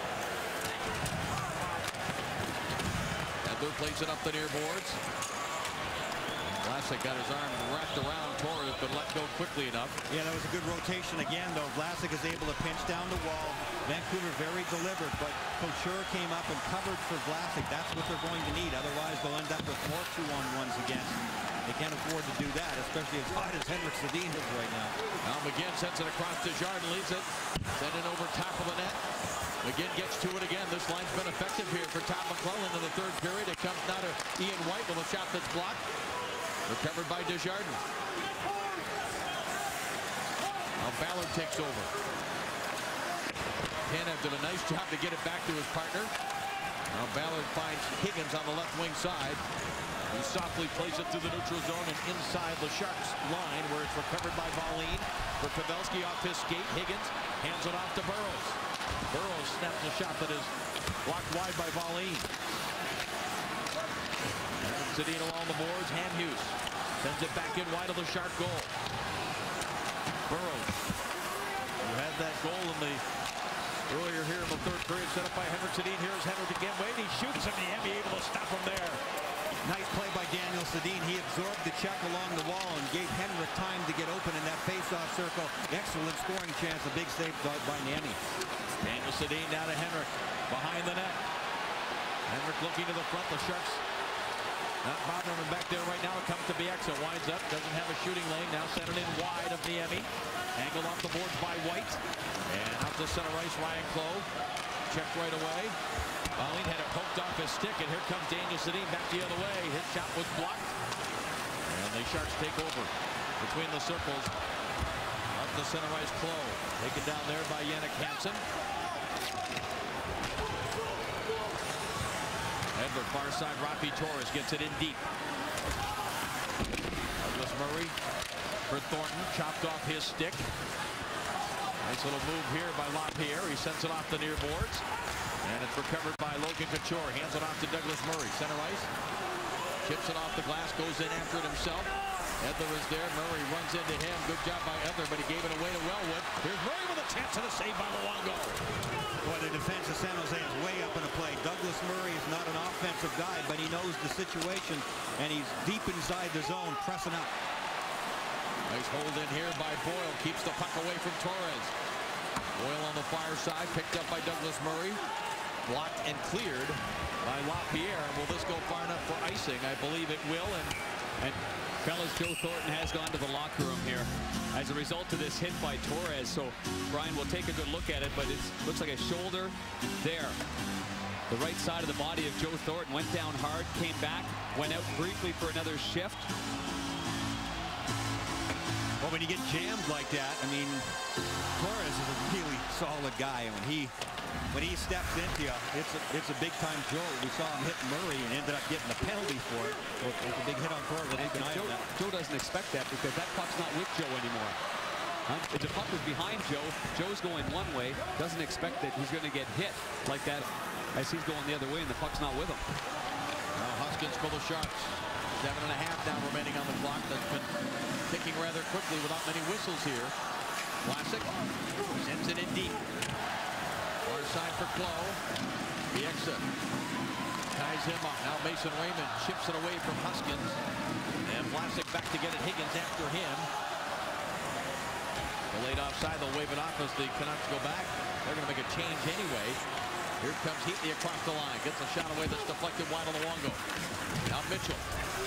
Edler plays it up the near boards. Vlasic got his arm wrapped around Torres, but let go quickly enough. Yeah, that was a good rotation again, though. Vlasic is able to pinch down the wall. Vancouver very deliberate, but Couture came up and covered for Vlasic. That's what they're going to need. Otherwise, they'll end up with more two-on-ones against. They can't afford to do that, especially as hard as Henrik Sedin is right now. Now McGinn sends it across to Desjardins, leads it. Send it over top of the net. McGinn gets to it again. This line's been effective here for Todd McLellan in the third period. It comes now to Ian White with a shot that's blocked. Recovered by Desjardins. Now Ballard takes over. Tanev did a nice job to get it back to his partner. Now Ballard finds Higgins on the left wing side. He softly plays it through the neutral zone and inside the Sharks line where it's recovered by Volin. For Pavelski off his skate. Higgins hands it off to Burrows. Burrows snaps a shot that is blocked wide by Volin. Sedin along the boards. Hamhuis sends it back in wide of the Shark goal. Burrows, who had that goal in the earlier here in the third period, set up by Henrik Sedin. Here's Henrik again. Wade, he shoots him. The Emmy able to stop him there. Nice play by Daniel Sedin. He absorbed the check along the wall and gave Henrik time to get open in that face-off circle. Excellent scoring chance. A big save by Niemi. Daniel Sedin down to Henrik behind the net. Henrik looking to the front. The Sharks not bothering him back there right now. It comes to Bieksa. Winds up. Doesn't have a shooting lane. Now sent it in wide of Niemi. Angled off the boards by White. And out to center ice, Ryan Clough. Checked right away. Volin had it poked off his stick. And here comes Daniel Sedin back the other way. His shot was blocked. And the Sharks take over between the circles. Up the center ice, Clough. Taken down there by Jannik Hansen. Edler, far side, Rafi Torres gets it in deep. Douglas Murray for Thornton, chopped off his stick. Nice little move here by LaPierre. He sends it off the near boards. And it's recovered by Logan Couture. Hands it off to Douglas Murray. Center ice. Chips it off the glass, goes in after it himself. Edler is there. Murray runs into him. Good job by Edler, but he gave it away to Wellwood. Here's Murray with a chance and a save by Luongo. Boy, the defense of San Jose is way up in the play. Douglas Murray is not an offensive guy, but he knows the situation, and he's deep inside the zone, pressing up. Nice hold in here by Boyle. Keeps the puck away from Torres. Boyle on the far side, picked up by Douglas Murray. Blocked and cleared by LaPierre. Will this go far enough for icing? I believe it will. And, and fellas, Joe Thornton has gone to the locker room here as a result of this hit by Torres. So Brian will take a good look at it, but it looks like a shoulder there. The right side of the body of Joe Thornton went down hard, came back, went out briefly for another shift. Well, when you get jammed like that, I mean, Torres is a really solid guy. When he when he steps into you, it's a, it's a big-time jolt. We saw him hit Murray and ended up getting a penalty for it. So it's a big hit on Torres. We'll keep an eye Joe, on that. Joe doesn't expect that because that puck's not with Joe anymore. Huh? If the puck was behind Joe, Joe's going one way, doesn't expect that he's going to get hit like that as he's going the other way and the puck's not with him. Now Huskins for the Sharks. Seven and a half down remaining on the clock. That's been ticking rather quickly without many whistles here. Vlasic sends it in deep. Far side for Clough. Bieksa ties him up. Now Mason Raymond chips it away from Huskins. And Vlasic back to get it. Higgins after him. Delayed offside. They'll wave it off as the Canucks go back. They're going to make a change anyway. Here comes Heatley across the line. Gets a shot away that's deflected wide on Luongo. Now Mitchell.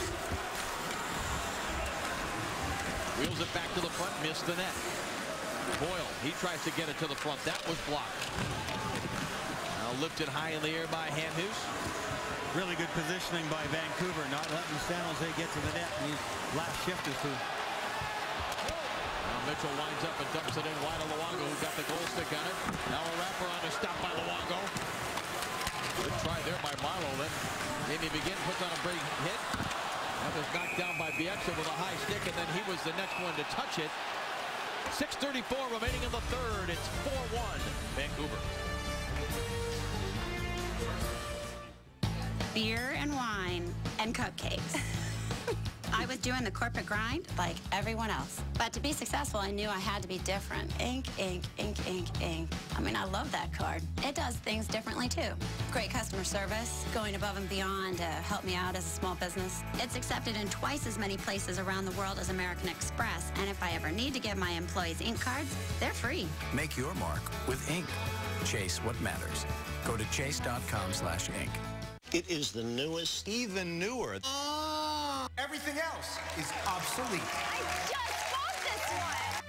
Wheels it back to the front. Missed the net. Boyle, he tries to get it to the front. That was blocked. Now lifted high in the air by Hamhuis. Really good positioning by Vancouver, not letting San Jose get to the net. And these last shift is to. Now Mitchell winds up and dumps it in wide of Luongo, who got the goal stick on it. Now a wraparound is stopped by Luongo. Good try there by Marleau. Then Jamie McGinn puts on a big hit. That was knocked down by Bieksa with a high stick, and then he was the next one to touch it. six thirty-four remaining in the third. It's four one Vancouver. Beer and wine and cupcakes. I was doing the corporate grind like everyone else. But to be successful, I knew I had to be different. Ink, ink, ink, ink, ink. I mean, I love that card. It does things differently, too. Great customer service, going above and beyond to help me out as a small business. It's accepted in twice as many places around the world as American Express. And if I ever need to give my employees ink cards, they're free. Make your mark with ink. Chase what matters. Go to chase.com slash ink. It is the newest, even newer. Uh, everything else is obsolete. I just bought this one!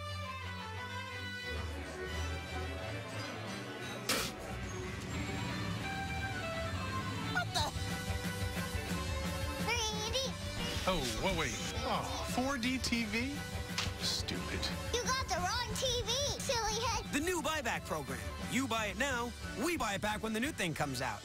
What the? three D. Oh, whoa, wait. Oh, four D T V? Stupid. You got the wrong T V, silly head. The new buyback program. You buy it now, we buy it back when the new thing comes out.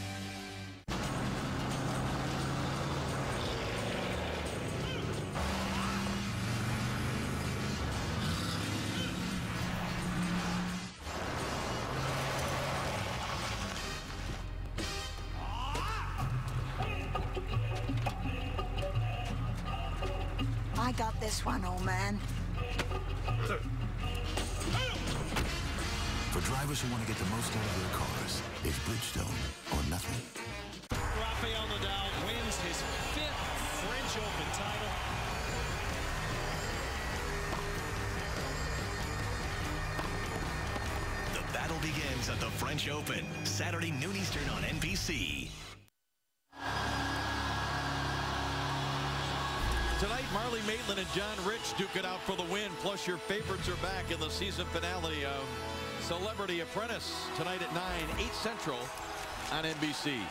I got this one, old man. For drivers who want to get the most out of their cars, it's Bridgestone or nothing. Rafael Nadal wins his fifth French Open title. The battle begins at the French Open, Saturday noon Eastern on N B C. Tonight, Marlee Maitland and John Rich duke it out for the win. Plus, your favorites are back in the season finale of Celebrity Apprentice. Tonight at nine, eight Central on N B C.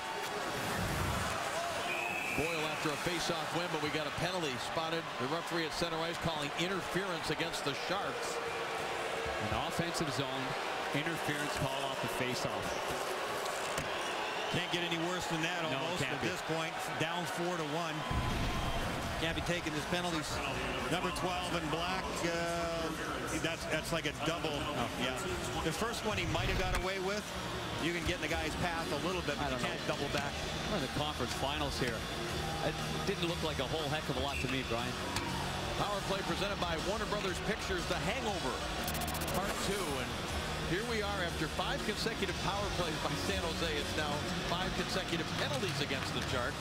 Boyle after a face-off win, but we got a penalty spotted. The referee at center ice calling interference against the Sharks. An offensive zone interference call off the face-off. Can't get any worse than that No, almost can't at be. this point. Down four to one. Can't be taking his penalties. Number twelve in black, uh, that's that's like a double. Oh, yeah. The first one he might have got away with. You can get in the guy's path a little bit, but you can't double back. We're in the conference finals here. It didn't look like a whole heck of a lot to me, Brian. Power play presented by Warner Brothers Pictures, The Hangover, part two. And here we are after five consecutive power plays by San Jose. It's now five consecutive penalties against the Sharks.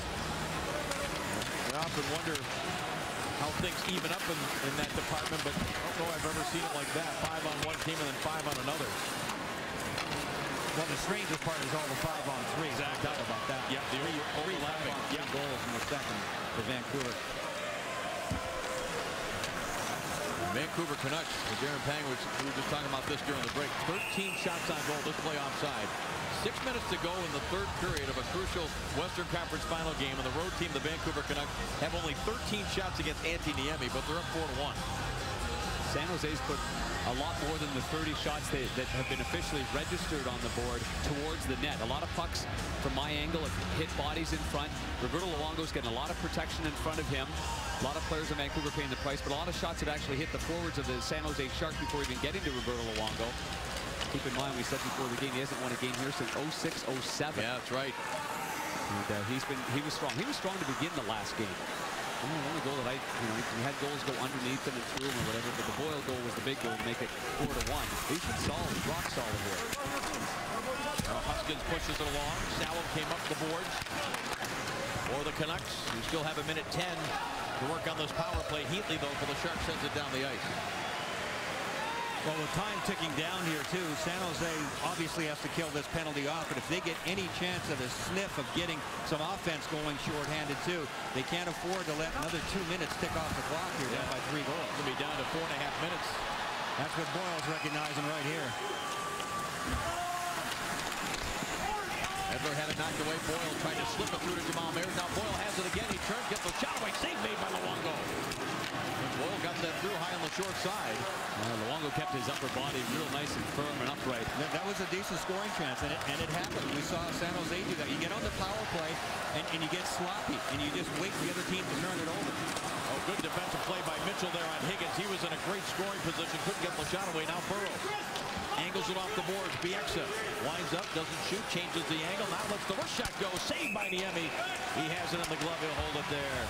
I often wonder how things even up in, in that department, but I don't know I've ever seen it like that. Five on one team and then five on another. Well, the strangest part is all the five on three. Exactly. No doubt about that. Yeah, the three, three overlapping. five on three Yeah. goals in the second for Vancouver. Vancouver Canucks, Darren Pang, was, we were just talking about this during the break. thirteen shots on goal this playoff side. Six minutes to go in the third period of a crucial Western Conference final game. And the road team, the Vancouver Canucks, have only thirteen shots against Antti Niemi, but they're up four to one. San Jose's put a lot more than the thirty shots they, that have been officially registered on the board towards the net. A lot of pucks from my angle have hit bodies in front. Roberto Luongo's getting a lot of protection in front of him. A lot of players in Vancouver paying the price, but a lot of shots have actually hit the forwards of the San Jose Sharks before even getting to Roberto Luongo. Keep in mind, we said before the game, he hasn't won a game here since oh six oh seven. Yeah, that's right. And uh, he's been, he was strong. He was strong to begin the last game. The only goal that I, you know, he had goals go underneath him and through him or whatever, but the Boyle goal was the big goal to make it four to one. He's been solid, rock solid here. Now Huskins pushes it along. Salem came up the boards for the Canucks. We still have a minute ten to work on this power play. Heatley, though, for the Sharks, sends it down the ice. Well, with time ticking down here, too, San Jose obviously has to kill this penalty off, but if they get any chance of a sniff of getting some offense going shorthanded, too, they can't afford to let another two minutes tick off the clock here, down by three goals. It'll be down to four and a half minutes. That's what Boyle's recognizing right here. Edler had it knocked away. Boyle tried to slip it through to Jamal Mayers. Now Boyle has it again. He turns, gets the shot away. Save made by Luongo. And Boyle got that through high on the short side. Uh, Luongo kept his upper body real nice and firm and upright. That, that was a decent scoring chance, and it, and it happened. We saw San Jose do that. You get on the power play, and, and you get sloppy, and you just wait for the other team to turn it over. Oh, good defensive play by Mitchell there on Higgins. He was in a great scoring position. Couldn't get the shot away. Now Burrows angles it off the boards. Bieksa winds up, doesn't shoot, changes the angle. Now lets the wrist shot go. Saved by Niemi. He has it in the glove. He'll hold it there.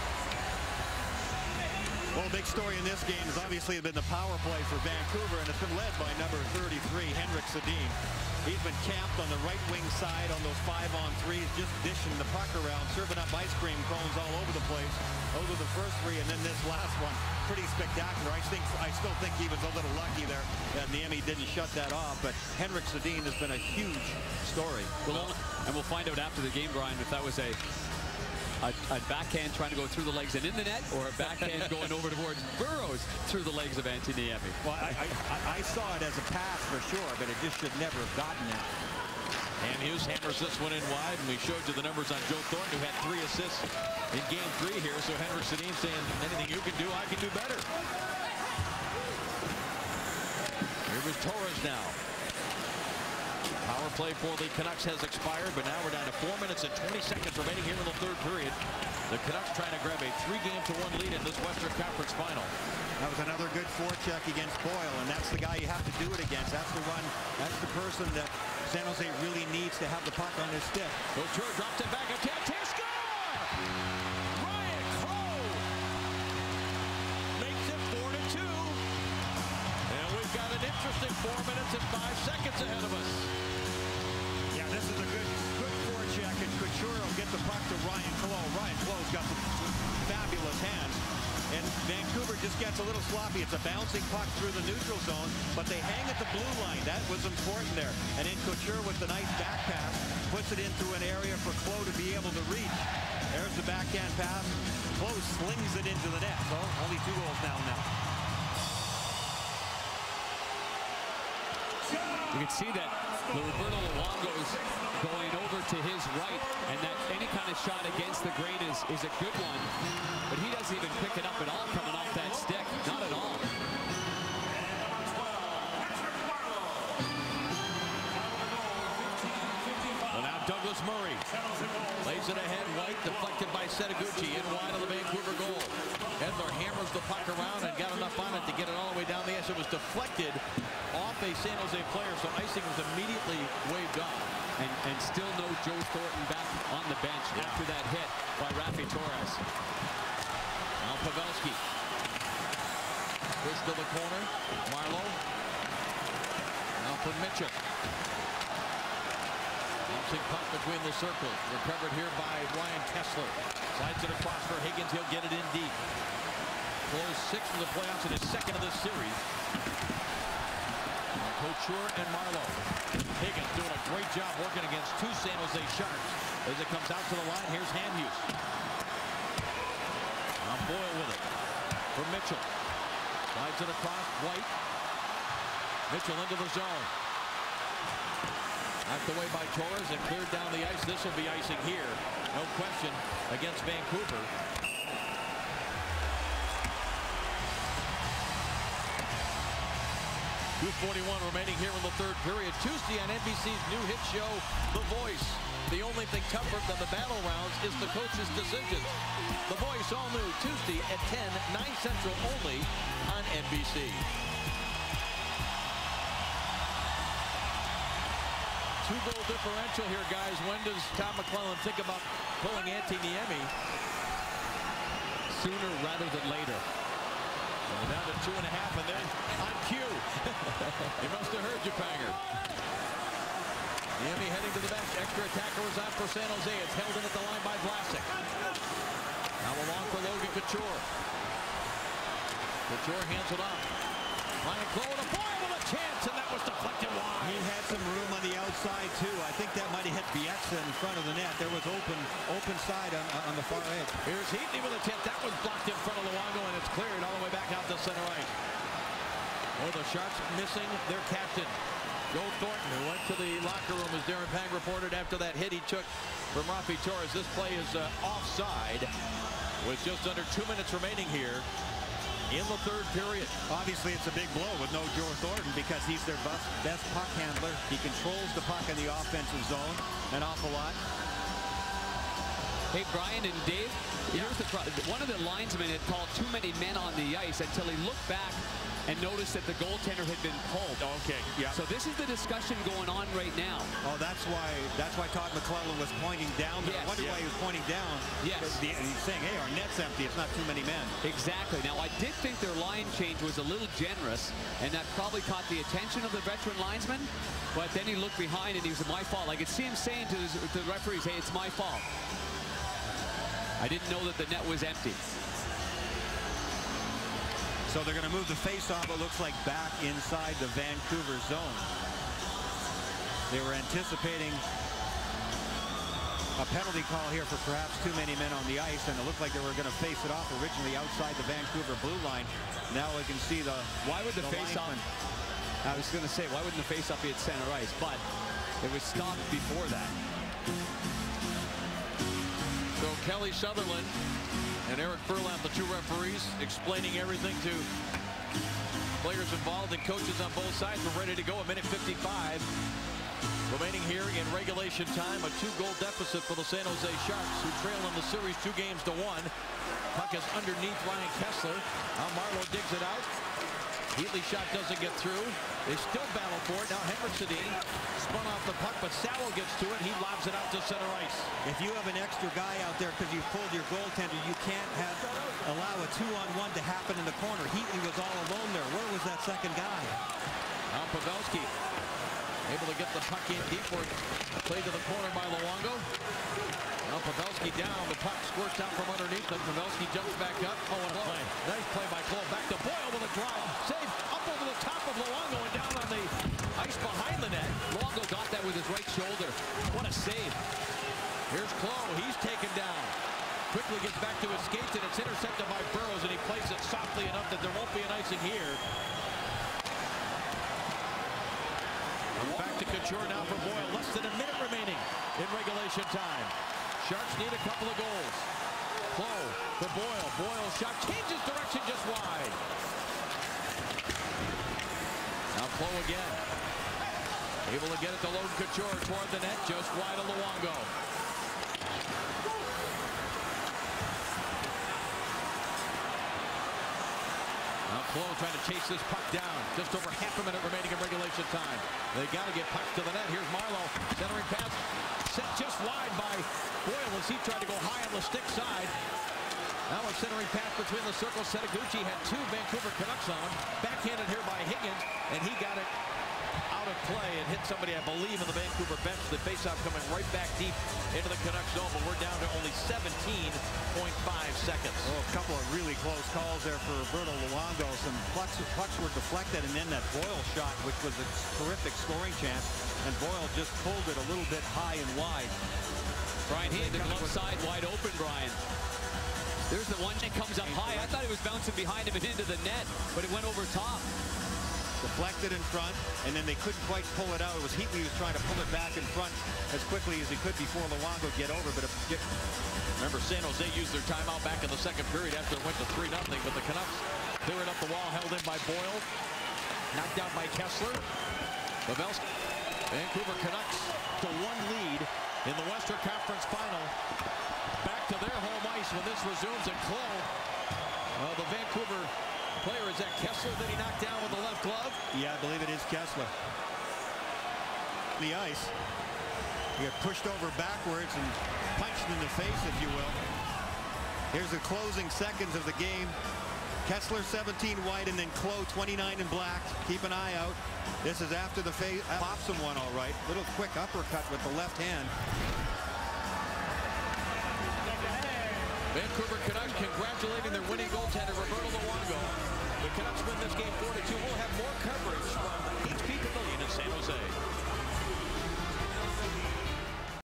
Well, big story in this game has obviously been the power play for Vancouver, and it's been led by number thirty-three, Henrik Sedin. He's been camped on the right wing side on those five-on-threes, just dishing the puck around, serving up ice cream cones all over the place. Those are the first three, and then this last one, pretty spectacular. I think I still think he was a little lucky there that Niemi didn't shut that off, but Henrik Sedin has been a huge story. Well, and we'll find out after the game, Brian, if that was a A, a backhand trying to go through the legs and in the net, or a backhand going over towards Burrows through the legs of Antti Niemi. Well, I, I, I saw it as a pass for sure, but it just should never have gotten there. And Hughes hammers this one in wide, and we showed you the numbers on Joe Thornton, who had three assists in game three here. So Henrik Sedin saying, anything you can do, I can do better. Here was Torres now. Power play for the Canucks has expired, but now we're down to four minutes and twenty seconds remaining here in the third period. The Canucks trying to grab a three-game to one lead in this Western Conference final. That was another good forecheck against Boyle, and that's the guy you have to do it against. That's the one, that's the person that San Jose really needs to have the puck on their stick. Couture drops it back, attack, score! Ryan Crowe makes it four to two. And we've got an interesting four minutes and five seconds ahead of us. Yeah, this is a good, good forecheck, and Couture will get the puck to Ryan Clowe. Ryan Clowe's got some fabulous hands, and Vancouver just gets a little sloppy. It's a bouncing puck through the neutral zone, but they hang at the blue line. That was important there. And then Couture with the nice back pass puts it into an area for Clowe to be able to reach. There's the backhand pass. Clowe slings it into the net. So only two goals now now. You can see that Roberto Luongo's going over to his right, and that any kind of shot against the grain is, is a good one. But he doesn't even pick it up at all coming off that stick. Not at all. Well, now Douglas Murray lays it ahead. White deflected by Setaguchi in wide of the Vancouver goal. Edler hammers the puck around and got enough on it to get it all the way down the ice. It was deflected off a San Jose player, so icing was immediately waved off. And, and still no Joe Thornton back on the bench yeah. after that hit by Raffi Torres. Now Pavelski. Push to the corner. Marleau. Now for Mitchell. Bouncing puck between the circles. Recovered here by Ryan Kesler. Slides it across for Higgins. He'll get it in deep. Close six of the playoffs in his second of this series. Couture and Marleau. Higgins doing a great job working against two San Jose Sharks. As it comes out to the line, here's Hamhuis. Now Boyle with it. For Mitchell. Slides it across. White. Mitchell into the zone. Knocked away by Torres and cleared down the ice. This will be icing here. No question against Vancouver. two forty-one remaining here in the third period. Tuesday on N B C's new hit show, The Voice. The only thing tougher than the battle rounds is the coach's decisions. The Voice, all new Tuesday at ten, nine Central only on N B C. Two-goal differential here, guys. When does Tom McClellan think about pulling Antti Niemi? Sooner rather than later. We're down to two and a half, and then on cue. He must have heard you, Panger. Niemi heading to the bench. Extra attacker was out for San Jose. It's held in at the line by Vlasic. Now along for Logan Couture. Couture hands it off. Ryan Clowe with a Boyle with a chance, and that was deflected wide. He had some room on the outside, too. I think that might have hit Bieksa in front of the net. There was open open side on, on the far edge. Here's Heatley with a tip. That was blocked in front of Luongo, and it's cleared all the way back out to center ice. Oh, the Sharks missing their captain. Joe Thornton, who went to the locker room, as Darren Pang reported after that hit he took from Rafi Torres. This play is uh, offside with just under two minutes remaining here in the third period. Obviously, it's a big blow with no Joe Thornton because he's their best, best puck handler. He controls the puck in the offensive zone an awful lot. Hey, Brian and Dave, here's the problem. One of the linesmen had called too many men on the ice until he looked back and noticed that the goaltender had been pulled. Okay, yeah. So this is the discussion going on right now. Oh, that's why that's why Todd McClellan was pointing down there. Yes. I wonder Yeah. why he was pointing down. Yes. The, he's saying, hey, our net's empty. It's not too many men. Exactly. Now, I did think their line change was a little generous, and that probably caught the attention of the veteran linesman. But then he looked behind, and he was my fault. I could see him saying to, his, to the referees, hey, it's my fault. I didn't know that the net was empty. So they're going to move the face-off, it looks like, back inside the Vancouver zone. They were anticipating a penalty call here for perhaps too many men on the ice, and it looked like they were going to face it off originally outside the Vancouver blue line. Now we can see the Why would the, the face-off... I was going to say, why wouldn't the face-off be at center ice? But it was stopped before that. So Kelly Sutherland and Eric Furlan, the two referees, explaining everything to players involved and coaches on both sides. We're ready to go. A minute fifty-five remaining here in regulation time. A two-goal deficit for the San Jose Sharks, who trail in the series two games to one. Puck is underneath Ryan Kesler. Now Marleau digs it out. Heatley shot doesn't get through. They still battle for it. Now Henrik Sedin spun off the puck, but Salo gets to it. He lobs it out to center ice. If you have an extra guy out there because you pulled your goaltender, you can't have allow a two-on-one to happen in the corner. Heatley was all alone there. Where was that second guy? Now Pavelski able to get the puck in deep. Play to the corner by Luongo. Now Pavelski down. The puck squirts out from underneath. Then Pavelski jumps back up. Oh, what a play. Nice play by Cole. Back to Boyle with a drive. Save up over the top of Luongo and down on the ice behind the net. Luongo got that with his right shoulder. What a save. Here's Clowe. He's taken down. Quickly gets back to his skates, and it's intercepted by Burrows, and he plays it softly enough that there won't be an icing here. Back to Couture now for Boyle. Less than a minute remaining in regulation time. Sharks need a couple of goals. Clowe for Boyle. Boyle shot changes direction just wide. Now Clowe again. Able to get it to Logan Couture toward the net, just wide of Luongo. Now Clowe trying to chase this puck down. Just over half a minute remaining in regulation time. They got to get pucks to the net. Here's Marleau. Centering pass set just wide by Boyle as he tried to go high on the stick side. Now a centering pass between the circles. Setaguchi had two Vancouver Canucks on him. Backhanded here by Higgins, and he got it out of play and hit somebody, I believe, in the Vancouver bench. The faceoff coming right back deep into the Canucks zone, but we're down to only seventeen point five seconds. Oh, a couple of really close calls there for Roberto Luongo. Some pucks, pucks were deflected, and then that Boyle shot, which was a terrific scoring chance, and Boyle just pulled it a little bit high and wide. Brian, he had the glove side wide open, Brian. There's the one that comes up high. I thought he was bouncing behind him and into the net, but it went over top. Deflected in front, and then they couldn't quite pull it out. It was Heatley who was trying to pull it back in front as quickly as he could before Luongo get over. But it, remember, San Jose used their timeout back in the second period after it went to three nothing, but the Canucks clearing up the wall, held in by Boyle. Knocked out by Kesler. Pavelski. Vancouver Canucks to one lead in the Western Conference Final. Back to their home ice when this resumes at Clowe. Uh, the Vancouver player, is that Kesler that he knocked down with the left glove? Yeah, I believe it is Kesler. The ice. He got pushed over backwards and punched in the face, if you will. Here's the closing seconds of the game. Kesler seventeen white, and then Clowe twenty-nine in black. Keep an eye out. This is after the face. Pops him one all right. Little quick uppercut with the left hand. Vancouver Canucks congratulating their winning goaltender, Roberto Luongo. The Canucks win this game four to two. We'll have more coverage from H P Pavilion in San Jose.